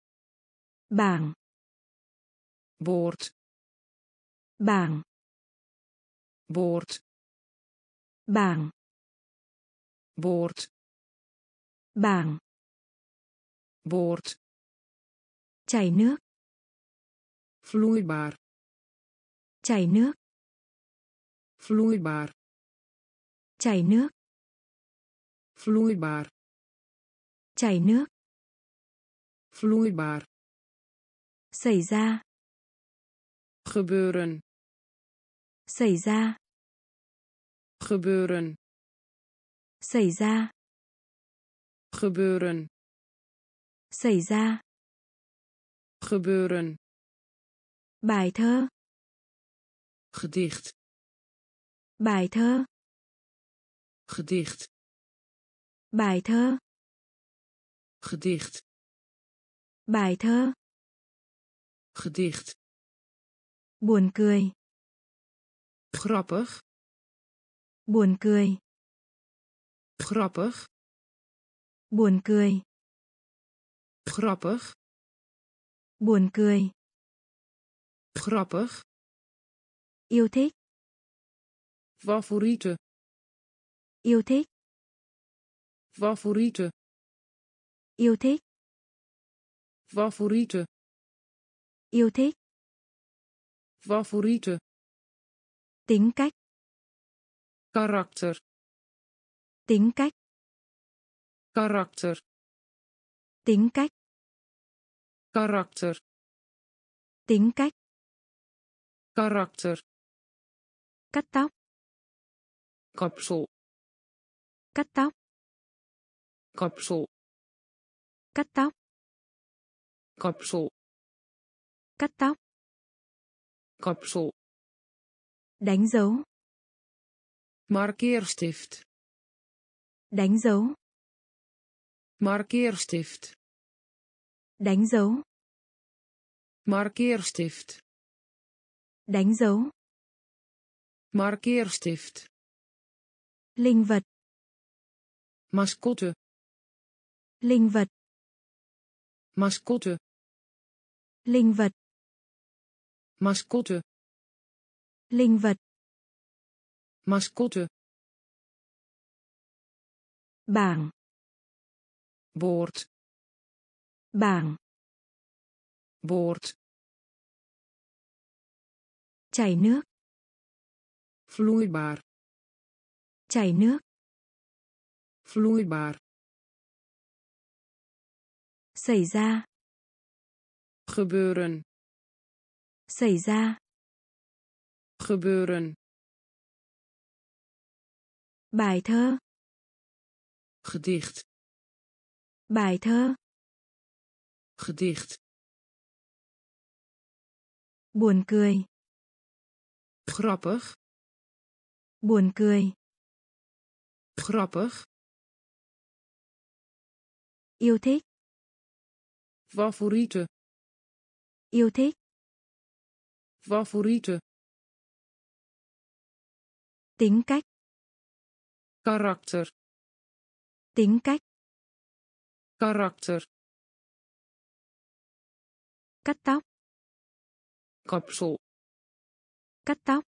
S1: Bảng.
S2: boord,
S1: Bảng.
S2: boord,
S1: Bảng.
S2: boord,
S1: Bảng.
S2: boord,
S1: Chảy nước.
S2: vloeibaar,
S1: Chảy nước.
S2: vloeibaar,
S1: Chảy nước.
S2: vloeibaar,
S1: Chảy nước.
S2: vloeibaar,
S1: Xảy ra.
S2: gebeuren,
S1: Xảy ra.
S2: gebeuren,
S1: Xảy ra.
S2: gebeuren,
S1: Xảy ra.
S2: gebeuren,
S1: Bài thơ.
S2: gedicht,
S1: Bài thơ.
S2: gedicht,
S1: Bài thơ.
S2: gedicht,
S1: Bài thơ.
S2: gedicht,
S1: Buồn cười.
S2: grappig,
S1: Buồn cười.
S2: grappig,
S1: Buồn cười.
S2: grappig,
S1: Buồn cười.
S2: grappig,
S1: Yêu thích.
S2: favoriete,
S1: Yêu thích.
S2: favoriete,
S1: Yêu thích.
S2: favoriete,
S1: Yêu thích.
S2: favoriete,
S1: Tính cách.
S2: karakter,
S1: Tính cách.
S2: karakter,
S1: Tính cách.
S2: karakter,
S1: Tính cách.
S2: karakter,
S1: Cắt tóc.
S2: kapsel,
S1: Cắt tóc.
S2: kapsel,
S1: Cắt tóc.
S2: kapsel,
S1: Cắt tóc.
S2: kapsel,
S1: Đánh dấu.
S2: markeerstift,
S1: Đánh dấu.
S2: markeerstift,
S1: Đánh dấu.
S2: markeerstift,
S1: Đánh dấu.
S2: markeerstift,
S1: Linh vật.
S2: mascotte,
S1: Linh vật.
S2: mascotte,
S1: Linh vật.
S2: mascotte,
S1: Linh vật.
S2: mascotte,
S1: Bảng.
S2: boord,
S1: Bảng.
S2: boord,
S1: Chảy nước.
S2: vloeibaar,
S1: Chảy nước.
S2: vloeibaar,
S1: Xảy ra.
S2: gebeuren,
S1: Xảy ra.
S2: gebeuren,
S1: Bài thơ.
S2: gedicht,
S1: Bài thơ.
S2: gedicht,
S1: Buồn cười.
S2: grappig,
S1: Buồn cười.
S2: grappig,
S1: Yêu thích.
S2: favoriete,
S1: Yêu thích.
S2: favoriete,
S1: Tính cách.
S2: karakter,
S1: Tính cách.
S2: karakter,
S1: Cắt tóc.
S2: kapsel,
S1: Cắt tóc.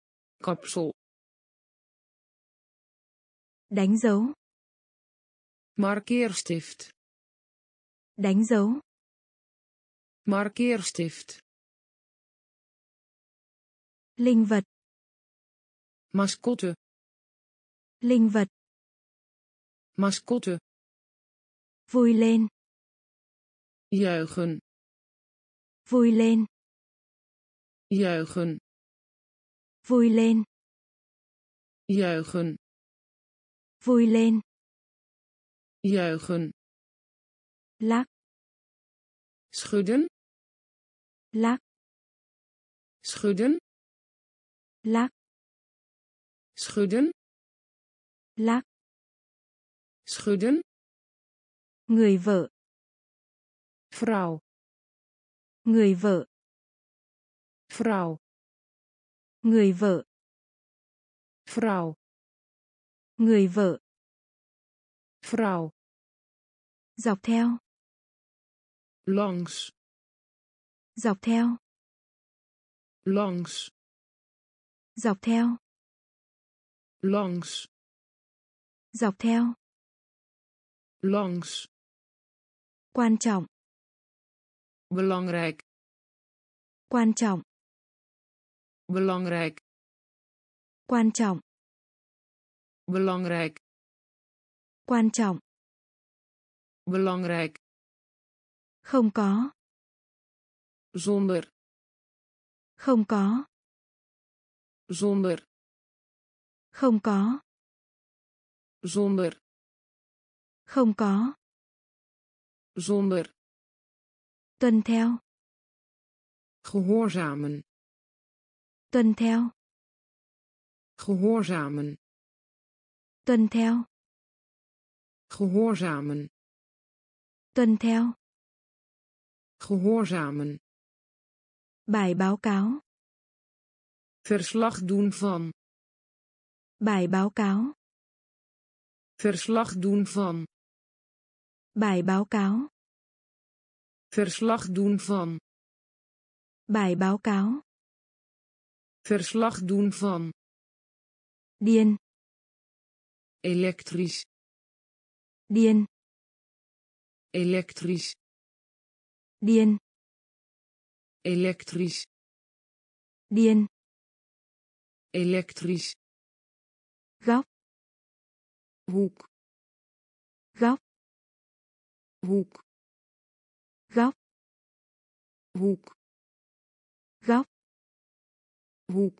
S2: kapsel,
S1: Đánh dấu.
S2: Markeerstift.
S1: Đánh dấu.
S2: Markeerstift.
S1: Linh vật.
S2: Mascotte.
S1: Linh vật.
S2: Mascotte.
S1: Vui lên.
S2: Juichen.
S1: Vui lên.
S2: Juichen.
S1: Vui lên.
S2: Juichen.
S1: Vui lên.
S2: Juichen.
S1: Lắc.
S2: Schudden.
S1: Lắc.
S2: Schudden.
S1: Lắc.
S2: Schudden.
S1: Lắc.
S2: Schudden.
S1: Người vợ.
S2: Vrouw.
S1: Người vợ.
S2: Vrouw.
S1: Người vợ.
S2: Vrouw.
S1: Người vợ.
S2: Vrouw.
S1: Dọc theo.
S2: Langs.
S1: Dọc theo.
S2: Langs.
S1: Dọc theo.
S2: Langs.
S1: Dọc theo.
S2: Langs.
S1: Quan trọng.
S2: Belangrijk.
S1: Quan trọng.
S2: Belangrijk.
S1: Quan trọng.
S2: Belangrijk.
S1: Quan trọng.
S2: Belangrijk.
S1: Không có.
S2: Zonder.
S1: Không có.
S2: Zonder.
S1: Không có.
S2: Zonder.
S1: Không có.
S2: Zonder.
S1: Tuân theo.
S2: Gehoorzamen.
S1: Tuân theo.
S2: Gehoorzamen.
S1: Tuân theo.
S2: Gehoorzamen.
S1: Tuân theo.
S2: Gehoorzamen.
S1: Bài báo cáo.
S2: Verslag doen van.
S1: Bài báo cáo.
S2: Verslag doen van.
S1: Bài báo cáo.
S2: Verslag doen van.
S1: Bài báo cáo.
S2: Verslag doen van.
S1: Điên.
S2: Elektrisch.
S1: Điên.
S2: Elektrisch.
S1: Điên.
S2: Elektrisch.
S1: Điên.
S2: Elektrisch.
S1: Góc.
S2: Hoek.
S1: Góc.
S2: Hoek.
S1: Góc.
S2: Hoek.
S1: Góc.
S2: Hoek.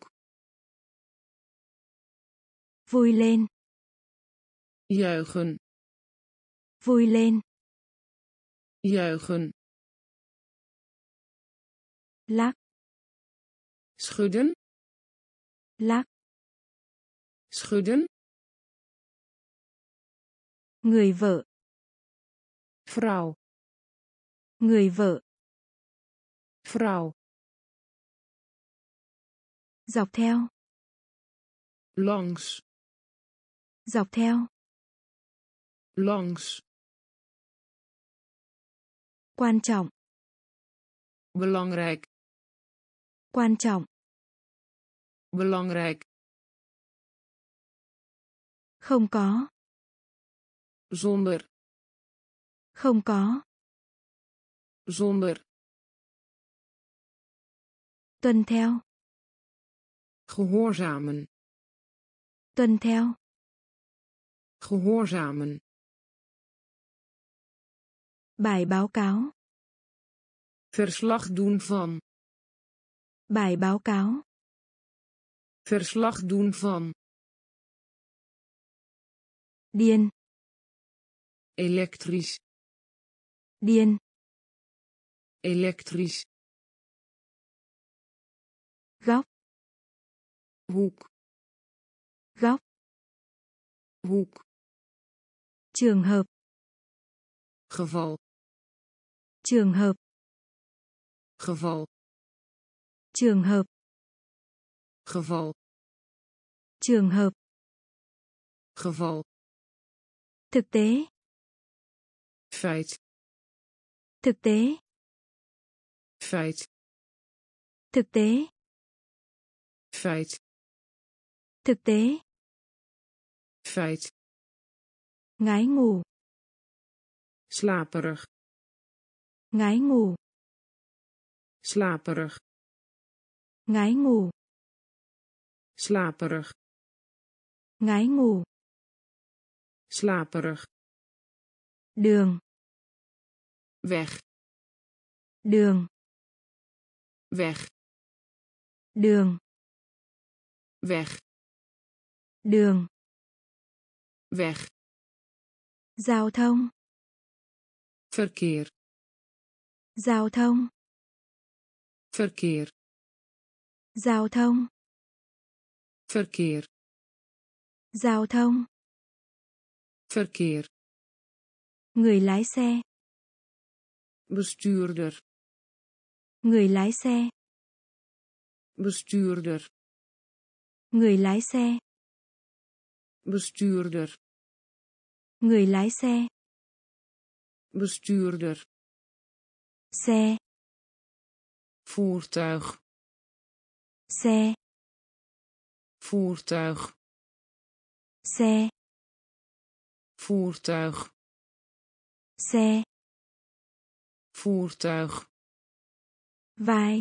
S1: Vui lên.
S2: Juichen.
S1: Vui lên.
S2: Juichen.
S1: Lắc.
S2: Schudden.
S1: Lắc.
S2: Schudden.
S1: Người vợ.
S2: Vrouw.
S1: Người vợ.
S2: Vrouw.
S1: Dọc theo.
S2: Langs.
S1: Dọc theo.
S2: Langs.
S1: Quan trọng.
S2: Belangrijk.
S1: Quan trọng.
S2: Belangrijk.
S1: Không có.
S2: Zonder.
S1: Không có.
S2: Zonder.
S1: Tuân theo.
S2: Gehoorzamen.
S1: Tuân theo.
S2: Gehoorzamen.
S1: Bài báo cáo.
S2: Verslag doen van.
S1: Bài báo cáo.
S2: Verslag doen van.
S1: Điên.
S2: Elektrisch.
S1: Điên.
S2: Elektrisch.
S1: Góc.
S2: Hoek.
S1: Góc.
S2: Hoek.
S1: Trường hợp.
S2: Geval.
S1: Trường hợp.
S2: Geval.
S1: Trường hợp.
S2: Geval.
S1: Trường hợp.
S2: Geval.
S1: Thực tế.
S2: Feit.
S1: Thực tế.
S2: Feit.
S1: Thực tế.
S2: Feit.
S1: Thực tế.
S2: Feit.
S1: Ngái ngủ.
S2: slaperig,
S1: ngái ngủ,
S2: slaperig,
S1: ngái ngủ,
S2: slaperig,
S1: ngái ngủ,
S2: slaperig,
S1: đường,
S2: weg,
S1: đường,
S2: weg,
S1: đường,
S2: weg,
S1: đường,
S2: weg,
S1: giao thông,
S2: verkeer,
S1: giao thông,
S2: verkeer,
S1: giao thông,
S2: verkeer,
S1: giao thông,
S2: verkeer,
S1: người lái xe,
S2: bestuurder,
S1: người lái xe,
S2: bestuurder,
S1: người lái xe,
S2: bestuurder,
S1: người lái xe,
S2: bestuurder,
S1: xe,
S2: voertuig,
S1: xe,
S2: voertuig,
S1: xe,
S2: voertuig,
S1: xe,
S2: voertuig,
S1: vai,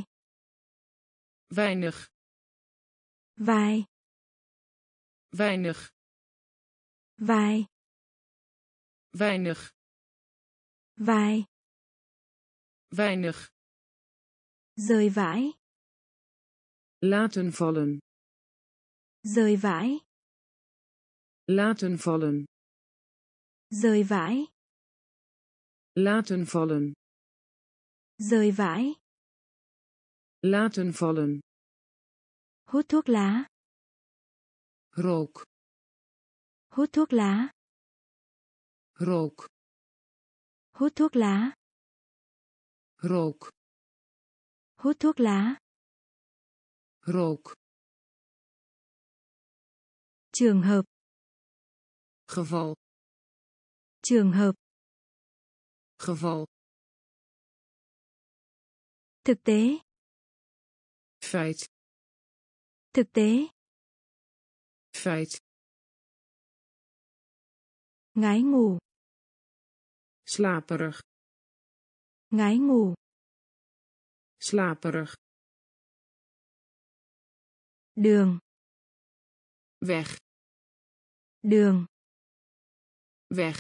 S2: weinig,
S1: vai,
S2: weinig,
S1: vai,
S2: weinig,
S1: vai,
S2: weinig,
S1: rơi vãi,
S2: laten vallen,
S1: rơi vãi,
S2: laten vallen,
S1: rơi vãi,
S2: laten vallen,
S1: rơi vãi,
S2: laten vallen,
S1: hút thuốc lá,
S2: rook,
S1: hút thuốc lá,
S2: rook,
S1: hút thuốc lá,
S2: rook,
S1: hút thuốc lá,
S2: rook,
S1: trường hợp,
S2: geval,
S1: trường hợp,
S2: geval,
S1: thực tế,
S2: feit,
S1: thực tế,
S2: feit,
S1: ngái ngủ,
S2: slaperig,
S1: ngái ngủ,
S2: slaperig,
S1: đường,
S2: weg,
S1: đường,
S2: weg,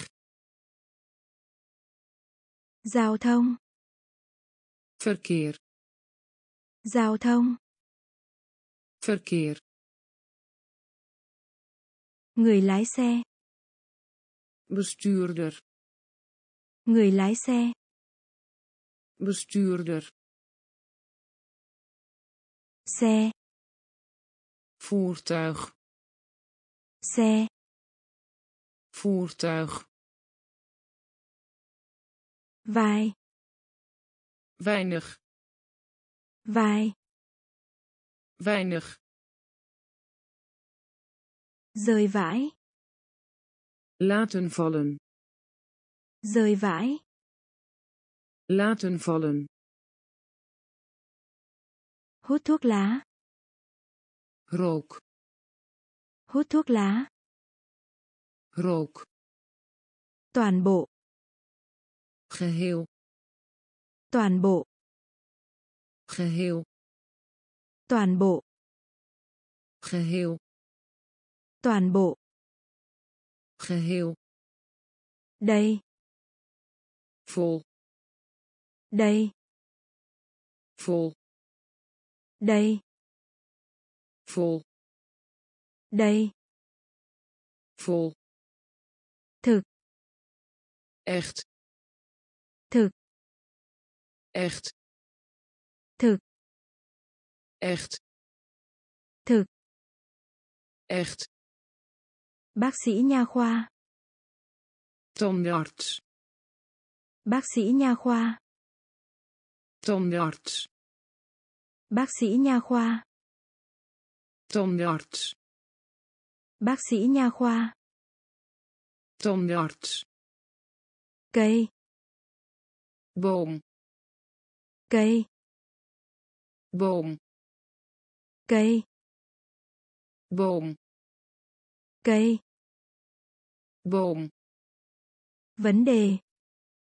S1: giao thông,
S2: verkeer,
S1: giao thông,
S2: verkeer,
S1: người lái xe,
S2: bestuurder,
S1: người lái xe,
S2: bestuurder,
S1: xe,
S2: voertuig,
S1: xe,
S2: voertuig,
S1: vai,
S2: weinig,
S1: vai,
S2: weinig,
S1: rơi vãi,
S2: laten vallen,
S1: rơi vãi,
S2: laten vallen,
S1: hút thuốc lá,
S2: rook,
S1: hút thuốc lá,
S2: rook,
S1: toàn bộ,
S2: geheel,
S1: toàn bộ,
S2: geheel,
S1: toàn bộ,
S2: geheel,
S1: toàn bộ,
S2: geheel,
S1: đây,
S2: vol,
S1: đây,
S2: vol,
S1: đây,
S2: vol,
S1: đây,
S2: vol,
S1: thực,
S2: echt,
S1: thực,
S2: echt,
S1: thực,
S2: echt,
S1: thực,
S2: echt,
S1: bác sĩ nha khoa,
S2: tandarts,
S1: bác sĩ nha khoa,
S2: tandarts,
S1: bác sĩ nha khoa,
S2: tandarts,
S1: bác sĩ nha khoa,
S2: tandarts,
S1: cây,
S2: boom,
S1: cây,
S2: boom,
S1: cây,
S2: boom,
S1: cây,
S2: boom,
S1: vấn đề,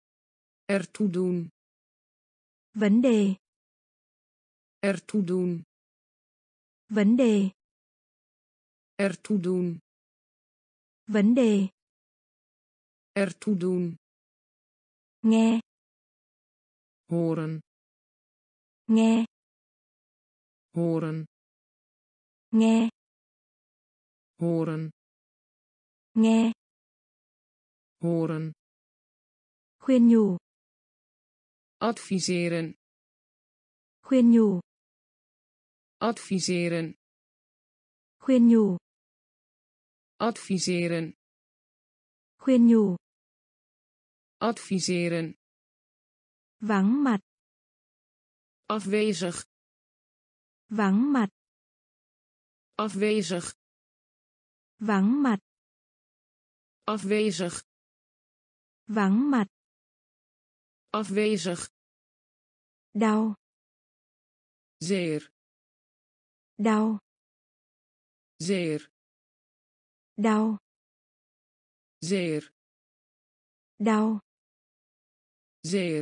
S2: Ertoe doen.
S1: Vấn đề.
S2: Ertoe doen.
S1: Vấn đề.
S2: Ertoe doen.
S1: Vấn đề.
S2: Ertoe doen.
S1: Nghe.
S2: Horen.
S1: Nghe.
S2: Horen.
S1: Nghe.
S2: Horen.
S1: Nghe.
S2: Horen.
S1: Khuyên nhủ.
S2: Adviseren.
S1: Khuyên nhủ.
S2: Adviseren.
S1: Khuyên nhủ.
S2: Adviseren.
S1: Khuyên nhủ.
S2: Adviseren.
S1: Vắng mặt.
S2: Afwezig.
S1: Vắng mặt.
S2: Afwezig.
S1: Vắng mặt.
S2: Afwezig.
S1: Vắng mặt.
S2: Afwezig.
S1: Đau.
S2: Zeer.
S1: Đau.
S2: Zeer.
S1: Đau.
S2: Zeer.
S1: Đau.
S2: Zeer.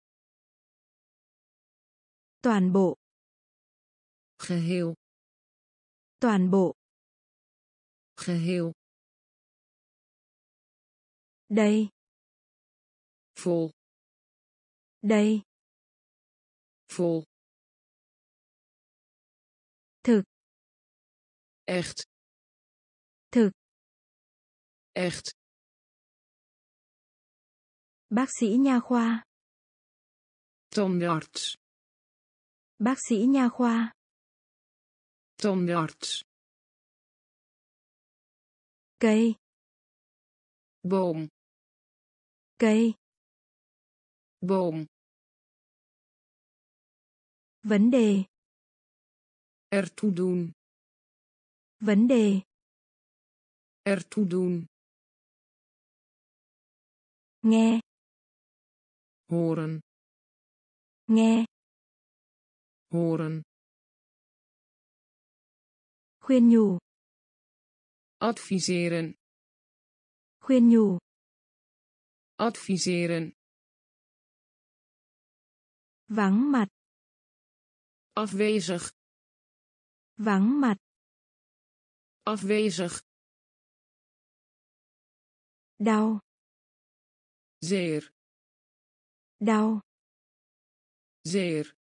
S1: Toàn bộ.
S2: Geheel.
S1: Toàn bộ.
S2: Geheel.
S1: Đây.
S2: Vol.
S1: Đây.
S2: Vol.
S1: Thực.
S2: Echt.
S1: Thực.
S2: Echt.
S1: Bác sĩ nha khoa.
S2: Tandarts.
S1: Bác sĩ nha khoa.
S2: Tandarts.
S1: Cây.
S2: Boom.
S1: Cây.
S2: Boom.
S1: Vấn đề.
S2: Ertoe doen.
S1: Vấn đề.
S2: Ertoe doen.
S1: Nghe.
S2: Horen.
S1: Nghe.
S2: Horen.
S1: Khuyên nhủ.
S2: Adviseren.
S1: Khuyên nhủ.
S2: Adviseren.
S1: Vắng mặt.
S2: Afwezig.
S1: Vắng mặt.
S2: Afwezig.
S1: Đau.
S2: Zeer.
S1: Đau.
S2: Zeer.